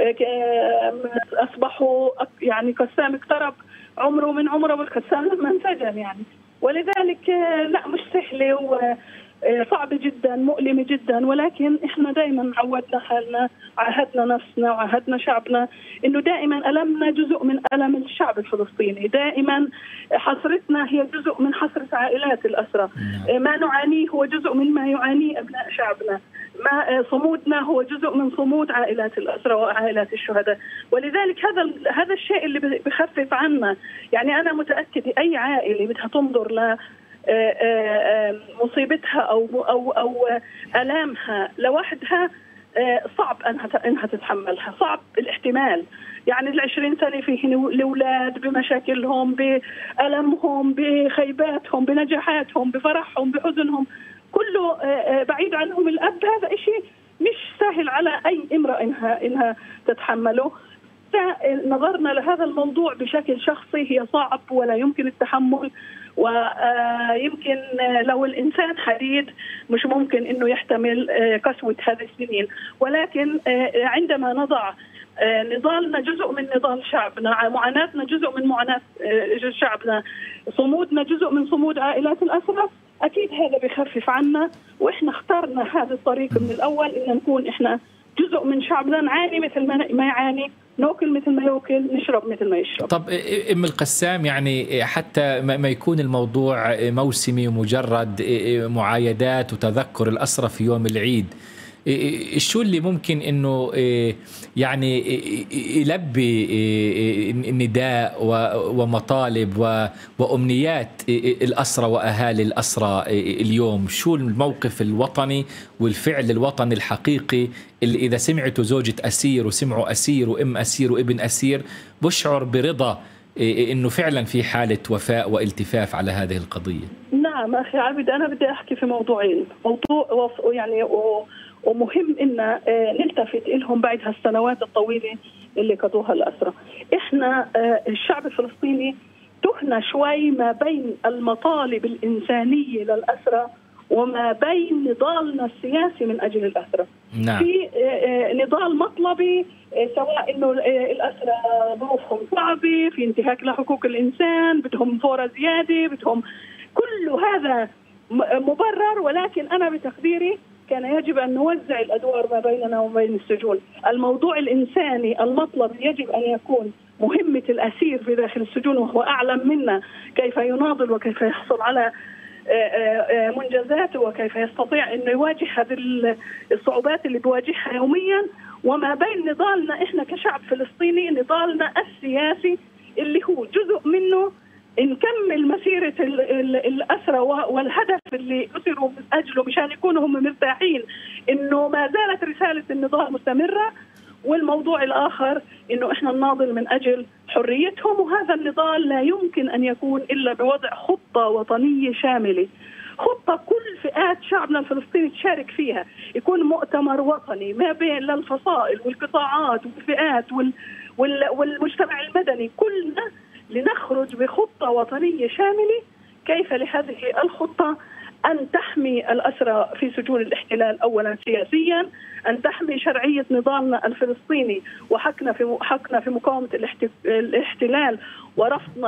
اصبحوا يعني قسام اقترب عمره من عمره والقسام لما انسجن يعني. ولذلك لا مش سهله وصعبه جدا مؤلمه جدا، ولكن احنا دائما عودنا حالنا، عهدنا نفسنا وعهدنا شعبنا انه دائما المنا جزء من الم الشعب الفلسطيني، دائما حسرتنا هي جزء من حسره عائلات الاسرى، ما نعانيه هو جزء من ما يعانيه ابناء شعبنا، ما صمودنا هو جزء من صمود عائلات الاسرى وعائلات الشهداء. ولذلك هذا هذا الشيء اللي بخفف عنا. يعني انا متاكده اي عائله بدها تنظر ل مصيبتها او او او الامها لوحدها صعب انها انها تتحملها، صعب الاحتمال. يعني العشرين سنه فيه الاولاد بمشاكلهم، بألمهم، بخيباتهم، بنجاحاتهم، بفرحهم، بحزنهم، كله بعيد عنهم الاب. هذا شيء مش سهل على أي امرأة إنها إنها تتحمله. نظرنا لهذا الموضوع بشكل شخصي، هي صعب ولا يمكن التحمل، ويمكن لو الإنسان حديد مش ممكن إنه يحتمل قسوة هذه السنين. ولكن عندما نضع نضالنا جزء من نضال شعبنا، معاناتنا جزء من معاناة شعبنا، صمودنا جزء من صمود عائلات الأسرى، أكيد هذا بيخفف عنا. وإحنا اخترنا هذا الطريق من الأول، إن نكون إحنا جزء من شعبنا، نعاني مثل ما يعاني، ناكل مثل ما ياكل، نشرب مثل ما يشرب. طب ام القسام، يعني حتى ما يكون الموضوع موسمي ومجرد معايدات وتذكر الأسرى في يوم العيد، شو اللي ممكن انه يعني يلبي نداء ومطالب وامنيات الأسرى واهالي الأسرى اليوم؟ شو الموقف الوطني والفعل الوطني الحقيقي اللي اذا سمعتوا زوجة اسير وسمعوا اسير وام اسير وابن اسير بشعر برضا انه فعلا في حالة وفاء والتفاف على هذه القضية؟ نعم اخي عابد، انا بدي احكي في موضوعين، موضوع يعني ومهم إن نلتفت لهم بعد هالسنوات الطويلة اللي قضوها الأسرى. إحنا الشعب الفلسطيني تهنا شوي ما بين المطالب الإنسانية للأسرى وما بين نضالنا السياسي من أجل الأسرى. نعم. في نضال مطلبي، سواء إنه الأسرى ظروفهم صعبة، في انتهاك لحقوق الإنسان، بدهم فورة زيادة، بدهم كل هذا مبرر، ولكن أنا بتقديري كان يجب أن نوزع الأدوار ما بيننا وبين السجون. الموضوع الإنساني المطلب يجب أن يكون مهمة الأسير في داخل السجون، وهو أعلم منا كيف يناضل وكيف يحصل على منجزاته وكيف يستطيع أن يواجه هذه الصعوبات اللي بيواجهها يوميا. وما بين نضالنا إحنا كشعب فلسطيني، نضالنا السياسي اللي هو جزء منه نكمل مسيرة الأسرى والهدف اللي أسروا من أجله مشان يكونوا هم مرتاحين، إنه ما زالت رسالة النضال مستمرة. والموضوع الآخر إنه إحنا نناضل من أجل حريتهم، وهذا النضال لا يمكن أن يكون إلا بوضع خطة وطنية شاملة، خطة كل فئات شعبنا الفلسطيني تشارك فيها، يكون مؤتمر وطني ما بين للفصائل والقطاعات والفئات والمجتمع المدني، كلنا لنخرج بخطة وطنية شاملة كيف لهذه الخطة أن تحمي الأسرى في سجون الاحتلال أولا سياسيا، أن تحمي شرعية نضالنا الفلسطيني وحقنا في حقنا في مقاومة الاحتلال ورفضنا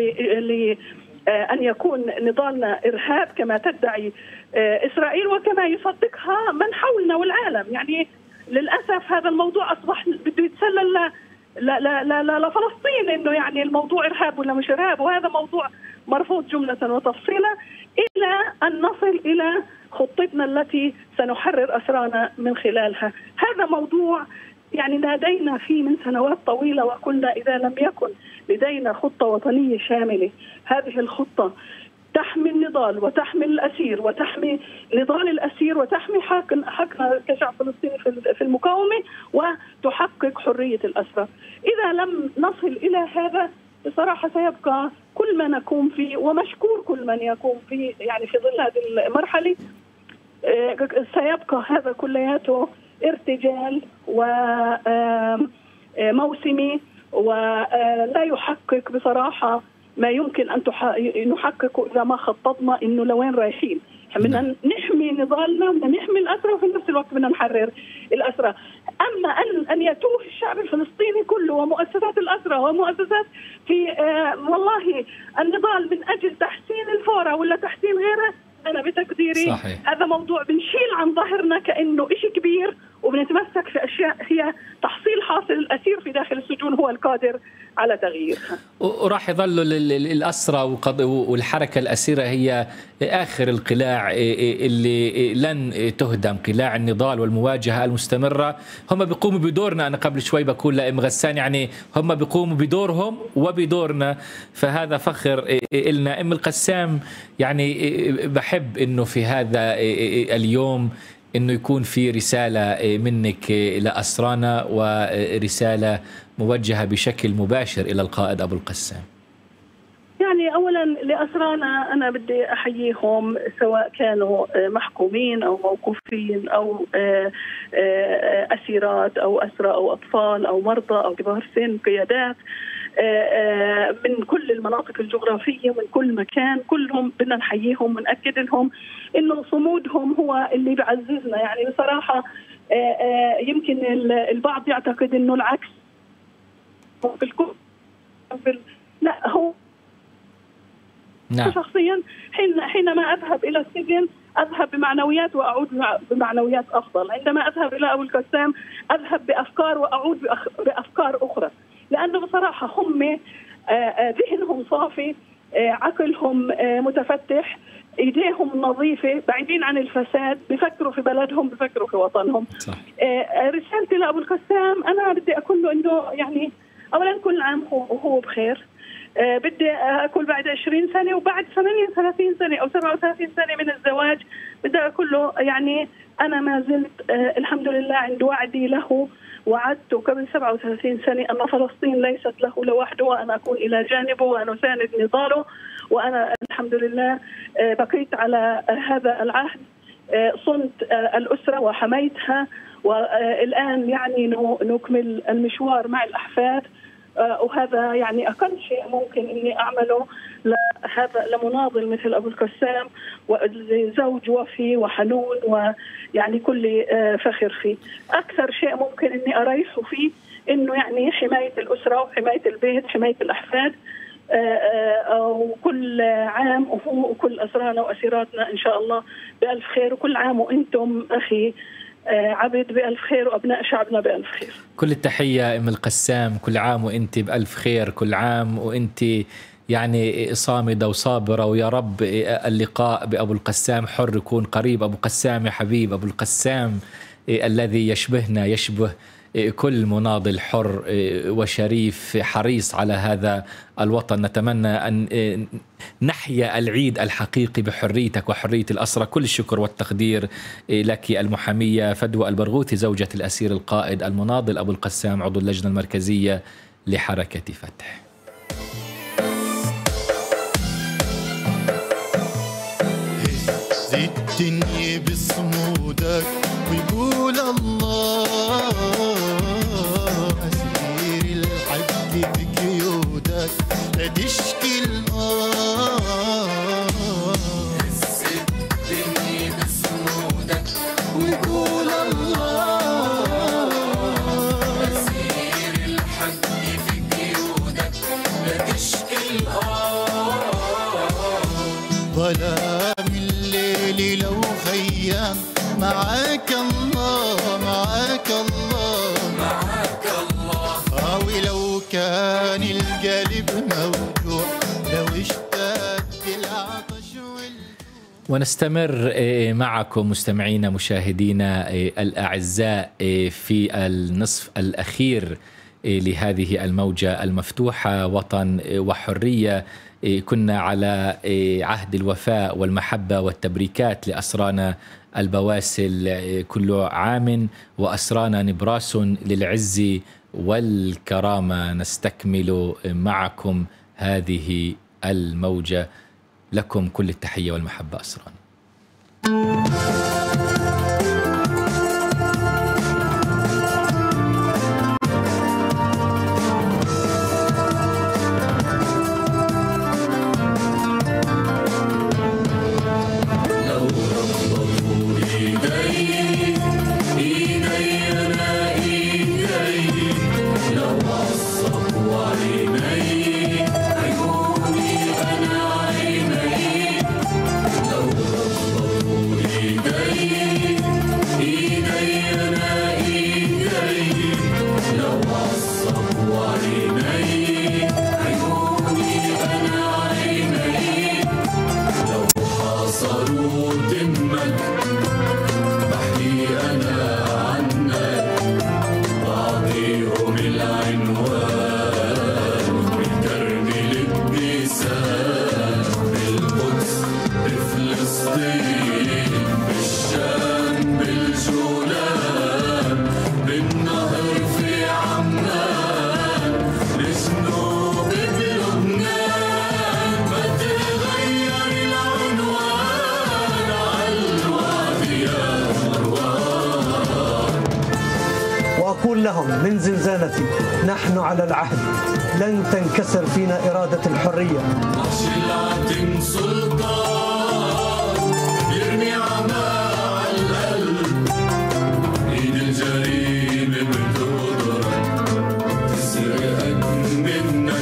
لأن يكون نضالنا إرهاب كما تدعي إسرائيل وكما يصدقها من حولنا والعالم. يعني للأسف هذا الموضوع أصبح بده يتسلل لا لا لا لا لفلسطين انه يعني الموضوع ارهاب ولا مش ارهاب، وهذا موضوع مرفوض جملة وتفصيلا، الى ان نصل الى خطتنا التي سنحرر اسرانا من خلالها. هذا موضوع يعني نادينا فيه من سنوات طويلة وقلنا اذا لم يكن لدينا خطة وطنية شاملة، هذه الخطة تحمي النضال وتحمي الأسير وتحمي نضال الأسير وتحمي حقنا كشعب فلسطيني في المقاومة وتحقق حرية الأسرى. إذا لم نصل إلى هذا بصراحة سيبقى كل ما نقوم فيه، ومشكور كل من يقوم فيه يعني في ظل هذه المرحلة، سيبقى هذا كلياته ارتجال وموسمي ولا يحقق بصراحة ما يمكن أن نحققه إذا ما خططنا إنه لوين رايحين. بدنا نحمي نضالنا، بدنا نحمي الأسرى، وفي نفس الوقت بدنا نحرر الأسرى. أما أن أن يتوه الشعب الفلسطيني كله ومؤسسات الأسرى ومؤسسات في آه والله النضال من أجل تحسين الفورة ولا تحسين غيرها، أنا بتقديري صحيح. هذا موضوع بنشيل عن ظهرنا كأنه إشي كبير، وبنتمسك في أشياء هي تحصيل حاصل الأسير في داخل السجون هو القادر على تغييرها. وراح يظل الأسرى والحركة الأسيرة هي آخر القلاع اللي لن تهدم، قلاع النضال والمواجهة المستمرة. هم بيقوموا بدورنا، أنا قبل شوي بقول لأم غسان يعني هم بيقوموا بدورهم وبدورنا، فهذا فخر إلنا. أم القسام، يعني بحب إنه في هذا اليوم إنه يكون في رسالة منك لأسرانا ورسالة موجهة بشكل مباشر إلى القائد أبو القسام. يعني أولا لأسرانا أنا بدي أحييهم، سواء كانوا محكومين أو موقوفين أو أسيرات أو أسرى أو أطفال أو مرضى أو كبار سن، قيادات من كل المناطق الجغرافية من كل مكان، كلهم بدنا نحييهم ونأكد لهم إنه صمودهم هو اللي بيعززنا. يعني بصراحة يمكن البعض يعتقد إنه العكس في الكل، لا هو نعم. شخصيا حين حينما أذهب إلى السجن أذهب بمعنويات وأعود بمعنويات أفضل، عندما أذهب إلى أبو القسام أذهب بأفكار وأعود بأفكار أخرى، لأنه بصراحة هم ذهنهم صافي، عقلهم متفتح، ايديهم نظيفه، بعيدين عن الفساد، بفكروا في بلدهم، بفكروا في وطنهم. صح. رسالتي لأبو القسام أنا بدي أقول له إنه يعني أولا كل عام وهو بخير. أه بدي أقول بعد عشرين سنة وبعد ثمانية وثلاثين سنة أو سبعة وثلاثين سنة من الزواج بدي أقول له يعني أنا ما زلت أه الحمد لله عند وعدي له، وعدته قبل سبعة وثلاثين سنة أن فلسطين ليست له لوحده، وأنا أكون إلى جانبه وأنا أساند نضاله، وأنا الحمد لله أه بقيت على هذا العهد. أه صنت أه الأسرة وحميتها، والآن يعني نكمل المشوار مع الأحفاد، وهذا يعني أقل شيء ممكن إني أعمله لهذا لمناضل مثل أبو القسام، وزوج وفي وحنون ويعني كل فخر فيه. أكثر شيء ممكن إني أريحه فيه إنه يعني حماية الأسرة وحماية البيت، حماية الأحفاد، وكل عام وهو وكل أسرانا وأسيراتنا إن شاء الله بألف خير، وكل عام وأنتم أخي عبد بألف خير، وأبناء شعبنا بألف خير. كل التحية أم القسام، كل عام وأنت بألف خير، كل عام وأنت يعني صامدة وصابرة، ويا رب اللقاء بأبو القسام حر يكون قريب. أبو قسام يا حبيب، أبو القسام الذي يشبهنا، يشبه كل مناضل حر وشريف حريص على هذا الوطن. نتمنى أن نحيا العيد الحقيقي بحريتك وحرية الأسرى. كل الشكر والتقدير لك المحامية فدوى البرغوثي، زوجة الأسير القائد المناضل أبو القسام، عضو اللجنة المركزية لحركة فتح. هز الدنيا بصمودك ويقول الله، أسير الحق بقيودك لا تشكي الآه. هز الدنيا بصمودك ويقول الله، أسير الحق بقيودك لا تشكي الآه. ظلام الليل لو خيام معاك الله، معاك الله، معاك الله. ولو كان القلب موجوع، لو اشتد العطش وال... ونستمر معكم مستمعينا مشاهدينا الأعزاء في النصف الأخير لهذه الموجة المفتوحة، وطن وحرية. كنا على عهد الوفاء والمحبة والتبريكات لأسرانا البواسل كل عام، وأسرانا نبراس للعز والكرامة. نستكمل معكم هذه الموجة، لكم كل التحية والمحبة أسرانا. عيوني أنا عيني، لو ربطوا إيدي لهم من زنزانتي نحن على العهد، لن تنكسر فينا إرادة الحرية. شلعة سلطان يرمي عمى على القلب، ايد الجريمة بتقدرك تسرقك منك،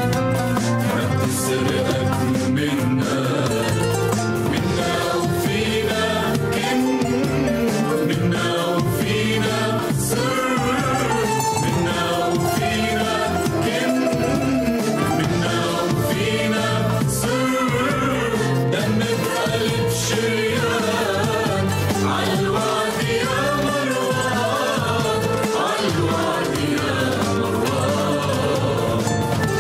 تسرقك منك منا وفينا كم، منا وفينا سر، منا وفينا كم، منا وفينا سر، دم بقلب شريان عالوعد يا مروان، عالوعد يا مروان.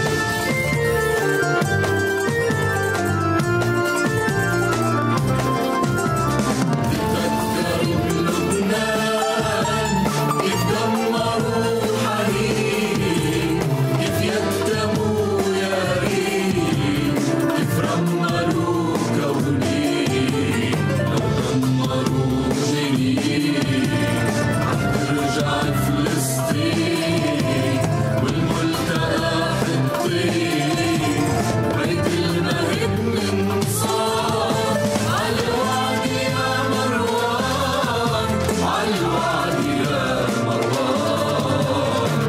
كيف دمروا حنين، كيف يتموا يارين، كيف رملوا كوني، لو دمروا جنين عم ترجع فلسطين، والملتقى حطين، بيت المهد من صار، عالوعد يا مروان، عالوعد يا مروان.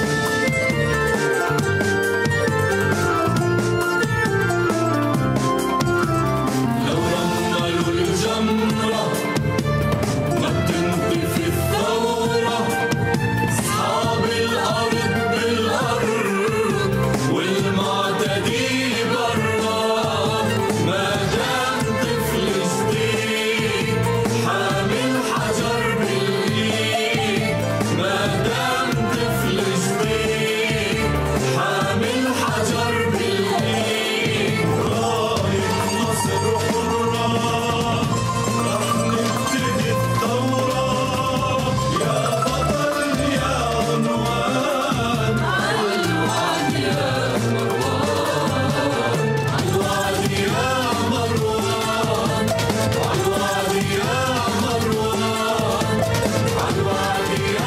لو رملوا الجمرة ما بتنطفي الثورة، أصحاب الأرض بالأرض والمعتدي برا، ما دام طفل جديد حامل حجر بالإيد، ما دام طفل جديد حامل حجر بالإيد، راية مصر حرة رح نبتدي الثورة، يا بطل يا عنوان، عالوعد يا مروان، عالوعد يا مروان، عالوعد يا مروان، عالوعد يا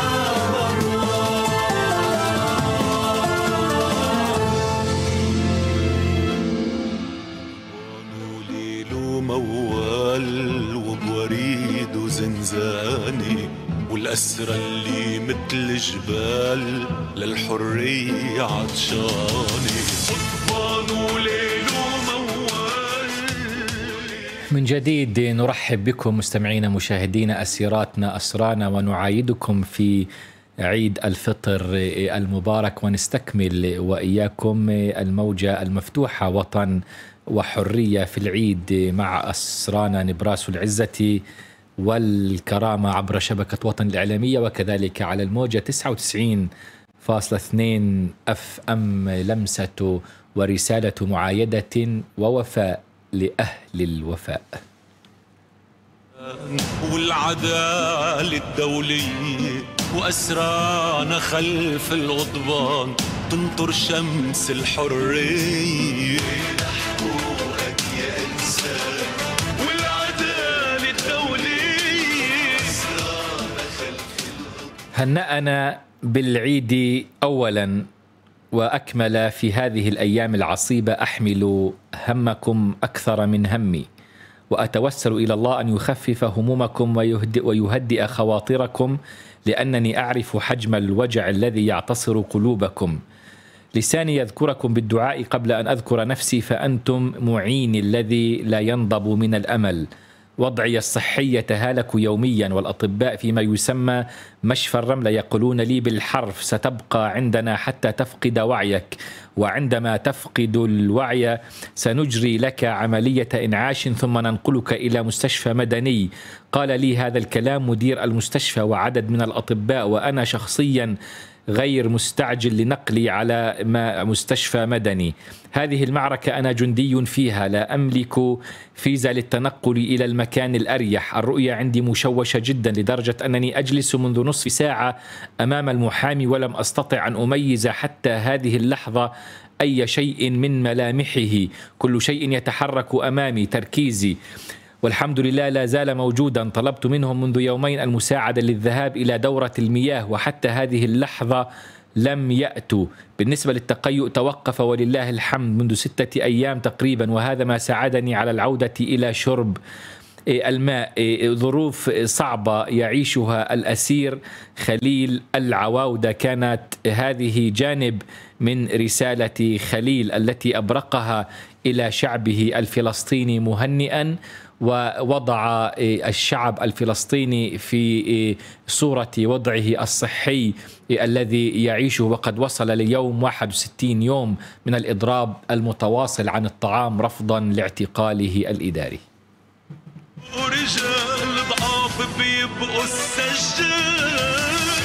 مروان. ليل وموال وبوريد وزنزاني، والأسرى اللي مثل جبال للحرية عطشاني، قطبان وليل وموال. من جديد نرحب بكم مستمعينا مشاهدينا أسيراتنا أسرانا، ونعايدكم في عيد الفطر المبارك، ونستكمل وإياكم الموجة المفتوحة وطن وحرية في العيد مع أسرانا نبراس العزة والكرامة عبر شبكة وطن الإعلامية، وكذلك على الموجة تسعة وتسعين فاصلة اثنين أف أم، لمسة ورسالة معايدة ووفاء لأهل الوفاء. والعدالة الدولية وأسرانا خلف الغضبان، تنطر شمس الحرية حقوقك يا إنسان، والعدالة الدولية أسرانا خلف هنأنا بالعيد أولا وأكمل في هذه الأيام العصيبة، أحمل همكم أكثر من همي، وأتوسل إلى الله أن يخفف همومكم ويهدئ, ويهدئ خواطركم، لأنني أعرف حجم الوجع الذي يعتصر قلوبكم. لساني يذكركم بالدعاء قبل أن أذكر نفسي، فأنتم معيني الذي لا ينضب من الأمل. وضعي الصحي يتهالك يوميا، والأطباء فيما يسمى مشفى الرملة يقولون لي بالحرف: ستبقى عندنا حتى تفقد وعيك، وعندما تفقد الوعي سنجري لك عملية إنعاش ثم ننقلك إلى مستشفى مدني. قال لي هذا الكلام مدير المستشفى وعدد من الأطباء، وأنا شخصيا غير مستعجل لنقلي على مستشفى مدني. هذه المعركة أنا جندي فيها، لا أملك فيزا للتنقل إلى المكان الأريح. الرؤية عندي مشوشة جدا لدرجة أنني أجلس منذ نصف ساعة أمام المحامي ولم أستطع أن أميز حتى هذه اللحظة أي شيء من ملامحه. كل شيء يتحرك أمامي، تركيزي والحمد لله لا زال موجودا. طلبت منهم منذ يومين المساعدة للذهاب إلى دورة المياه وحتى هذه اللحظة لم يأتوا. بالنسبة للتقيؤ توقف ولله الحمد منذ ستة أيام تقريبا، وهذا ما ساعدني على العودة إلى شرب الماء. ظروف صعبة يعيشها الأسير خليل العواودة، كانت هذه جانب من رسالة خليل التي أبرقها إلى شعبه الفلسطيني مهنئا، ووضع الشعب الفلسطيني في صورة وضعه الصحي الذي يعيشه، وقد وصل ليوم واحد وستين يوم من الإضراب المتواصل عن الطعام رفضا لاعتقاله الإداري. ورجال ضعاف بيبقوا السجاد.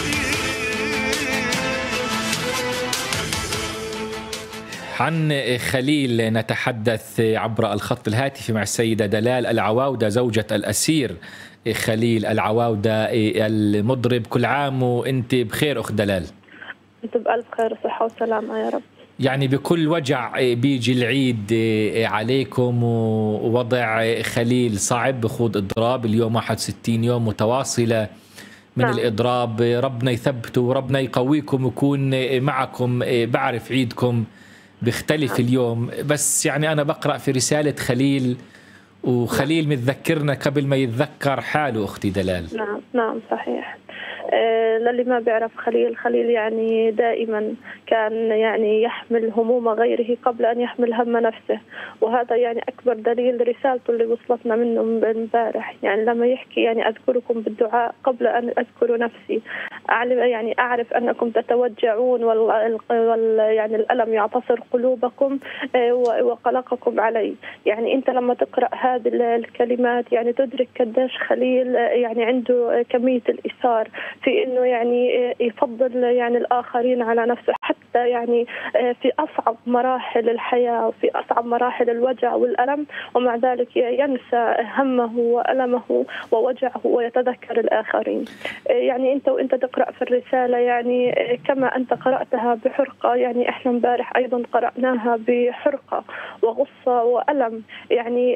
عن خليل نتحدث عبر الخط الهاتفي مع السيدة دلال العواودة زوجة الأسير خليل العواودة المضرب. كل عام وانت بخير أخت دلال. انت بألف خير وصحة وسلامة يا رب. يعني بكل وجع بيجي العيد عليكم، ووضع خليل صعب بخوض إضراب اليوم واحد وستين يوم متواصلة من نعم. الإضراب. ربنا يثبته وربنا يقويكم ويكون معكم. بعرف عيدكم بيختلف نعم. اليوم، بس يعني أنا بقرأ في رسالة خليل، وخليل متذكرنا قبل ما يتذكر حاله أختي دلال. نعم نعم صحيح. آه للي ما بيعرف خليل، خليل يعني دائما كان يعني يحمل هموم غيره قبل أن يحمل هم نفسه، وهذا يعني أكبر دليل رسالته اللي وصلتنا منه امبارح. يعني لما يحكي يعني أذكركم بالدعاء قبل أن أذكر نفسي، أعلم يعني أعرف أنكم تتوجعون وال, وال يعني الألم يعتصر قلوبكم آه وقلقكم علي. يعني أنت لما تقرأ هذه الكلمات يعني تدرك قديش خليل يعني عنده كمية الإثار في إنه يعني يفضل يعني الآخرين على نفسه، حتى يعني في أصعب مراحل الحياة وفي أصعب مراحل الوجع والألم، ومع ذلك ينسى همه وألمه ووجعه ويتذكر الآخرين. يعني أنت وأنت تقرأ في الرسالة يعني كما أنت قرأتها بحرقة، يعني إحنا امبارح أيضا قرأناها بحرقة وغصة وألم، يعني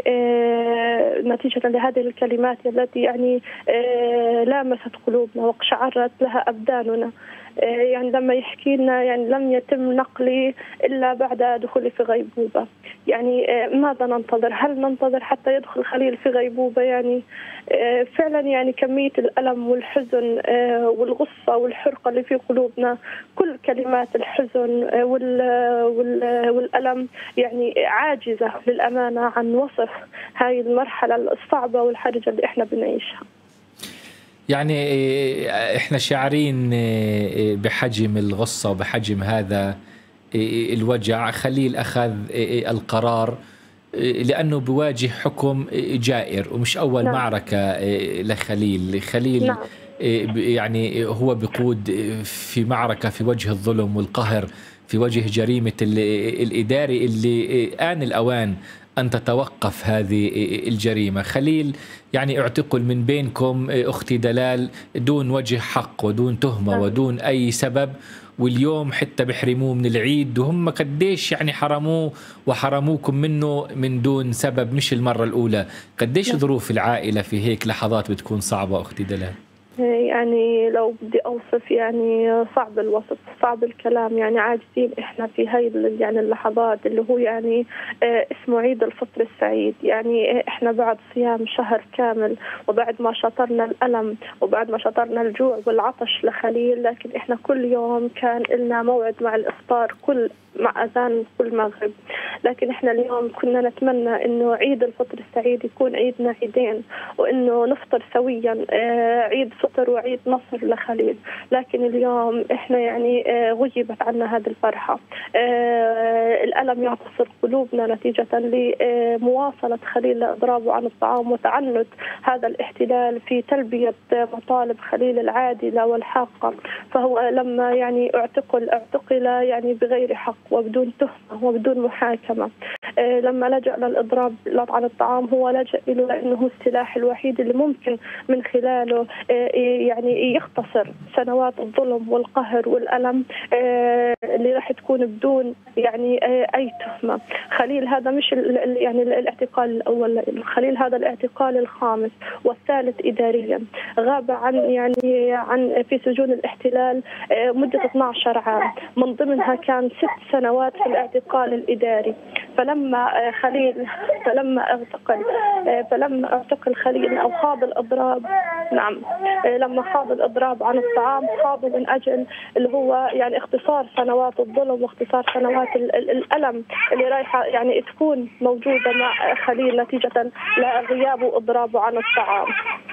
نتيجة لهذه الكلمات التي يعني لامست قلوبنا وقشعرت لها أبداننا. يعني لما يحكي لنا يعني لم يتم نقلي إلا بعد دخولي في غيبوبة. يعني ماذا ننتظر؟ هل ننتظر حتى يدخل خليل في غيبوبة؟ يعني فعلا يعني كمية الألم والحزن والغصة والحرقة اللي في قلوبنا، كل كلمات الحزن والألم يعني عاجزة للأمانة عن وصف هاي المرحلة الصعبة والحرجة اللي احنا بنعيشها. يعني احنا شاعرين بحجم الغصة وبحجم هذا الوجع. خليل أخذ القرار لأنه بواجه حكم جائر، ومش أول نعم. معركة لخليل. خليل نعم. يعني هو بقود في معركة في وجه الظلم والقهر، في وجه جريمة الإداري اللي آن الأوان أن تتوقف هذه الجريمة. خليل يعني اعتقل من بينكم أختي دلال دون وجه حق ودون تهمة ودون أي سبب، واليوم حتى بحرموه من العيد، وهم قديش يعني حرموه وحرموكم منه من دون سبب، مش المرة الأولى. قديش ظروف العائلة في هيك لحظات بتكون صعبة أختي دلال؟ يعني لو بدي أوصف يعني صعب الوصف، صعب الكلام. يعني عاجزين إحنا في هاي يعني اللحظات اللي هو يعني اسمه عيد الفطر السعيد. يعني إحنا بعد صيام شهر كامل، وبعد ما شطرنا الألم وبعد ما شطرنا الجوع والعطش لخليل، لكن إحنا كل يوم كان لنا موعد مع الإفطار كل مع أذان كل مغرب. لكن إحنا اليوم كنا نتمنى إنه عيد الفطر السعيد يكون عيدنا عيدين، وإنه نفطر سويا عيد فطر وعيد نصر لخليل. لكن اليوم إحنا يعني غيبت عنا هذه الفرحة. الألم يعتصر قلوبنا نتيجة لمواصلة خليل لإضرابه عن الطعام وتعنت هذا الاحتلال في تلبية مطالب خليل العادلة والحاقة. فهو لما يعني اعتقل اعتقل يعني بغير حق وبدون تهمة وبدون محاكمة. لما لجأ للإضراب عن الطعام هو لجأ له لأنه السلاح الوحيد اللي ممكن من خلاله يعني يختصر سنوات الظلم والقهر والألم اللي راح تكون بدون يعني أي تهمة. خليل هذا مش يعني الاعتقال الأول، خليل هذا الاعتقال الخامس والثالث إداريا. غاب عن يعني عن في سجون الاحتلال مدة اثني عشر عام، من ضمنها كان ست سنوات في الاعتقال الإداري. فلما خليل فلما اعتقل فلما اعتقل خليل أو خاض الإضراب، نعم لما خاض الإضراب عن الطعام خاضه من أجل اللي هو يعني اختصار سنوات الظلم واختصار سنوات الألم اللي رايحة يعني تكون موجودة مع خليل نتيجة لغيابه وإضرابه عن الطعام.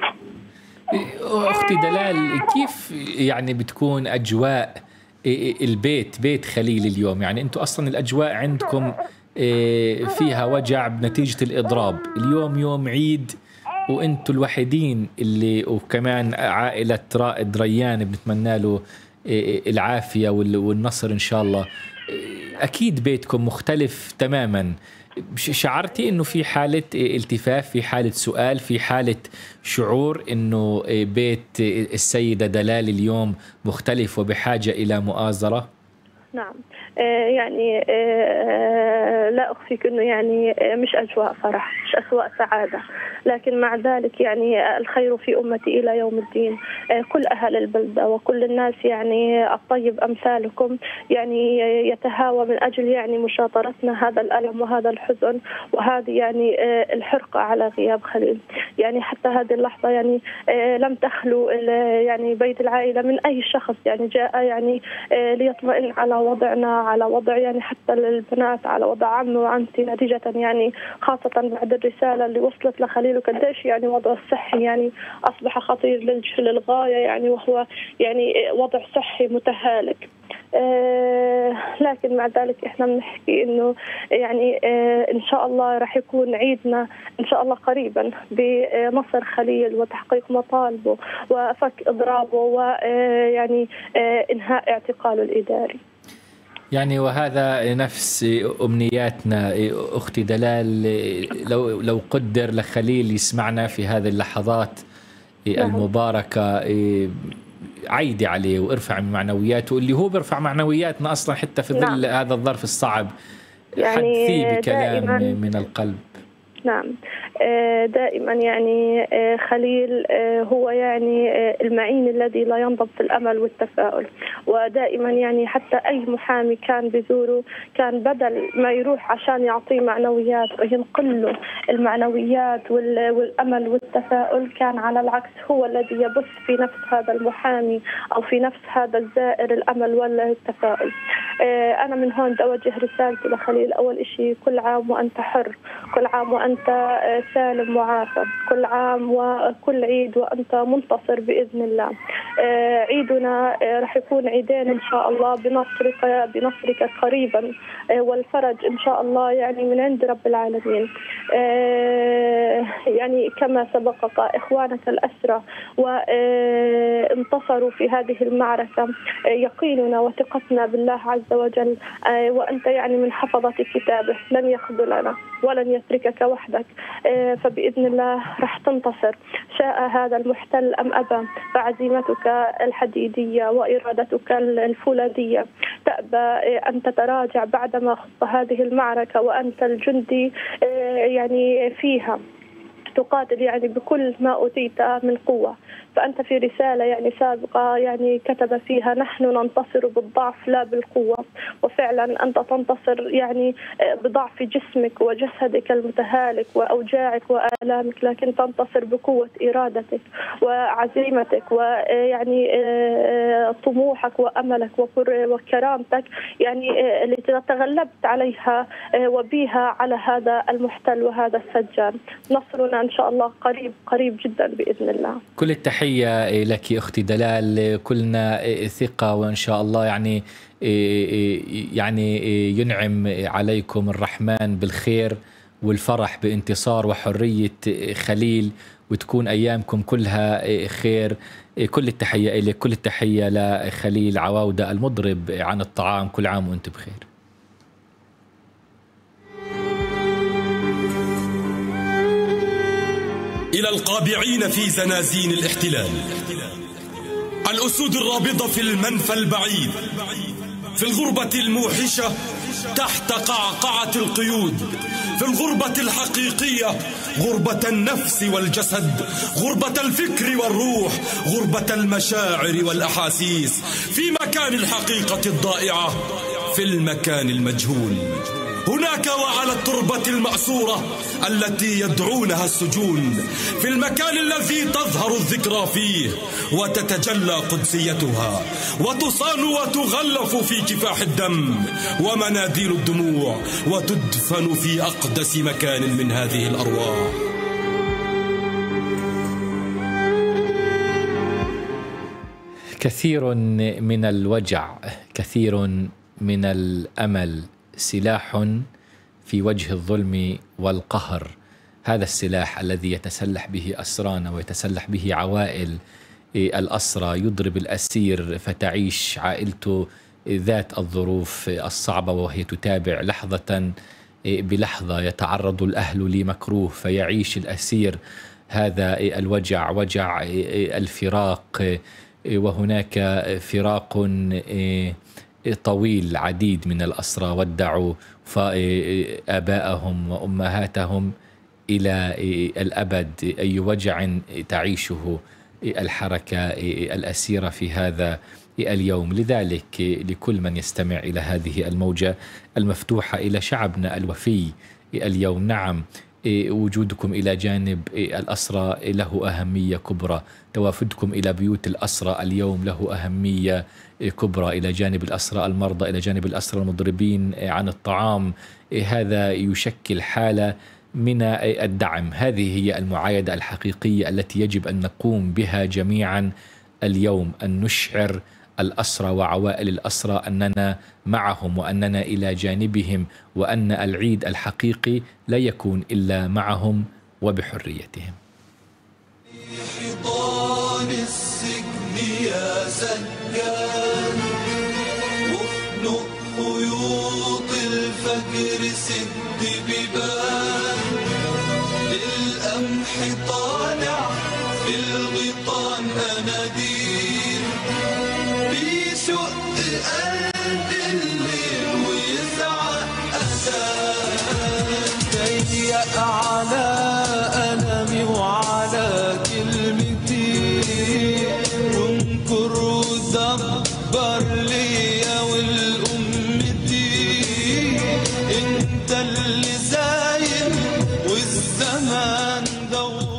أختي دلال، كيف يعني بتكون أجواء البيت بيت خليل اليوم؟ يعني أنتم أصلا الأجواء عندكم فيها وجع بنتيجة الإضراب، اليوم يوم عيد وأنتم الوحيدين اللي، وكمان عائلة رائد ريان بنتمنى له العافية والنصر إن شاء الله. أكيد بيتكم مختلف تماما. شعرتي إنه في حالة التفاف، في حالة سؤال، في حالة شعور إنه بيت السيدة دلال اليوم مختلف وبحاجة إلى مؤازرة؟ نعم، يعني لا أخفيك أنه يعني مش أجواء فرح، مش أجواء سعادة، لكن مع ذلك يعني الخير في أمتي إلى يوم الدين. كل أهل البلدة وكل الناس يعني الطيب أمثالكم يعني يتهاوى من أجل يعني مشاطرتنا هذا الألم وهذا الحزن وهذه يعني الحرقة على غياب خليل. يعني حتى هذه اللحظة يعني لم تخلو يعني بيت العائلة من أي شخص يعني جاء يعني ليطمئن على وضعنا، على وضع يعني حتى البنات، على وضع عمي وعمتي، نتيجة يعني خاصة بعد الرسالة اللي وصلت لخليل وقديش يعني وضعه الصحي يعني أصبح خطير للغاية يعني، وهو يعني وضع صحي متهالك. آه لكن مع ذلك احنا بنحكي انه يعني آه ان شاء الله راح يكون عيدنا ان شاء الله قريبا بنصر خليل وتحقيق مطالبه وفك اضرابه ويعني آه انهاء اعتقاله الاداري. يعني وهذا نفس أمنياتنا أختي دلال. لو لو قدر لخليل يسمعنا في هذه اللحظات المباركة، عيدي عليه وارفع من معنوياته، اللي هو بيرفع معنوياتنا أصلا حتى في ظل نعم. هذا الظرف الصعب. يعني حدثي بكلام من القلب. نعم، دائما يعني خليل هو يعني المعين الذي لا ينضب في الأمل والتفاؤل، ودائما يعني حتى أي محامي كان بزوره كان بدل ما يروح عشان يعطيه معنويات وينقل له المعنويات والأمل والتفاؤل، كان على العكس هو الذي يبث في نفس هذا المحامي أو في نفس هذا الزائر الأمل والتفاؤل. أنا من هون أوجه رسالتي لخليل، أول شيء كل عام وأنت حر، كل عام وأنت سالم وعافى، كل عام وكل عيد وأنت منتصر بإذن الله. عيدنا رح يكون عيدين إن شاء الله بنصرك بنصرك قريبا، والفرج إن شاء الله يعني من عند رب العالمين. يعني كما سبقك إخوانك الأسرى وانتصروا في هذه المعركة، يقيننا وثقتنا بالله عز وجل وأنت يعني من حفظة كتابه لن يخذلنا ولن يتركك وحدك، فبإذن الله رح تنتصر شاء هذا المحتل أم أبى. فعزيمتك الحديدية وإرادتك الفولاذية تأبى أن تتراجع بعدما خضت هذه المعركة، وأنت الجندي يعني فيها تقاتل يعني بكل ما أوتيت من قوة. فأنت في رسالة يعني سابقة يعني كتب فيها نحن ننتصر بالضعف لا بالقوة، وفعلا أنت تنتصر يعني بضعف جسمك وجسدك المتهالك وأوجاعك وآلامك، لكن تنتصر بقوة إرادتك وعزيمتك ويعني طموحك وأملك وكرامتك يعني اللي تغلبت عليها وبيها على هذا المحتل وهذا السجان. نصرنا إن شاء الله قريب قريب جدا بإذن الله. كل التحية لك أختي دلال، كلنا ثقة وإن شاء الله يعني يعني ينعم عليكم الرحمن بالخير والفرح بانتصار وحرية خليل، وتكون أيامكم كلها خير. كل التحية لك، كل التحية لخليل عواودة المضرب عن الطعام. كل عام وأنت بخير. إلى القابعين في زنازين الاحتلال، الأسود الرابضة في المنفى البعيد، في الغربة الموحشة تحت قعقعة القيود، في الغربة الحقيقية، غربة النفس والجسد، غربة الفكر والروح، غربة المشاعر والأحاسيس، في مكان الحقيقة الضائعة، في المكان المجهول. هناك وعلى التربة المأسورة التي يدعونها السجون، في المكان الذي تظهر الذكرى فيه وتتجلى قدسيتها، وتصان وتغلف في كفاح الدم ومناديل الدموع، وتدفن في أقدس مكان من هذه الأرواح. كثير من الوجع، كثير من الأمل، سلاح في وجه الظلم والقهر. هذا السلاح الذي يتسلح به أسرانا ويتسلح به عوائل الأسرى، يضرب الأسير فتعيش عائلته ذات الظروف الصعبة وهي تتابع لحظة بلحظة. يتعرض الأهل لمكروه فيعيش الأسير هذا الوجع، وجع الفراق. وهناك فراق طويل، عديد من الأسرى ودعوا آباءهم وأمهاتهم إلى الأبد. أي وجع تعيشه الحركة الأسيرة في هذا اليوم. لذلك لكل من يستمع إلى هذه الموجة المفتوحة إلى شعبنا الوفي اليوم، نعم وجودكم إلى جانب الأسرى له أهمية كبرى، توافدكم إلى بيوت الأسرى اليوم له أهمية كبرى، إلى جانب الأسرى المرضى، إلى جانب الأسرى المضربين عن الطعام. هذا يشكل حالة من الدعم. هذه هي المعايدة الحقيقية التي يجب أن نقوم بها جميعا اليوم، أن نشعر الأسرى وعوائل الأسرى أننا معهم وأننا إلى جانبهم، وأن العيد الحقيقي لا يكون إلا معهم وبحريتهم. حيطان السجن يا سجان، واخنق خيوط الفجر، سد بيبان القمح طالع في الغيطان، أناديل بيشق قلب الليل ويزعق أذان، ضيق على ألمي وعلى كلمتي، وانكر ودبر ليا ولأمتي، انت اللي زاين والزمان دوار.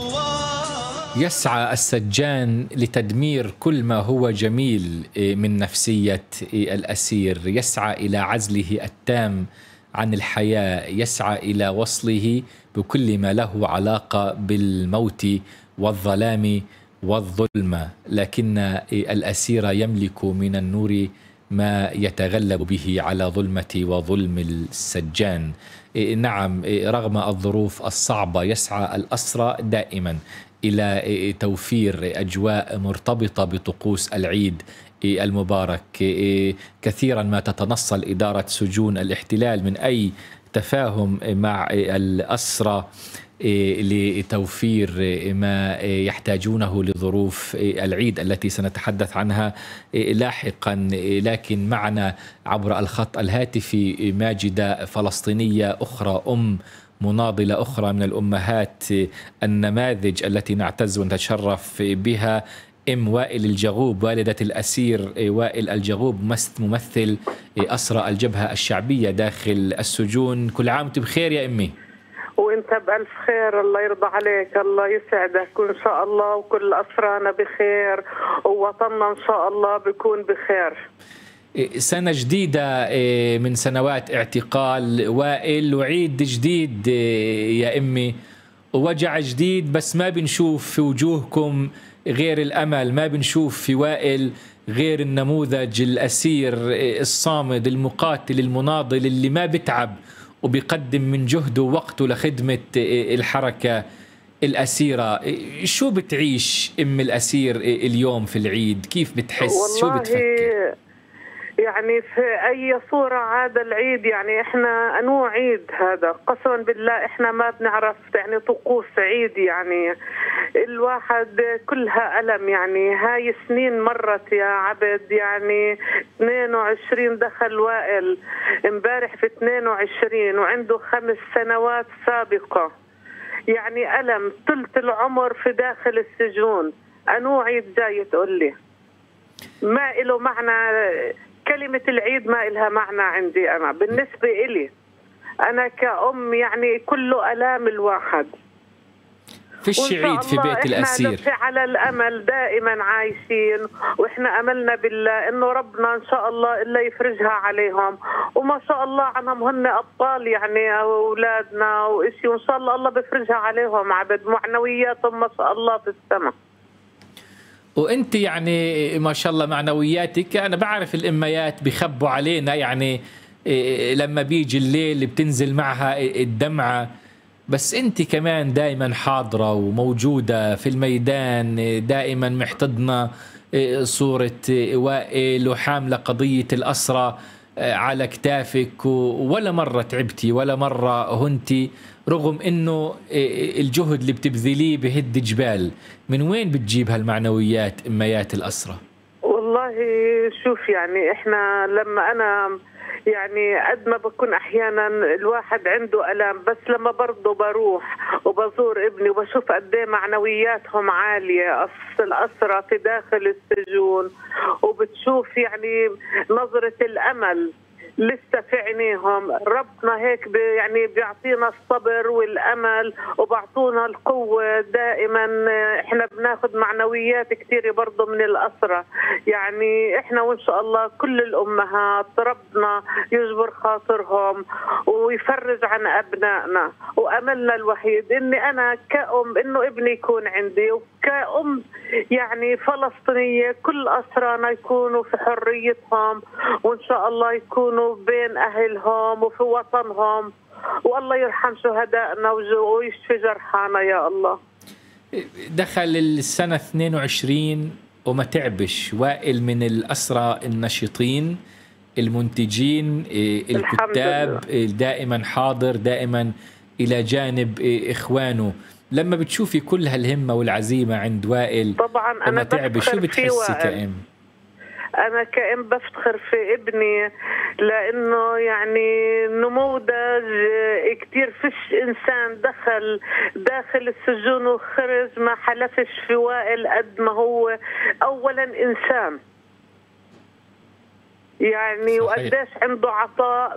يسعى السجان لتدمير كل ما هو جميل من نفسية الأسير، يسعى إلى عزله التام عن الحياة، يسعى إلى وصله بكل ما له علاقة بالموت والظلام والظلمة. لكن الأسير يملك من النور ما يتغلب به على ظلمة وظلم السجان. نعم، رغم الظروف الصعبة يسعى الأسرى دائما إلى توفير أجواء مرتبطة بطقوس العيد المبارك. كثيرا ما تتنصل إدارة سجون الاحتلال من أي تفاهم مع الأسرى لتوفير ما يحتاجونه لظروف العيد التي سنتحدث عنها لاحقا. لكن معنا عبر الخط الهاتفي ماجدة فلسطينية أخرى، أم مناضلة أخرى من الأمهات النماذج التي نعتز ونتشرف بها، أم وائل الجغوب، والدة الأسير وائل الجغوب، ممثل أسرى الجبهة الشعبية داخل السجون. كل عام وأنت بخير يا أمي. وانت بألف خير، الله يرضى عليك، الله يسعدك، وإن شاء الله وكل أسرانا بخير، ووطننا إن شاء الله بيكون بخير. سنة جديدة من سنوات اعتقال وائل، وعيد جديد يا أمي، ووجع جديد، بس ما بنشوف في وجوهكم غير الأمل، ما بنشوف في وائل غير النموذج الأسير الصامد المقاتل المناضل اللي ما بتعب وبيقدم من جهده ووقته لخدمة الحركة الأسيرة. شو بتعيش أم الأسير اليوم في العيد؟ كيف بتحس؟ شو بتفكر؟ يعني في أي صورة عاد العيد، يعني إحنا أنو عيد هذا قسما بالله إحنا ما بنعرف يعني طقوس عيد، يعني الواحد كلها ألم. يعني هاي سنين مرت يا عبد، يعني اثنين وعشرين دخل وائل امبارح في اثنين وعشرين وعنده خمس سنوات سابقة، يعني ألم ثلث العمر في داخل السجون. أنو عيد جاي تقول لي ما له معنى؟ كلمة العيد ما إلها معنى عندي أنا، بالنسبة إلي أنا كأم يعني كله ألام الواحد. فيش عيد في بيت الأسير. إحنا على الأمل دائما عايشين، وإحنا أملنا بالله إنه ربنا إن شاء الله إلا يفرجها عليهم، وما شاء الله عنهم هن أبطال يعني أولادنا وإشي، وإن شاء الله الله بفرجها عليهم عبد، معنوياتهم ما شاء الله في السماء. وانت يعني ما شاء الله معنوياتك، انا بعرف الاميات بخبوا علينا يعني لما بيجي الليل بتنزل معها الدمعة، بس انت كمان دائما حاضرة وموجودة في الميدان، دائما محتضنة صورة وائل وحاملة قضية الأسرة على كتافك، ولا مرة تعبتي ولا مرة هنتي، رغم انه الجهد اللي بتبذليه بهد جبال. من وين بتجيب هالمعنويات اميات الأسرة؟ والله شوف يعني احنا لما انا يعني قد ما بكون احيانا الواحد عنده الام، بس لما برضه بروح وبزور ابني وبشوف قد ايه معنوياتهم عاليه الاسرى في داخل السجون، وبتشوف يعني نظره الامل لسه في عينيهم. ربنا هيك يعني بيعطينا الصبر والامل وبعطونا القوه دائما. احنا بناخذ معنويات كثيره برضه من الاسرى، يعني احنا وان شاء الله كل الامهات ربنا يجبر خاطرهم ويفرج عن ابنائنا. واملنا الوحيد اني انا كأم انه ابني يكون عندي، وكأم يعني فلسطينيه كل اسرانا يكونوا في حريتهم، وان شاء الله يكونوا بين أهلهم وفي وطنهم، والله يرحم شهدائنا ويشفي جرحانا يا الله. دخل السنة اثنين وعشرين وما تعبش وائل من الأسرى النشيطين المنتجين الكتاب، دائما حاضر دائما إلى جانب إخوانه. لما بتشوفي كل هالهمة والعزيمة عند وائل طبعا أنا وما تعبش، شو بتحسي كأم؟ أنا كأم بفتخر في ابني، لأنه يعني نموذج كتير. فيش إنسان دخل داخل السجون وخرج ما حلفش في وائل قد ما هو أولا إنسان يعني، وقديش عنده عطاء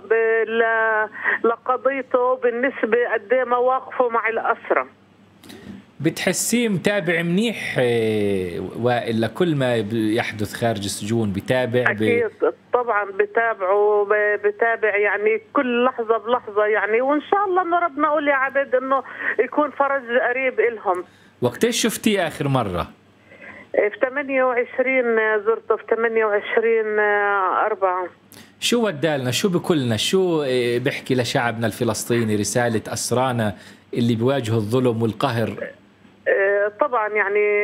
لقضيته بالنسبة قد ايه مواقفه مع الأسرى. بتحسيه متابع منيح وائل لكل ما يحدث خارج السجون؟ بتابع أكيد ب... طبعا بتابعه، بتابع يعني كل لحظة بلحظة يعني، وإن شاء الله إنه ربنا قول يا عبد إنه يكون فرج قريب إلهم. وقتاش شفتيه آخر مرة؟ في ثمانية وعشرين زرته، في ثمانية وعشرين أربعة. شو ودالنا؟ شو بكلنا؟ شو بحكي لشعبنا الفلسطيني؟ رسالة أسرانا اللي بيواجهوا الظلم والقهر. طبعا يعني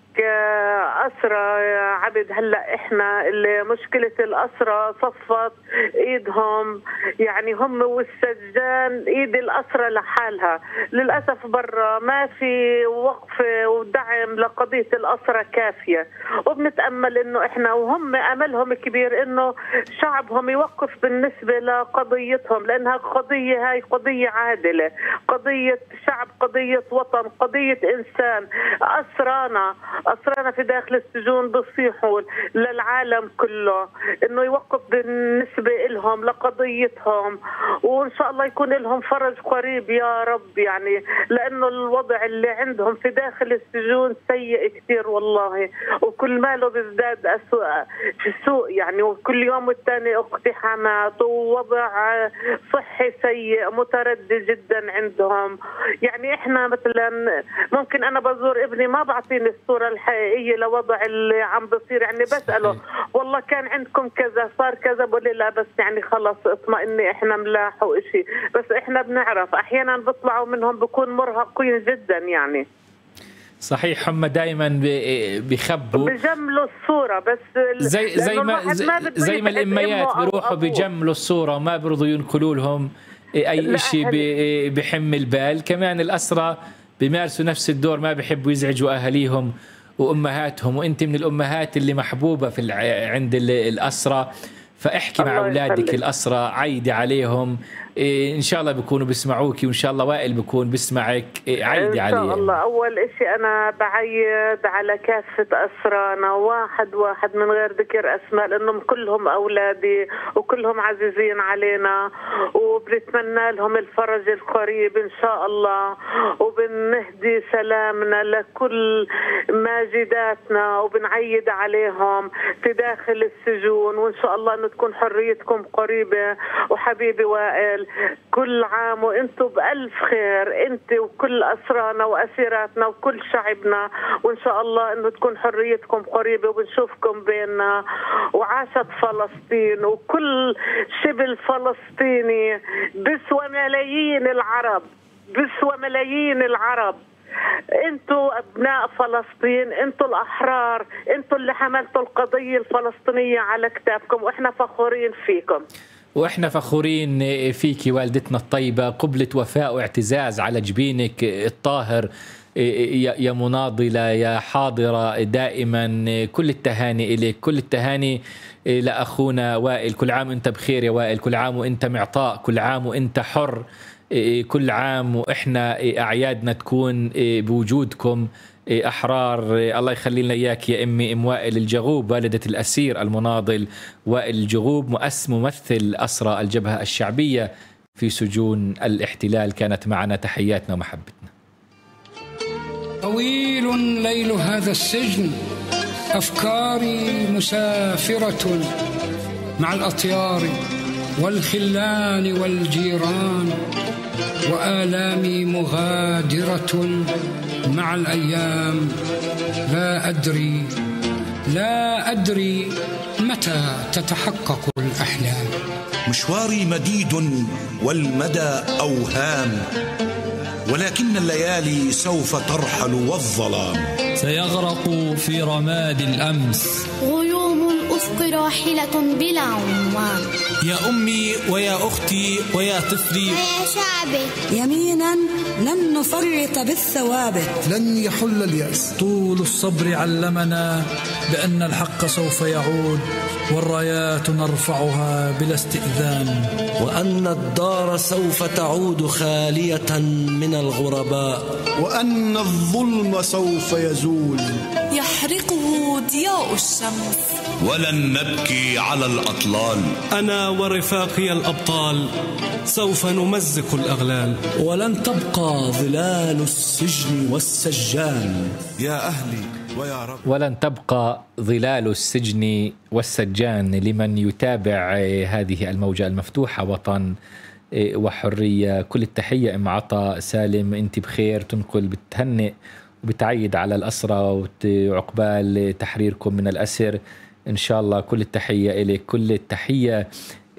كأسرى يا عبد، هلا احنا اللي مشكله الاسرى صفت ايدهم، يعني هم والسجان ايد الاسرى لحالها. للاسف برا ما في وقفه ودعم لقضيه الاسرى كافيه، وبنتامل انه احنا وهم املهم كبير انه شعبهم يوقف بالنسبه لقضيتهم، لانها قضيه هاي قضيه عادله، قضيه شعب، قضيه وطن، قضيه انسان. اسرانا أسرانا في داخل السجون بصيحوا للعالم كله إنه يوقف بالنسبة لهم لقضيتهم، وإن شاء الله يكون لهم فرج قريب يا رب، يعني لأنه الوضع اللي عندهم في داخل السجون سيء كثير والله، وكل ماله بيزداد أسوء في السوء يعني، وكل يوم والتاني اقتحامات ووضع صحي سيء متردد جدا عندهم. يعني إحنا مثلا ممكن أنا بزور ابني ما بعطيني الصورة الحقيقية لوضع اللي عم بصير، يعني بسأله والله كان عندكم كذا صار كذا، بقول لي لا بس يعني خلص اطمئني احنا ملاح وإشي، بس احنا بنعرف احيانا بيطلعوا منهم بكون مرهقين جدا يعني. صحيح، هم دائما بيخبوا بجملوا الصورة بس زي زي ما زي, ما زي ما الاميات بيروحوا بجملوا الصورة وما بيرضوا ينقلوا لهم اي شيء بحم البال. كمان الأسرى بيمارسوا نفس الدور، ما بيحبوا يزعجوا اهاليهم وامهاتهم، وانت من الامهات اللي محبوبة في عند الأسرى، فاحكي مع اولادك الأسرى، عيدي عليهم، إيه إن شاء الله بيكونوا بيسمعوكي، وإن شاء الله وائل بيكون بيسمعك، إيه عيدي عليه. إن شاء الله. أول إشي أنا بعيد على كافة أسرانا واحد واحد من غير ذكر أسماء، لأنهم كلهم أولادي وكلهم عزيزين علينا، وبنتمنى لهم الفرج القريب إن شاء الله، وبنهدي سلامنا لكل ماجداتنا، وبنعيد عليهم في داخل السجون، وإن شاء الله أن تكون حريتكم قريبة. وحبيبي وائل، كل عام وانتم بألف خير، انت وكل أسرانا وأسيراتنا وكل شعبنا، وإن شاء الله انه تكون حريتكم قريبة وبنشوفكم بيننا. وعاشت فلسطين وكل شبل فلسطيني، بسوى ملايين العرب، بسوى ملايين العرب. انتوا ابناء فلسطين، انتوا الاحرار، انتوا اللي حملتوا القضية الفلسطينية على كتافكم، واحنا فخورين فيكم. وإحنا فخورين فيك والدتنا الطيبة، قبلة وفاء واعتزاز على جبينك الطاهر يا مناضلة يا حاضرة دائما. كل التهاني إليك، كل التهاني لأخونا وائل. كل عام وإنت بخير يا وائل، كل عام وإنت معطاء، كل عام وإنت حر، كل عام وإحنا أعيادنا تكون بوجودكم أحرار. الله يخلي لنا إياك يا أمي، أم وائل الجغوب، والدة الأسير المناضل وائل الجغوب، مؤس ممثل أسرى الجبهة الشعبية في سجون الاحتلال، كانت معنا. تحياتنا ومحبتنا. طويل ليل هذا السجن، أفكاري مسافرة مع الأطيار والخلان والجيران، وآلامي مغادرة مع الأيام. لا أدري لا أدري متى تتحقق الأحلام. مشواري مديد والمدى أوهام، ولكن الليالي سوف ترحل والظلام سيغرق في رماد الأمس. غيوم الأفق راحلة بلا عنوان. يا أمي ويا أختي ويا طفلي ويا شعبي، يمينا لن نفرط بالثوابت، لن يحل اليأس. طول الصبر علمنا بأن الحق سوف يعود، والرايات نرفعها بلا استئذان، وأن الدار سوف تعود خالية من الغرباء، وأن الظلم سوف يزول يحرقه ضياء الشمس. ولن نبكي على الأطلال، أنا ورفاقي الأبطال سوف نمزق الأغلال، ولن تبقى ظلال السجن والسجان. يا أهلي ويا رب، ولن تبقى ظلال السجن والسجان. لمن يتابع هذه الموجة المفتوحة، وطن وحرية، كل التحية. أم عطا سالم، أنت بخير، تنقل بتهنئ وبتعيد على الأسرى وعقبال تحريركم من الأسر إن شاء الله. كل التحية إليك، كل التحية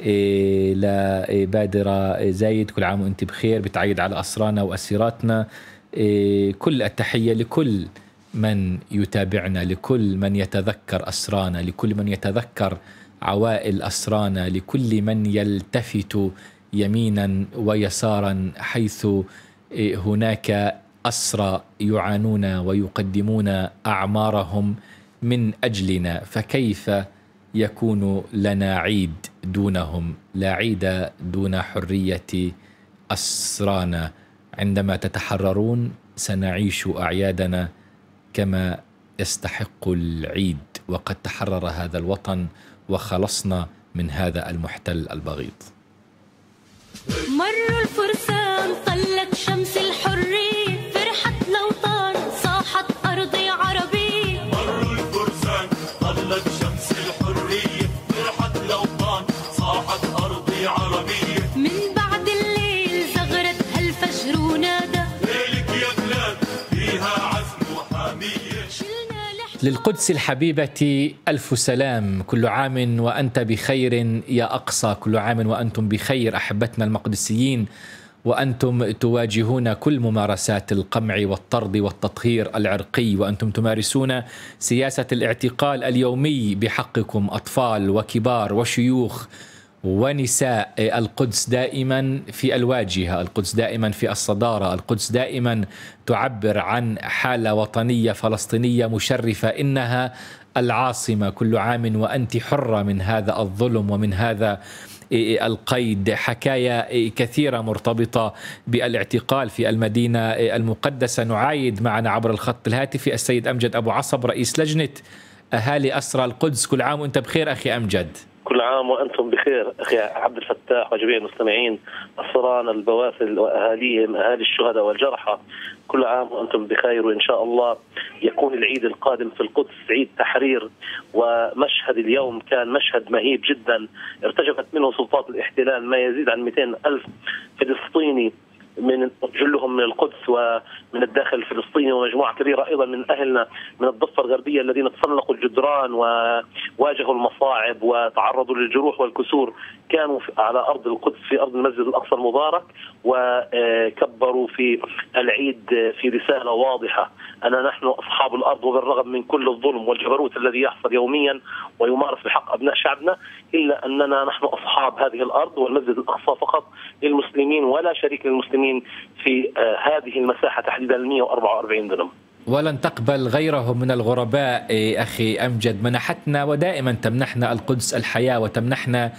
لبادرة زايد، كل عام وأنت بخير، بتعيد على أسرانا وأسيراتنا. كل التحية لكل من يتابعنا، لكل من يتذكر أسرانا، لكل من يتذكر عوائل أسرانا، لكل من يلتفت يمينا ويسارا حيث هناك أسرى يعانون ويقدمون أعمارهم من أجلنا. فكيف يكون لنا عيد دونهم؟ لا عيد دون حرية أسرانا. عندما تتحررون سنعيش أعيادنا كما يستحق العيد، وقد تحرر هذا الوطن وخلصنا من هذا المحتل البغيض. مروا الفرسان، طلت شمس الحرية، فرحت الأوطان، صاحت أرضي عربية. مروا الفرسان، طلت شمس الحرية، فرحت الأوطان، صاحت أرضي عربية. من بعد الليل زغرت هالفجر ونادى، ليلك يا بلاد فيها عزم وحامية. للقدس الحبيبة ألف سلام، كل عام وأنت بخير يا أقصى، كل عام وأنتم بخير أحبتنا المقدسيين وأنتم تواجهون كل ممارسات القمع والطرد والتطهير العرقي، وأنتم تمارسون سياسة الاعتقال اليومي بحقكم، أطفال وكبار وشيوخ ونساء. القدس دائما في الواجهة، القدس دائما في الصدارة، القدس دائما تعبر عن حالة وطنية فلسطينية مشرفة. إنها العاصمة كل عام وأنت حرة من هذا الظلم ومن هذا القيد. حكاية كثيرة مرتبطة بالاعتقال في المدينة المقدسة. نعايد معنا عبر الخط الهاتفي السيد أمجد أبو عصب، رئيس لجنة أهالي أسرى القدس. كل عام وأنت بخير أخي أمجد. كل عام وأنتم بخير أخي عبد الفتاح وجميع المستمعين، أسرانا البواسل وأهاليهم، أهالي الشهداء والجرحى، كل عام وأنتم بخير. وإن شاء الله يكون العيد القادم في القدس عيد تحرير. ومشهد اليوم كان مشهد مهيب جدا، ارتجفت منه سلطات الاحتلال ما يزيد عن مئتين ألف فلسطيني، من جلهم من القدس ومن الداخل الفلسطيني، ومجموعة كبيرة أيضا من أهلنا من الضفة الغربية الذين تسلقوا الجدران وواجهوا المصاعب وتعرضوا للجروح والكسور، كانوا على أرض القدس في أرض المسجد الأقصى المبارك، وكبروا في العيد في رسالة واضحة: أنا نحن أصحاب الأرض، وبالرغم من كل الظلم والجبروت الذي يحصل يوميا ويمارس بحق أبناء شعبنا، إلا أننا نحن أصحاب هذه الأرض، والمسجد الأقصى فقط للمسلمين ولا شريك للمسلمين في هذه المساحة تحديدا مئة وأربعة وأربعين دنم. ولن تقبل غيرهم من الغرباء أخي أمجد. منحتنا ودائما تمنحنا القدس الحياة وتمنحنا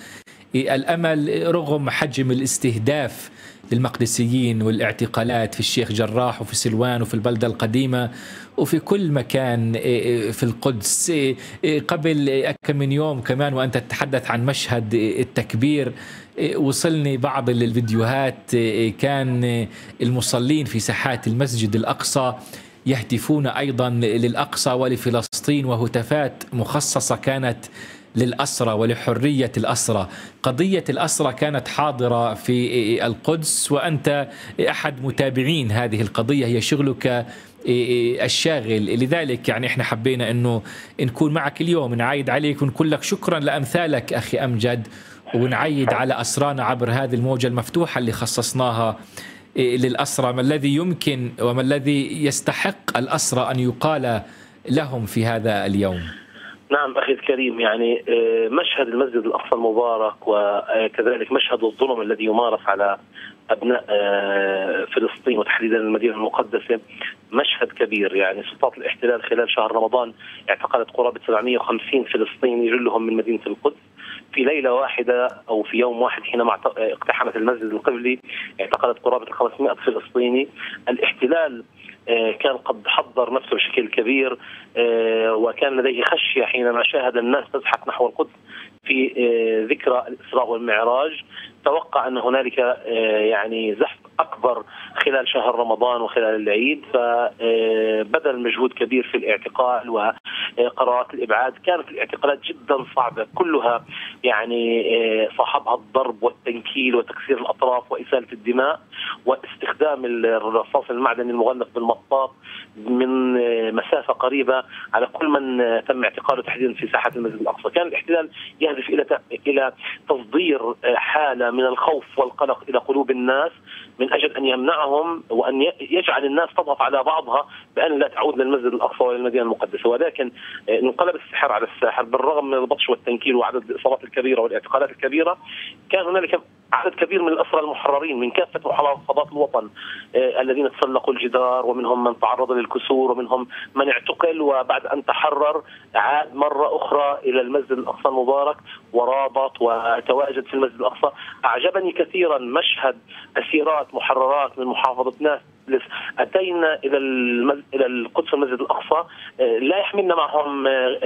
الأمل رغم حجم الاستهداف للمقدسيين والاعتقالات في الشيخ جراح وفي سلوان وفي البلدة القديمة وفي كل مكان في القدس. قبل كم من يوم كمان وأنت تتحدث عن مشهد التكبير، وصلني بعض الفيديوهات، كان المصلين في ساحات المسجد الأقصى يهتفون أيضا للأقصى ولفلسطين، وهتافات مخصصة كانت للأسرى ولحرية الأسرى. قضية الأسرى كانت حاضرة في القدس، وأنت أحد متابعين هذه القضية، هي شغلك الشاغل. لذلك يعني احنا حبينا أنه نكون معك اليوم، نعايد عليك ونقول لك شكرا لأمثالك أخي أمجد، ونعيد على أسرانا عبر هذه الموجة المفتوحة اللي خصصناها للأسرى. ما الذي يمكن وما الذي يستحق الأسرى أن يقال لهم في هذا اليوم؟ نعم أخي الكريم، يعني مشهد المسجد الأقصى المبارك وكذلك مشهد الظلم الذي يمارس على أبناء فلسطين وتحديدا المدينة المقدسة مشهد كبير. يعني سلطات الاحتلال خلال شهر رمضان اعتقلت قرابة سبعمئة وخمسين فلسطيني جلهم من مدينة القدس في ليلة واحدة أو في يوم واحد. حينما اقتحمت المسجد القبلي اعتقلت قرابة خمسمئة فلسطيني. الاحتلال كان قد حضر نفسه بشكل كبير، وكان لديه خشية حينما شاهد الناس تزحف نحو القدس في ذكرى الإسراء والمعراج. توقع أن هنالك يعني زحف أكبر خلال شهر رمضان وخلال العيد، فبذل مجهود كبير في الاعتقال وقرارات الإبعاد. كانت الاعتقالات جدا صعبة، كلها يعني صاحبها الضرب والتنكيل وتكسير الأطراف وإسالة الدماء واستخدام الرصاص المعدني المغلف بالمطاط من مسافة قريبة على كل من تم اعتقاله تحديدا في ساحة المسجد الأقصى. كان الاحتلال يهدف إلى إلى تصدير حالة من الخوف والقلق إلى قلوب الناس من أجل أن يمنعهم وأن يجعل الناس تضغط على بعضها بأن لا تعود للمسجد الأقصى وللمدينة المقدسة. ولكن انقلب السحر على الساحر. بالرغم من البطش والتنكيل وعدد الإصابات الكبيرة والاعتقالات الكبيرة، كان هنالك عدد كبير من الأسرى المحررين من كافة محافظات الوطن الذين تسلقوا الجدار، ومنهم من تعرض للكسور، ومنهم من اعتقل وبعد أن تحرر عاد مرة أخرى إلى المسجد الأقصى المبارك ورابط وتواجد في المسجد الأقصى. أعجبني كثيرا مشهد أسيرات محررات من محافظة نابلس أتينا إلى إلى القدس المسجد الأقصى لا يحملن معهم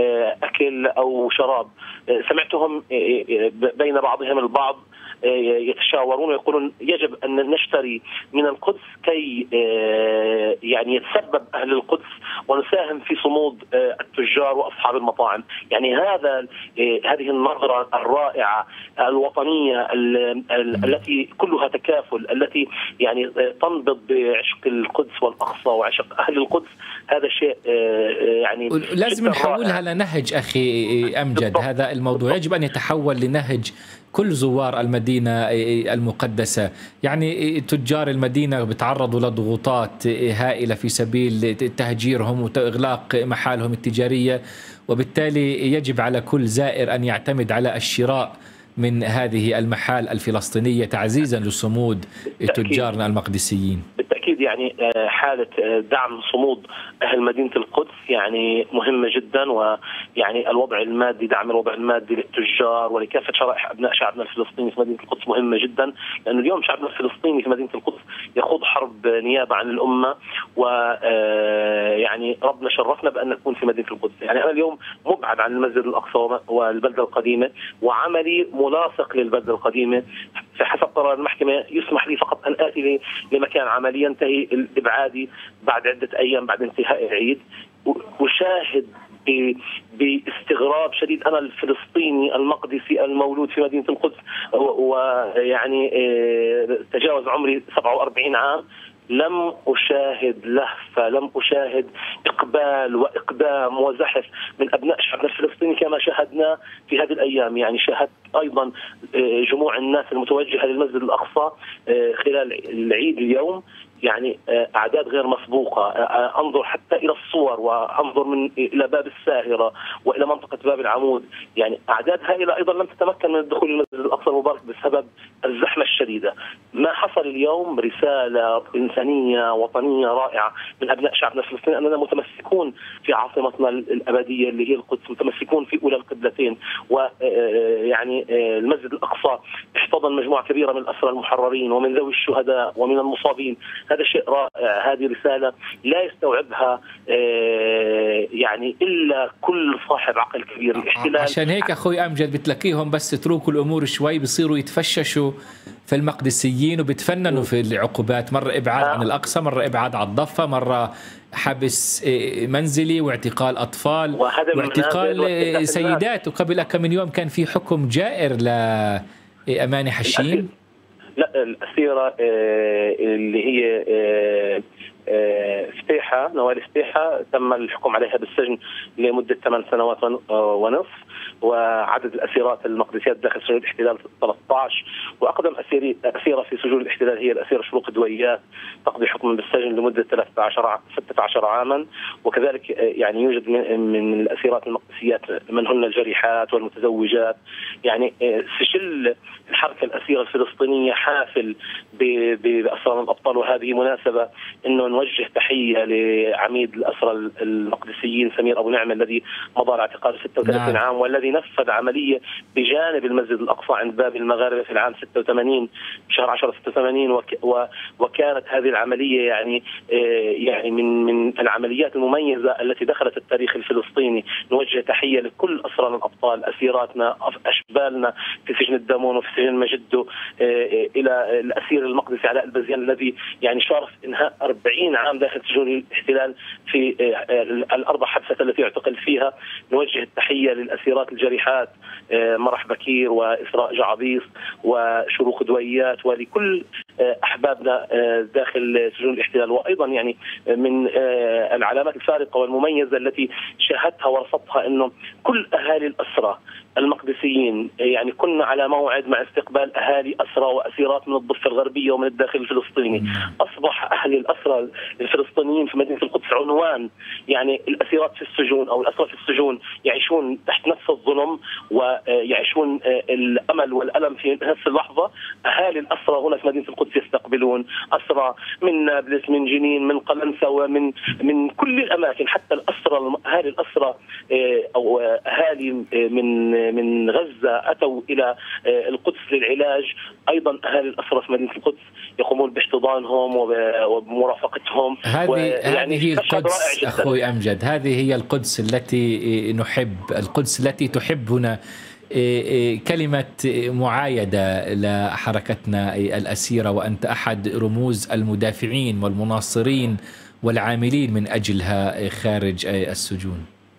أكل أو شراب. سمعتهم بين بعضهم البعض يتشاورون ويقولون يجب أن نشتري من القدس كي يعني يتسبب أهل القدس ونساهم في صمود التجار وأصحاب المطاعم. يعني هذا هذه النظرة الرائعة الوطنية التي كلها تكافل، التي يعني تنبض بعشق القدس والأقصى وعشق أهل القدس، هذا شيء يعني لازم نحولها لنهج أخي أمجد. هذا الموضوع يجب أن يتحول لنهج كل زوار المدينة المقدسة. يعني تجار المدينة بتعرضوا لضغوطات هائلة في سبيل تهجيرهم وإغلاق محالهم التجارية، وبالتالي يجب على كل زائر أن يعتمد على الشراء من هذه المحال الفلسطينية تعزيزا لصمود تجارنا المقدسيين. بالتأكيد يعني حالة دعم صمود أهل مدينة القدس يعني مهمة جدا، ويعني الوضع المادي، دعم الوضع المادي للتجار ولكافة شرائح أبناء شعبنا الفلسطيني في مدينة القدس مهمة جدا، لأن اليوم شعبنا الفلسطيني في مدينة القدس يخوض حرب نيابة عن الأمة، ويعني ربنا شرفنا بأن نكون في مدينة القدس. يعني أنا اليوم مبعد عن المسجد الأقصى والبلدة القديمة، وعملي ملاصق للبلدة القديمة. في حسب قرار المحكمة يسمح لي فقط أن آتي لمكان عملي ينتهي الإبعادي بعد عدة أيام بعد انتهاء العيد. وشاهد باستغراب شديد أنا الفلسطيني المقدسي المولود في مدينة القدس، ويعني تجاوز عمري سبعة وأربعين عام، لم أشاهد لهفة، لم أشاهد إقبال وإقدام وزحف من أبناء شعبنا الفلسطيني كما شاهدنا في هذه الأيام. يعني شاهدت أيضا جموع الناس المتوجهة للمسجد الأقصى خلال العيد اليوم، يعني أعداد غير مسبوقة. أنظر حتى إلى الصور وأنظر من إلى باب الساهرة وإلى منطقة باب العمود، يعني أعداد هائلة أيضا لم تتمكن من الدخول للمسجد الأقصى المبارك بسبب الزحمة الشديدة. ما حصل اليوم رسالة إنسانية وطنية رائعة من أبناء شعبنا الفلسطيني أننا متمسكون في عاصمتنا الأبدية اللي هي القدس، متمسكون في أولى القبلتين. ويعني المسجد الأقصى احتضن مجموعة كبيرة من الأسرى المحررين ومن ذوي الشهداء ومن المصابين. هذا شيء رائع، هذه رسالة لا يستوعبها يعني إلا كل صاحب عقل كبير. الاحتلال عشان هيك أخوي أمجد بتلاقيهم بس تتركوا الأمور شوي بيصيروا يتفششوا في المقدسيين وبتفننوا في العقوبات، مرة إبعاد عن الأقصى، مرة إبعاد على الضفة، مرة حبس منزلي واعتقال أطفال واعتقال سيدات. وقبل كم من يوم كان في حكم جائر لأماني حشين. لا، الأسيرة اللي هي فتيحة، نوال فتيحة، تم الحكم عليها بالسجن لمدة ثمان سنوات ونصف، وعدد الأسيرات المقدسيات داخل سجون الاحتلال ثلاثة عشر. وأقدم أسيرة في سجون الاحتلال هي الأسيرة شروق دويات تقضي حكما بالسجن لمدة ثلاثة عشر ستة عشر عاما. وكذلك يعني يوجد من الأسيرات المقدسيات من هن الجريحات والمتزوجات. يعني سجل الحركة الأسيرة الفلسطينية حافل بأسرى الأبطال، وهذه مناسبة أنه نوجه تحية لعميد الأسرى المقدسيين سمير أبو نعمة الذي مضى على اعتقال ستة وثلاثين عام، والذي نفذ عملية بجانب المسجد الأقصى عند باب المغاربة في العام ستة وثمانين شهر عشرة ستة وثمانين. وكانت هذه العملية يعني يعني من من العمليات المميزة التي دخلت التاريخ الفلسطيني. نوجه تحية لكل أسرانا الأبطال، أسيراتنا، أشبالنا في سجن الدامون وفي سجن مجدو، إلى الأسير المقدسي علاء البزيان الذي يعني شارف إنهاء أربعين عام داخل سجون الاحتلال في الأربع حبسات التي اعتقل فيها. نوجه التحية للأسيرات الجريحات مرح بكير وإسراء جعبيص وشروق دويات، ولكل أحبابنا داخل سجون الاحتلال. وأيضا يعني من العلامات الفارقة والمميزة التي شاهدتها ورصدتها أنه كل أهالي الأسرى المقدسيين يعني كنا على موعد مع استقبال أهالي أسرى وأسيرات من الضفة الغربية ومن الداخل الفلسطيني. أصبح أهل الأسرى الفلسطينيين في مدينة القدس عنوان، يعني الأسيرات في السجون أو الأسرى في السجون يعيشون تحت نفس الظلم ويعيشون الأمل والألم في نفس اللحظة. أهالي الأسرى هنا في مدينة القدس يستقبلون أسرى من نابلس، من جنين، من قلنسوة، من من كل الأماكن، حتى الأسرى أهالي الأسرى أو أهالي من من غزة أتوا إلى القدس للعلاج. أيضا أهالي الأسرى في مدينة القدس يقومون باحتضانهم وبمرافقتهم. هذه يعني هي القدس أخوي أمجد، هذه هي القدس التي نحب، القدس التي تحبنا. كلمة معايدة لحركتنا الأسيرة، وأنت أحد رموز المدافعين والمناصرين والعاملين من أجلها خارج السجون.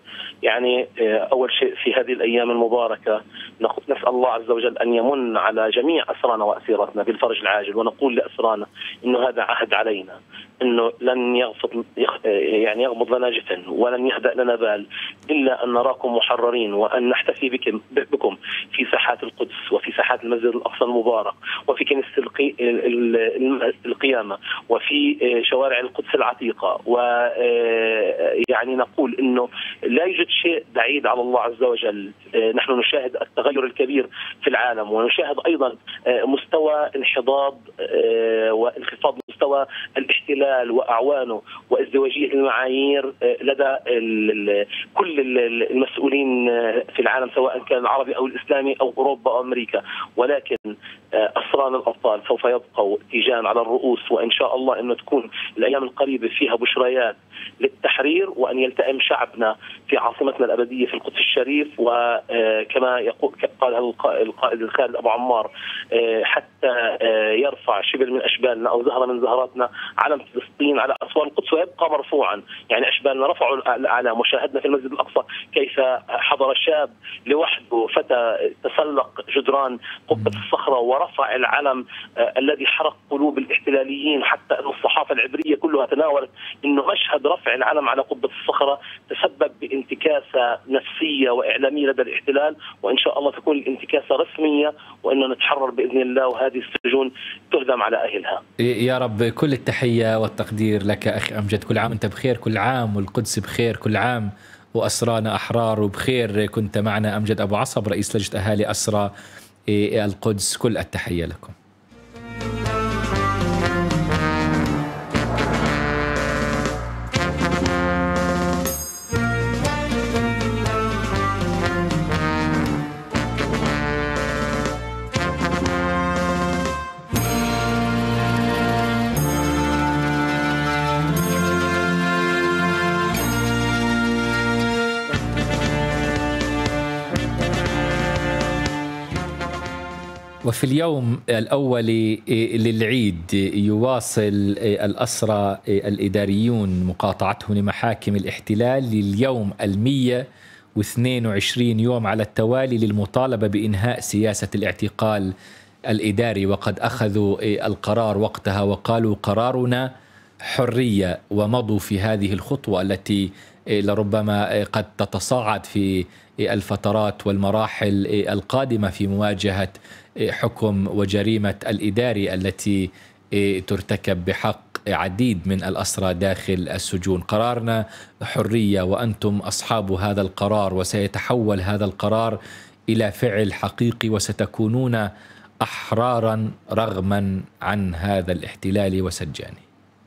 يعني أول شيء في هذه الأيام المباركة نسأل الله عز وجل أن يمن على جميع أسرانا وأسيرتنا بالفرج العاجل، ونقول لأسرانا إنه هذا عهد علينا، إنه لن يغفض يعني يغمض لنا جفن ولن يهدأ لنا بال إلا أن نراكم محررين، وأن نحتفي بكم, بكم في ساحات القدس وفي ساحات المسجد الأقصى المبارك وفي كنيسة القيامة وفي شوارع القدس العتيقة. ويعني نقول إنه لا يوجد شيء بعيد على الله عز وجل. نحن نشاهد التغير الكبير في العالم، ونشاهد أيضا مستوى انحضاض وانخفاض مستوى الاحتلال وأعوانه وازدواجية المعايير لدى كل المسؤولين في العالم، سواء كان العربي أو الإسلامي أو أوروبا أو أمريكا. ولكن أسرانا الأبطال سوف يبقوا تيجان على الرؤوس، وإن شاء الله أن تكون الأيام القريبة فيها بشريات للتحرير، وأن يلتئم شعبنا في عاصمتنا الأبدية في القدس الشريف. وكما يقول قال القائد الخالد أبو عمار، حتى يرفع شبل من أشبالنا أو زهرة من زهراتنا علم فلسطين على أسوار القدس ويبقى مرفوعا. يعني أشبالنا رفعوا الأعلام، وشاهدنا في المسجد الأقصى كيف حضر شاب لوحده فتى تسلق جدران قبة الصخرة ورفع العلم الذي حرق قلوب الاحتلاليين، حتى أن الصحافة العبرية كلها تناولت أنه مشهد رفع العلم على قبة الصخرة تسبب بانتكاسة نفسية وإعلامية لدى الاحتلال، وإن شاء الله تكون الانتكاسة رسمية وأنه نتحرر بإذن الله، وهذه السجون تهدم على أهلها. يا رب كل التحية والتقدير لك أخي أمجد، كل عام أنت بخير، كل عام والقدس بخير، كل عام وأسرانا أحرار وبخير. كنت معنا أمجد أبو عصب رئيس لجنة أهالي أسرى القدس، كل التحية لكم. وفي اليوم الأول للعيد يواصل الأسرى الإداريون مقاطعتهم لمحاكم الاحتلال لليوم المية واثنين وعشرين يوم على التوالي للمطالبة بإنهاء سياسة الاعتقال الإداري، وقد أخذوا القرار وقتها وقالوا قرارنا حرية، ومضوا في هذه الخطوة التي لربما قد تتصاعد في الفترات والمراحل القادمة في مواجهة حكم وجريمة الإداري التي ترتكب بحق عديد من الأسرى داخل السجون. قرارنا حرية وأنتم أصحاب هذا القرار، وسيتحول هذا القرار إلى فعل حقيقي، وستكونون أحرارا رغما عن هذا الاحتلال وسجانه.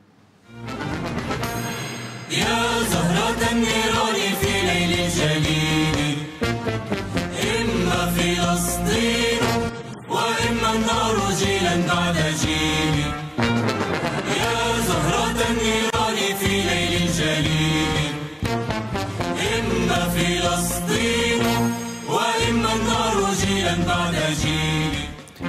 يا زهرة النيران في ليل الجليل، إما فلسطين وإما النار جيلا بعد جيل. يا زهرة النيران في ليل الجليل، إما فلسطين وإما النار جيلا بعد جيل.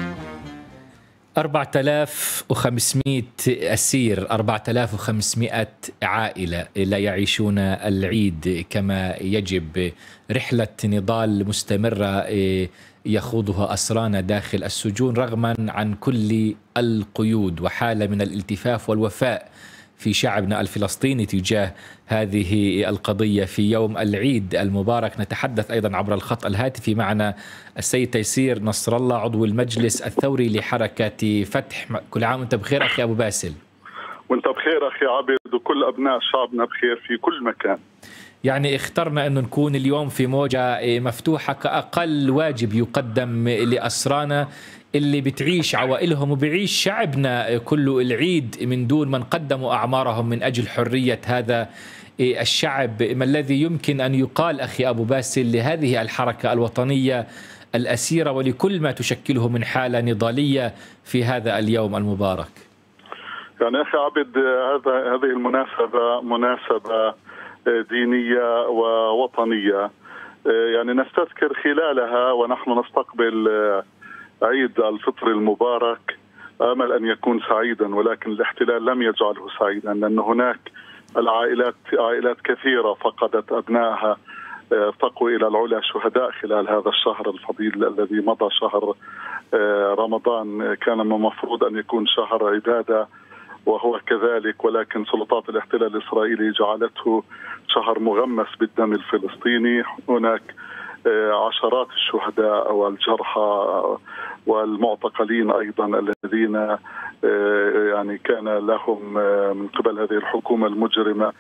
أربعة آلاف وخمسمئة أسير، أربعة آلاف وخمسمئة عائلة لا يعيشون العيد كما يجب. رحلة نضال مستمرة يخوضها أسرانا داخل السجون رغما عن كل القيود، وحالة من الالتفاف والوفاء في شعبنا الفلسطيني تجاه هذه القضية في يوم العيد المبارك. نتحدث أيضا عبر الخط الهاتفي معنا السيد تيسير نصر الله عضو المجلس الثوري لحركة فتح. كل عام وانت بخير أخي أبو باسل. وانت بخير أخي عبد، وكل أبناء شعبنا بخير في كل مكان. يعني اخترنا أنه نكون اليوم في موجة مفتوحة كأقل واجب يقدم لأسرانا اللي بتعيش عوائلهم وبيعيش شعبنا كله العيد من دون من قدموا أعمارهم من أجل حرية هذا الشعب. ما الذي يمكن أن يقال أخي أبو باسل لهذه الحركة الوطنية الأسيرة ولكل ما تشكله من حالة نضالية في هذا اليوم المبارك؟ يعني أخي عبد، هذا هذه المناسبة مناسبة دينية ووطنية، يعني نستذكر خلالها ونحن نستقبل عيد الفطر المبارك، آمل أن يكون سعيدا، ولكن الاحتلال لم يجعله سعيدا، لأن هناك العائلات عائلات كثيرة فقدت أبنائها ارتقوا إلى العلا شهداء خلال هذا الشهر الفضيل الذي مضى، شهر رمضان. كان المفروض أن يكون شهر عبادة وهو كذلك، ولكن سلطات الاحتلال الإسرائيلي جعلته شهر مغمس بالدم الفلسطيني. هناك عشرات الشهداء والجرحى والمعتقلين أيضا الذين يعني كان لهم من قبل هذه الحكومة المجرمة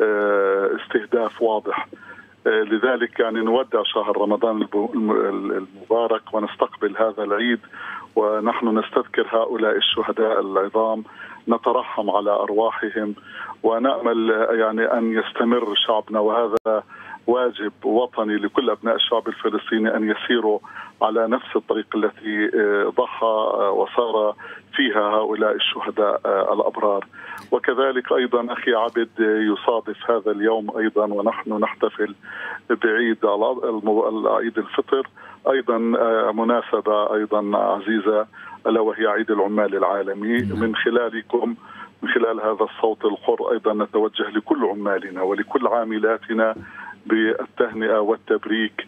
استهداف واضح. لذلك يعني نودع شهر رمضان المبارك ونستقبل هذا العيد ونحن نستذكر هؤلاء الشهداء العظام، نترحم على أرواحهم ونأمل يعني أن يستمر شعبنا، وهذا واجب وطني لكل أبناء الشعب الفلسطيني أن يسيروا على نفس الطريق التي ضحى وسار فيها هؤلاء الشهداء الأبرار. وكذلك أيضا أخي عبد يصادف هذا اليوم أيضا ونحن نحتفل بعيد عيد الفطر، أيضا مناسبة أيضا عزيزة ألا وهي عيد العمال العالمي. من خلالكم من خلال هذا الصوت الحر أيضا نتوجه لكل عمالنا ولكل عاملاتنا بالتهنئة والتبريك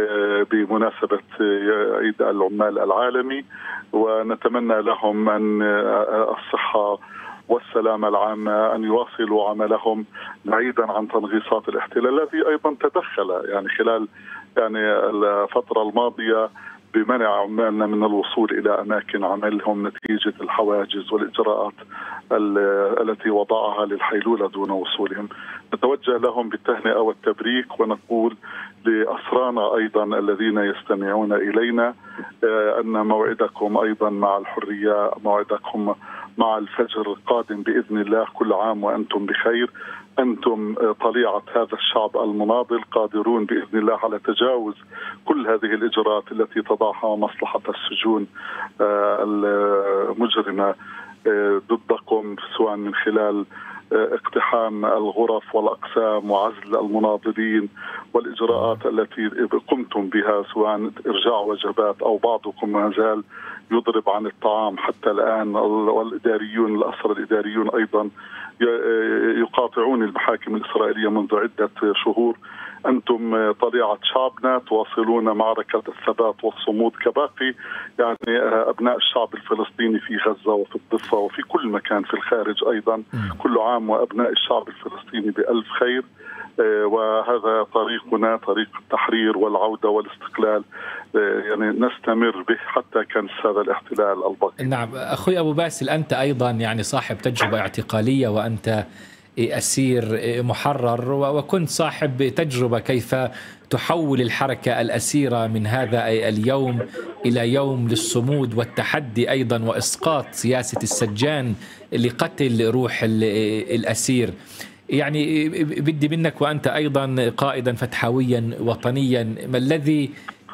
بمناسبة عيد العمال العالمي، ونتمنى لهم أن الصحة والسلامة العامة، أن يواصلوا عملهم بعيدا عن تنغيصات الاحتلال الذي أيضا تدخل يعني خلال يعني الفترة الماضية بمنع عمالنا من الوصول إلى أماكن عملهم نتيجة الحواجز والإجراءات التي وضعها للحيلولة دون وصولهم. نتوجه لهم بالتهنئة والتبريك ونقول لأسرانا أيضا الذين يستمعون إلينا أن موعدكم أيضا مع الحرية، موعدكم مع الفجر القادم بإذن الله. كل عام وأنتم بخير. أنتم طليعة هذا الشعب المناضل، قادرون بإذن الله على تجاوز كل هذه الإجراءات التي تضعها مصلحة السجون المجرمة ضدكم، سواء من خلال اقتحام الغرف والأقسام وعزل المناضلين والإجراءات التي قمتم بها، سواء إرجاع وجبات أو بعضكم ما زال يضرب عن الطعام حتى الآن، والإداريون الأسرى الإداريون أيضا يقاطعون المحاكم الإسرائيلية منذ عدة شهور. أنتم طليعة شعبنا، تواصلون معركة الثبات والصمود كباقي يعني أبناء الشعب الفلسطيني في غزة وفي الضفة وفي كل مكان في الخارج أيضا. كل عام وأبناء الشعب الفلسطيني بألف خير، وهذا طريقنا، طريق التحرير والعودة والاستقلال، يعني نستمر به حتى كنس هذا الاحتلال الباقي. نعم أخوي أبو باسل، أنت أيضا يعني صاحب تجربة اعتقالية وأنت أسير محرر، وكنت صاحب تجربة كيف تحول الحركة الأسيرة من هذا اليوم إلى يوم للصمود والتحدي أيضا وإسقاط سياسة السجان لقتل روح الأسير. يعني بدي منك وأنت أيضا قائدا فتحويا وطنيا، ما الذي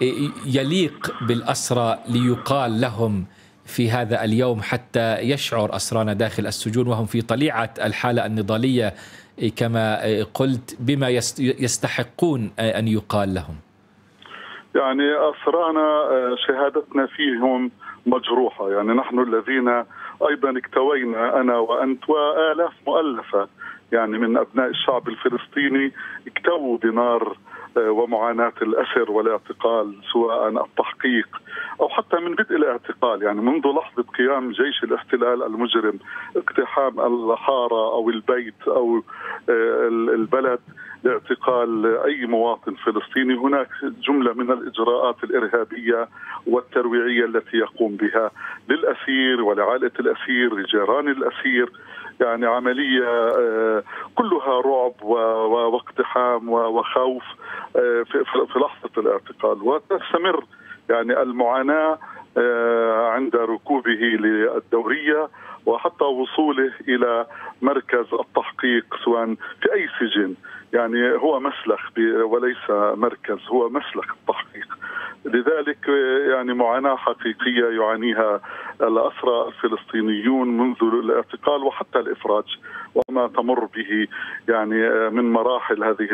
يليق بالأسرى ليقال لهم في هذا اليوم حتى يشعر أسرانا داخل السجون وهم في طليعة الحالة النضالية كما قلت بما يستحقون أن يقال لهم؟ يعني أسرانا شهادتنا فيهم مجروحة، يعني نحن الذين أيضا اكتوينا أنا وأنت وآلاف مؤلفة يعني من أبناء الشعب الفلسطيني اكتووا بنار ومعاناة الأسر والاعتقال، سواء التحقيق أو حتى من بدء الاعتقال، يعني منذ لحظة قيام جيش الاحتلال المجرم اقتحام الحارة أو البيت أو البلد لاعتقال أي مواطن فلسطيني. هناك جملة من الإجراءات الإرهابية والترويعية التي يقوم بها للأسير ولعائلة الأسير لجيران الأسير، يعني عملية كلها رعب واقتحام وخوف في لحظة الاعتقال، وتستمر يعني المعاناة عند ركوبه للدورية وحتى وصوله إلى مركز التحقيق سواء في أي سجن. يعني هو مسلخ وليس مركز، هو مسلخ التحقيق. لذلك يعني معاناة حقيقية يعانيها الأسرى الفلسطينيون منذ الاعتقال وحتى الإفراج وما تمر به يعني من مراحل هذه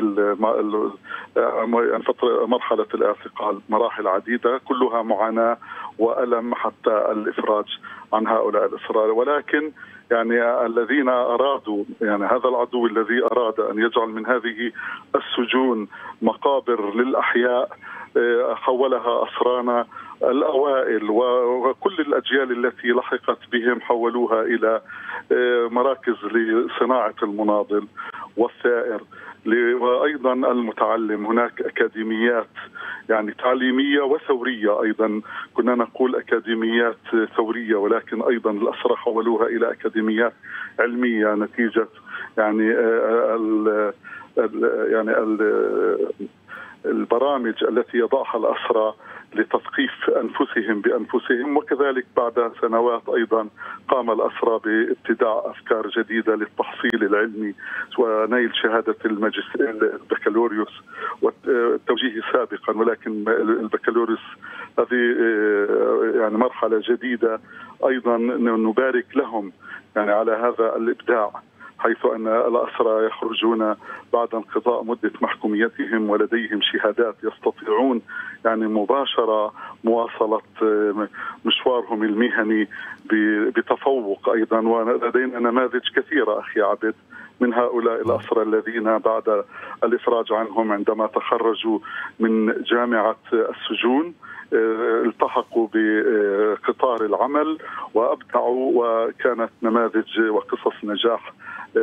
مرحلة الاعتقال، مراحل عديدة كلها معاناة وألم حتى الإفراج عن هؤلاء الأسرى. ولكن يعني الذين أرادوا، يعني هذا العدو الذي أراد أن يجعل من هذه السجون مقابر للأحياء حولها أسرانا الأوائل، وكل الأجيال التي لحقت بهم حولوها إلى مراكز لصناعة المناضل والثائر وأيضا المتعلم. هناك أكاديميات يعني تعليمية وثورية، أيضا كنا نقول أكاديميات ثورية، ولكن أيضا الأسرى حولوها إلى أكاديميات علمية نتيجة يعني ال يعني ال البرامج التي يضعها الأسرى لتثقيف أنفسهم بأنفسهم. وكذلك بعد سنوات أيضا قام الأسرى بابتداع أفكار جديدة للتحصيل العلمي ونيل شهادة الماجستير البكالوريوس والتوجيه سابقا، ولكن البكالوريوس هذه يعني مرحلة جديدة أيضا نبارك لهم يعني على هذا الإبداع، حيث أن الأسرى يخرجون بعد انقضاء مدة محكوميتهم ولديهم شهادات يستطيعون يعني مباشرة مواصلة مشوارهم المهني بتفوق أيضا. ولدينا نماذج كثيرة أخي عبد من هؤلاء الأسرى الذين بعد الإفراج عنهم عندما تخرجوا من جامعة السجون التحقوا بقطار العمل وأبدعوا، وكانت نماذج وقصص نجاح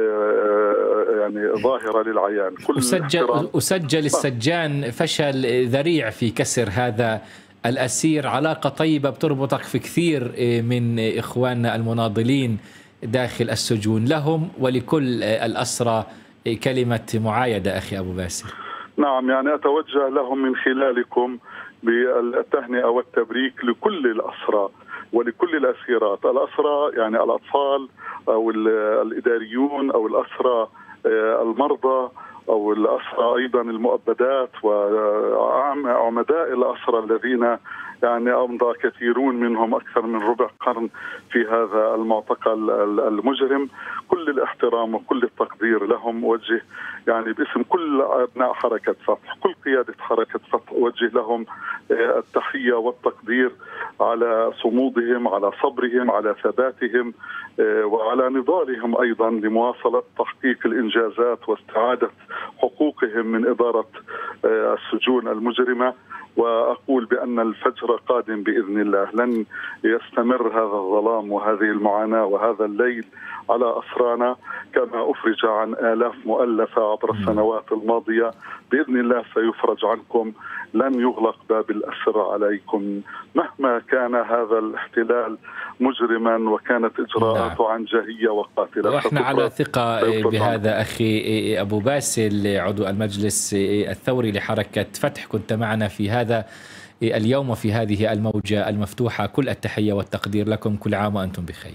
يعني ظاهرة للعيان. كل أسجل, أسجل السجان فشل ذريع في كسر هذا الأسير، علاقة طيبة بتربطك في كثير من إخواننا المناضلين داخل السجون، لهم ولكل الأسرى كلمة معايدة أخي أبو باسل. نعم، يعني أتوجه لهم من خلالكم بالتهنئة والتبريك لكل الأسرى ولكل الأسيرات، الأسرى يعني الأطفال أو الإداريون أو الأسرى المرضى أو الأسرى أيضا المؤبدات وعمداء الأسرى الذين يعني أمضى كثيرون منهم أكثر من ربع قرن في هذا المعتقل المجرم. كل الاحترام وكل التقدير لهم وجه يعني باسم كل أبناء حركة فتح، كل قيادة حركة فتح وجه لهم التحية والتقدير على صمودهم، على صبرهم، على ثباتهم وعلى نضالهم أيضا لمواصلة تحقيق الإنجازات واستعادة حقوقهم من إدارة السجون المجرمة. وأقول بأن الفجر قادم بإذن الله، لن يستمر هذا الظلام وهذه المعاناة وهذا الليل على أسرانا كما أفرج عن آلاف مؤلفة عبر السنوات الماضية. بإذن الله سيفرج عنكم، لن يغلق باب الأسر عليكم مهما كان هذا الاحتلال مجرما وكانت إجراءاته عنجهية وقاتلة. وإحنا على ثقة بهذا أخي أبو باسل عضو المجلس الثوري لحركة فتح، كنت معنا في هذا اليوم وفي هذه الموجة المفتوحة. كل التحية والتقدير لكم، كل عام وأنتم بخير.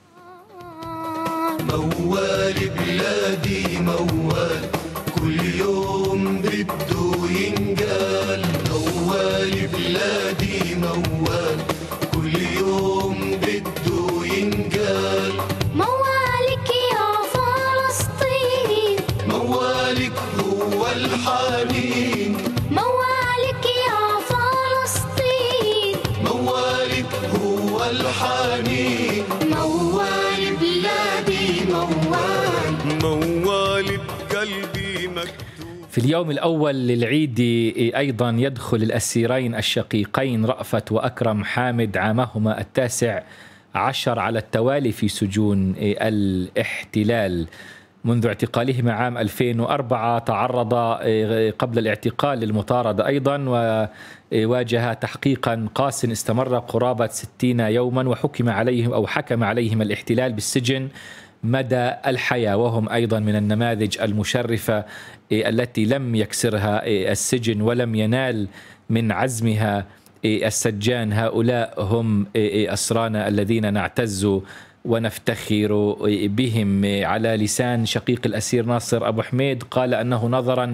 موال بلادي موال كل يوم بده ينقال، موال بلادي موال كل يوم بده ينقال. موالك يا فلسطين، موالك هو الحنين، موالك يا فلسطين، موالك هو الحنين. موال بلادي موال، موال بقلبي مكتوب. في اليوم الأول للعيد أيضا يدخل الأسيرين الشقيقين رأفت وأكرم حامد عامهما التاسع عشر على التوالي في سجون الاحتلال. منذ اعتقالهما عام ألفين وأربعة تعرض قبل الاعتقال للمطاردة أيضا، وواجه تحقيقا قاس استمر قرابة ستين يوما، وحكم عليهم أو حكم عليهم الاحتلال بالسجن مدى الحياة، وهم أيضا من النماذج المشرفة التي لم يكسرها السجن ولم ينال من عزمها السجان. هؤلاء هم أسرانا الذين نعتز ونفتخر بهم. على لسان شقيق الأسير ناصر أبو حميد قال أنه نظرا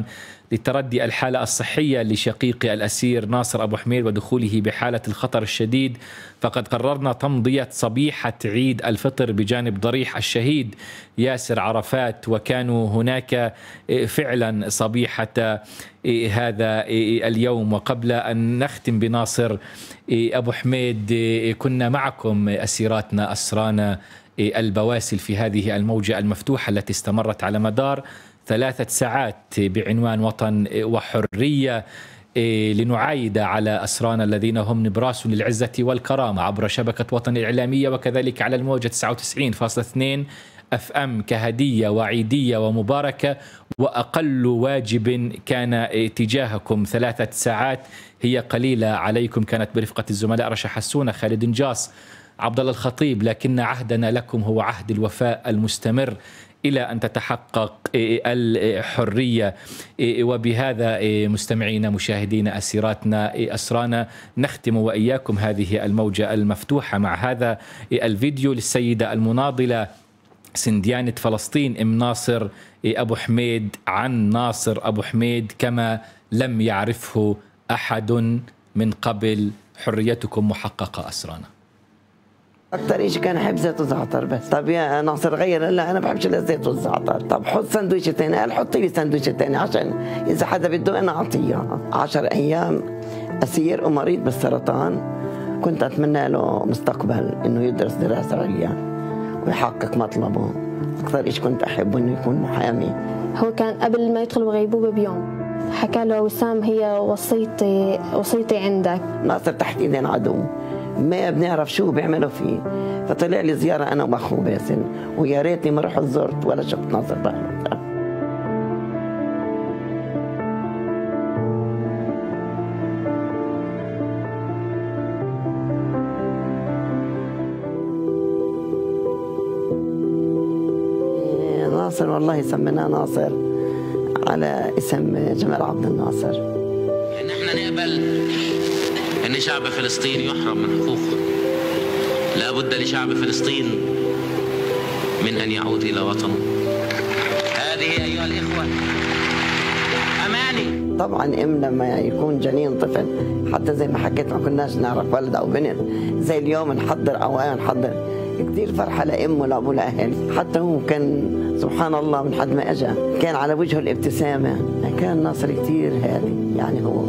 لتردي الحالة الصحية لشقيق الأسير ناصر أبو حميد ودخوله بحالة الخطر الشديد، فقد قررنا تمضية صبيحة عيد الفطر بجانب ضريح الشهيد ياسر عرفات، وكانوا هناك فعلا صبيحة هذا اليوم. وقبل أن نختم بناصر أبو حميد، كنا معكم أسيراتنا أسرانا البواسل في هذه الموجة المفتوحة التي استمرت على مدار ثلاثة ساعات بعنوان وطن وحرية، لنعايد على أسرانا الذين هم نبراس للعزة والكرامة عبر شبكة وطن الإعلامية، وكذلك على الموجة تسعة وتسعين فاصلة اثنين أف أم كهدية وعيدية ومباركة. وأقل واجب كان تجاهكم ثلاثة ساعات هي قليلة عليكم، كانت برفقة الزملاء رشا حسونة، خالد نجاص، عبد الله الخطيب، لكن عهدنا لكم هو عهد الوفاء المستمر إلى أن تتحقق الحرية. وبهذا مستمعينا مشاهدينا أسيراتنا أسرانا نختم وإياكم هذه الموجة المفتوحة مع هذا الفيديو للسيدة المناضلة سنديانة فلسطين أم ناصر أبو حميد عن ناصر أبو حميد كما لم يعرفه أحد من قبل. حريتكم محققة أسرانا. اكثر شيء كان احب زيت وزعتر بس. طب يا ناصر غير، لا انا بحبش الا زيت والزعتر. طب حط سندويشه ثاني، قال حطي لي سندويشه ثاني عشان اذا حدا بده انا اعطيه. عشر ايام اسير ومريض بالسرطان، كنت اتمنى له مستقبل انه يدرس دراسه عليا ويحقق مطلبه. اكثر شيء كنت احبه انه يكون محامي. هو كان قبل ما يدخل بغيبوبه بيوم حكى له وسام هي وصيتي وصيتي عندك. ناصر تحت ايدين عدو، ما بنعرف شو بيعملوا فيه. فطلع لي زياره انا واخوه باسل، ويا ريتني ما رحت زرت ولا شفت ناصر بقى. ناصر والله سميناه ناصر على اسم جمال عبد الناصر. نحن نقبل أن شعب فلسطين يحرم من حقوقه. لا بد لشعب فلسطين من أن يعود إلى وطنه. هذه أيها الإخوة أماني. طبعا ام لما يكون جنين طفل، حتى زي ما حكيت ما كناش نعرف ولد أو بنت، زي اليوم نحضر أو نحضر، كثير فرحة لأم ولأبو لأهل. حتى هو كان سبحان الله من حد ما أجا كان على وجهه الابتسامة. كان ناصر كثير هادي، يعني هو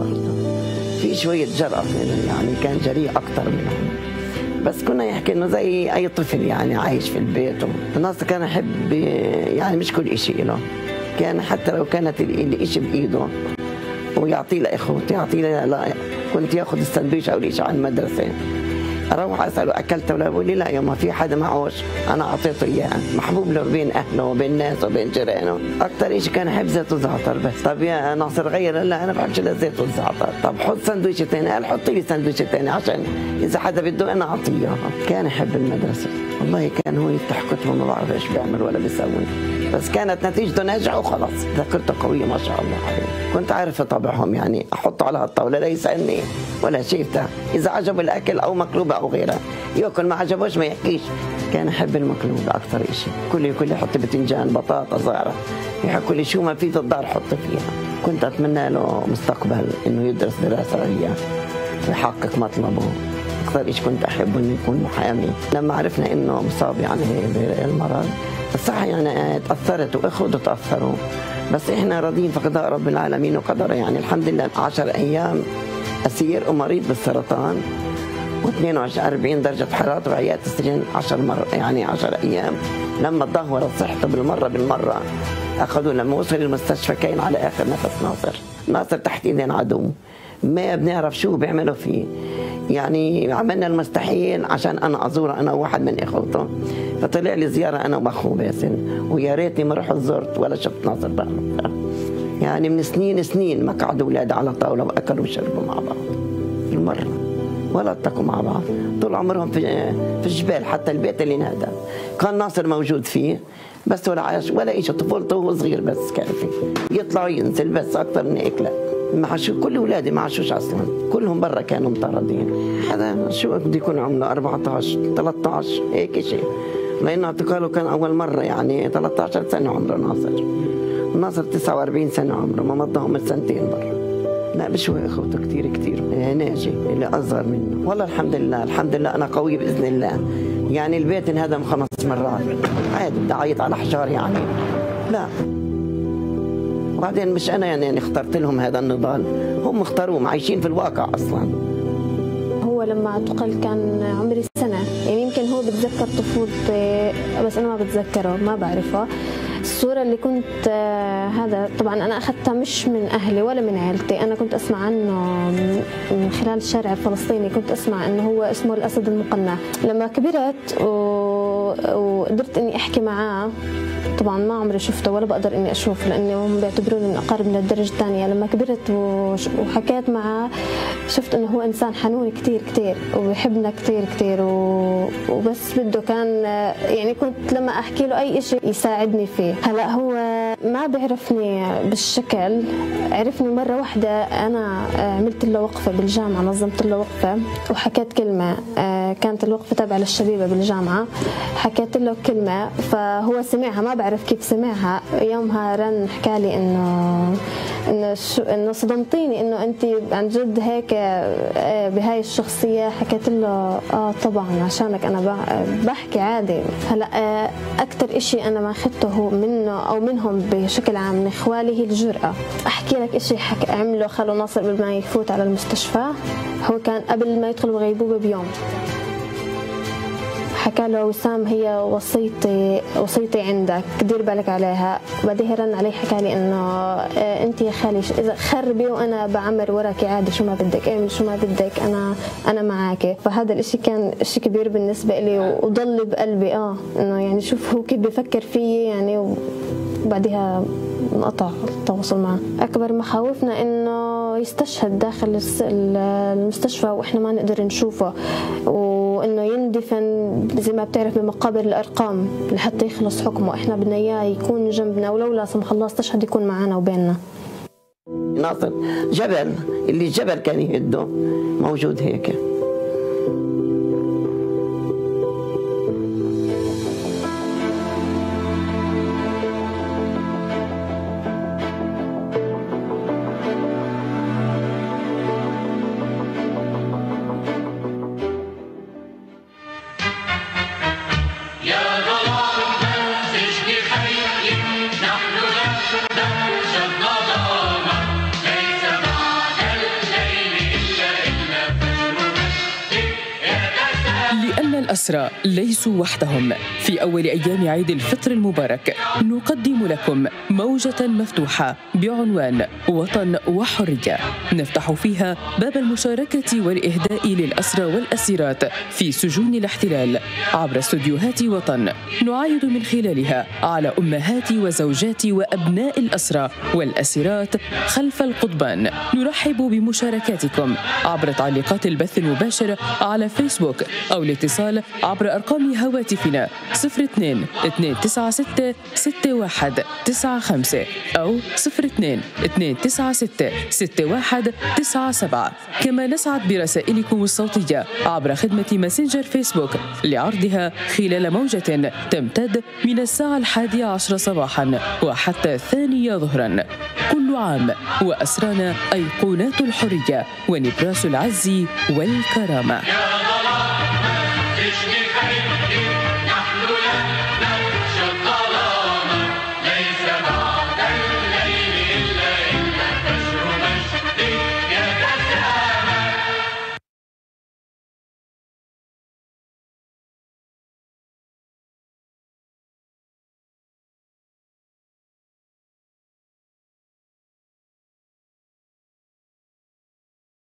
في شوية جرأة يعني، كان جريء أكثر منهم. بس كنا يحكي إنه زي أي طفل يعني عايش في البيت. ناصر كان يحب يعني مش كل شيء له، كان حتى لو كانت الإشي بإيده ويعطيه لإخوته، يعطيه لا كنت ياخذ السندويش أو الإشي على المدرسة، اروح اساله اكلت ولا؟ بقول لي لا يا ما في حدا معوش، انا اعطيته اياه. محبوب له بين اهله وبين الناس وبين جيرانه. اكثر شيء كان يحب زيت وزعتر بس. طب يا ناصر غير، لا انا بحبش الا زيت والزعتر. طب حط سندويشه ثاني، قال حطي لي سندويشه ثاني عشان اذا حدا بده انا اعطيه. كان يحب المدرسه، والله كان هو يفتح كتبه ما بعرف ايش بيعمل ولا بيسوي، بس كانت نتيجته ناجحه وخلص. ذاكرته قويه ما شاء الله عليه. كنت عارف طبعهم يعني، احطه على الطاوله لا يسالني ولا شيء بتاع، اذا عجبه الاكل او مقلوبه او غيرها ياكل، ما عجبوش ما يحكيش. كان يحب المقلوب اكثر شيء، كل كل يحط بتنجان بطاطا صغيره، يحكوا لي شو ما في الدار حط فيها. كنت اتمنى له مستقبل انه يدرس دراسه عليا ويحقق مطلبه. اكثر شيء كنت احبه انه يكون محامي. لما عرفنا انه مصاب يعني بالمرض الصحه يعني تاثرت واخوته تاثروا، بس احنا راضيين في قضاء رب العالمين وقدره يعني الحمد لله. عشر ايام اسير ومريض بالسرطان واثنين وأربعين درجه حراره وعيات السجن عشر مر يعني عشر ايام. لما تدهورت صحته بالمره بالمره اخذوه، لما وصل المستشفى كان على اخر نفس ناصر. ناصر تحت ايدين عدو، ما بنعرف شو بيعملوا فيه يعني. عملنا المستحيل عشان انا ازوره انا وواحد من اخوته، فطلع لي زياره انا واخوه باسل، ويا ريتني ما رحت زرت ولا شفت ناصر بقى. يعني من سنين سنين ما قعدوا اولاد على طاوله واكلوا وشربوا مع بعض المره، ولا اتقوا مع بعض طول عمرهم في في الجبال. حتى البيت اللي نادى كان ناصر موجود فيه، بس ولا عايش ولا شيء. طفولته وهو صغير بس كان فيه يطلع وينزل بس، اكثر من هيك لا. ما عاشوا كل اولادي ما عاشوش اصلا، كلهم برا كانوا مطاردين. هذا شو بده يكون عمره أربعة عشر ثلاثة عشر هيك شيء، لانه اعتقاله كان اول مره يعني ثلاثة عشر سنه عمره ناصر. ناصر تسعة وأربعين سنة عمره، ما مضى عمر سنتين برا. لا بشوي اخوته كثير كثير. ناجي اللي اصغر منه، والله الحمد لله الحمد لله انا قوية باذن الله. يعني البيت انهدم خمس مرات عادي، بدي اعيط على حجار يعني. لا وبعدين مش انا يعني, يعني اخترت لهم هذا النضال، هم اختاروه، عايشين في الواقع اصلا. هو لما اعتقل كان عمري سنة، يعني يمكن هو بتذكر طفولتي بس انا ما بتذكره، ما بعرفه. الصورة اللي كنت آه هذا طبعا أنا أخذتها مش من أهلي ولا من عائلتي، أنا كنت أسمع عنه من خلال الشارع الفلسطيني، كنت أسمع أنه هو اسمه الأسد المقنع. لما كبرت وقدرت أني أحكي معاه، طبعا ما عمري شفته ولا بقدر اني اشوفه لانهم بيعتبروني من اقارب من الدرجه الثانيه. لما كبرت وحكيت معه شفت انه هو انسان حنون كثير كثير وبيحبنا كثير كثير، وبس بده كان يعني كنت لما احكي له اي شيء يساعدني فيه. هلا هو ما بيعرفني بالشكل، عرفني مره واحده انا عملت له وقفه بالجامعه، نظمت له وقفه وحكيت كلمه، كانت الوقفه تابعه للشبيبه بالجامعه، حكيت له كلمه فهو سمعها، ما بعرف كيف سمعها. يومها رن حكالي انه انه انه صدمتيني انه انت عن جد هيك بهاي الشخصيه. حكيت له اه طبعا عشانك انا بحكي عادي. هلا اكثر إشي انا ما اخذته منه او منهم بشكل عام من اخوالي هي الجرأه. احكي لك إشي حك... عمله خلو ناصر قبل ما يفوت على المستشفى. هو كان قبل ما يدخل بغيبوبه بيوم حكى له وسام هي وصيتي وصيتي عندك دير بالك عليها. وبعدين رن علي حكى لي انه انت يا خالي اذا خربي وانا بعمر وراكي عادي، شو ما بدك اعمل شو ما بدك، انا انا معك. فهذا الاشي كان اشي كبير بالنسبه لي وضل بقلبي اه انه يعني شوف هو كيف بفكر فيي يعني. وبعدها انقطع التواصل معه. اكبر مخاوفنا انه يستشهد داخل المستشفى واحنا ما نقدر نشوفه، وانه يندفن زي ما بتعرف بمقابر الارقام لحتى يخلص حكمه. احنا بدنا اياه يكون جنبنا، ولو لا سمح الله استشهد يكون معنا وبيننا. ناصر جبل، اللي الجبل كان يهده موجود هيك. الأسرى ليسوا وحدهم. في أول أيام عيد الفطر المبارك نقدم لكم موجة مفتوحة بعنوان وطن وحرية، نفتح فيها باب المشاركة والإهداء للأسرى والأسيرات في سجون الاحتلال عبر استوديوهات وطن، نعايد من خلالها على أمهات وزوجات وأبناء الأسرى والأسيرات خلف القضبان. نرحب بمشاركاتكم عبر تعليقات البث المباشر على فيسبوك أو الاتصال عبر أرقام هواتفنا صفر اثنين اثنين تسعة ستة ستة واحد تسعة خمسة أو صفر اثنين اثنين تسعة ستة ستة واحد تسعة سبعة. كما نسعد برسائلكم الصوتية عبر خدمة ماسنجر فيسبوك لعرضها خلال موجة تمتد من الساعة الحادية عشر صباحا وحتى الثانية ظهرا. كل عام وأسرانا أيقونات الحرية ونبراس العز والكرامة.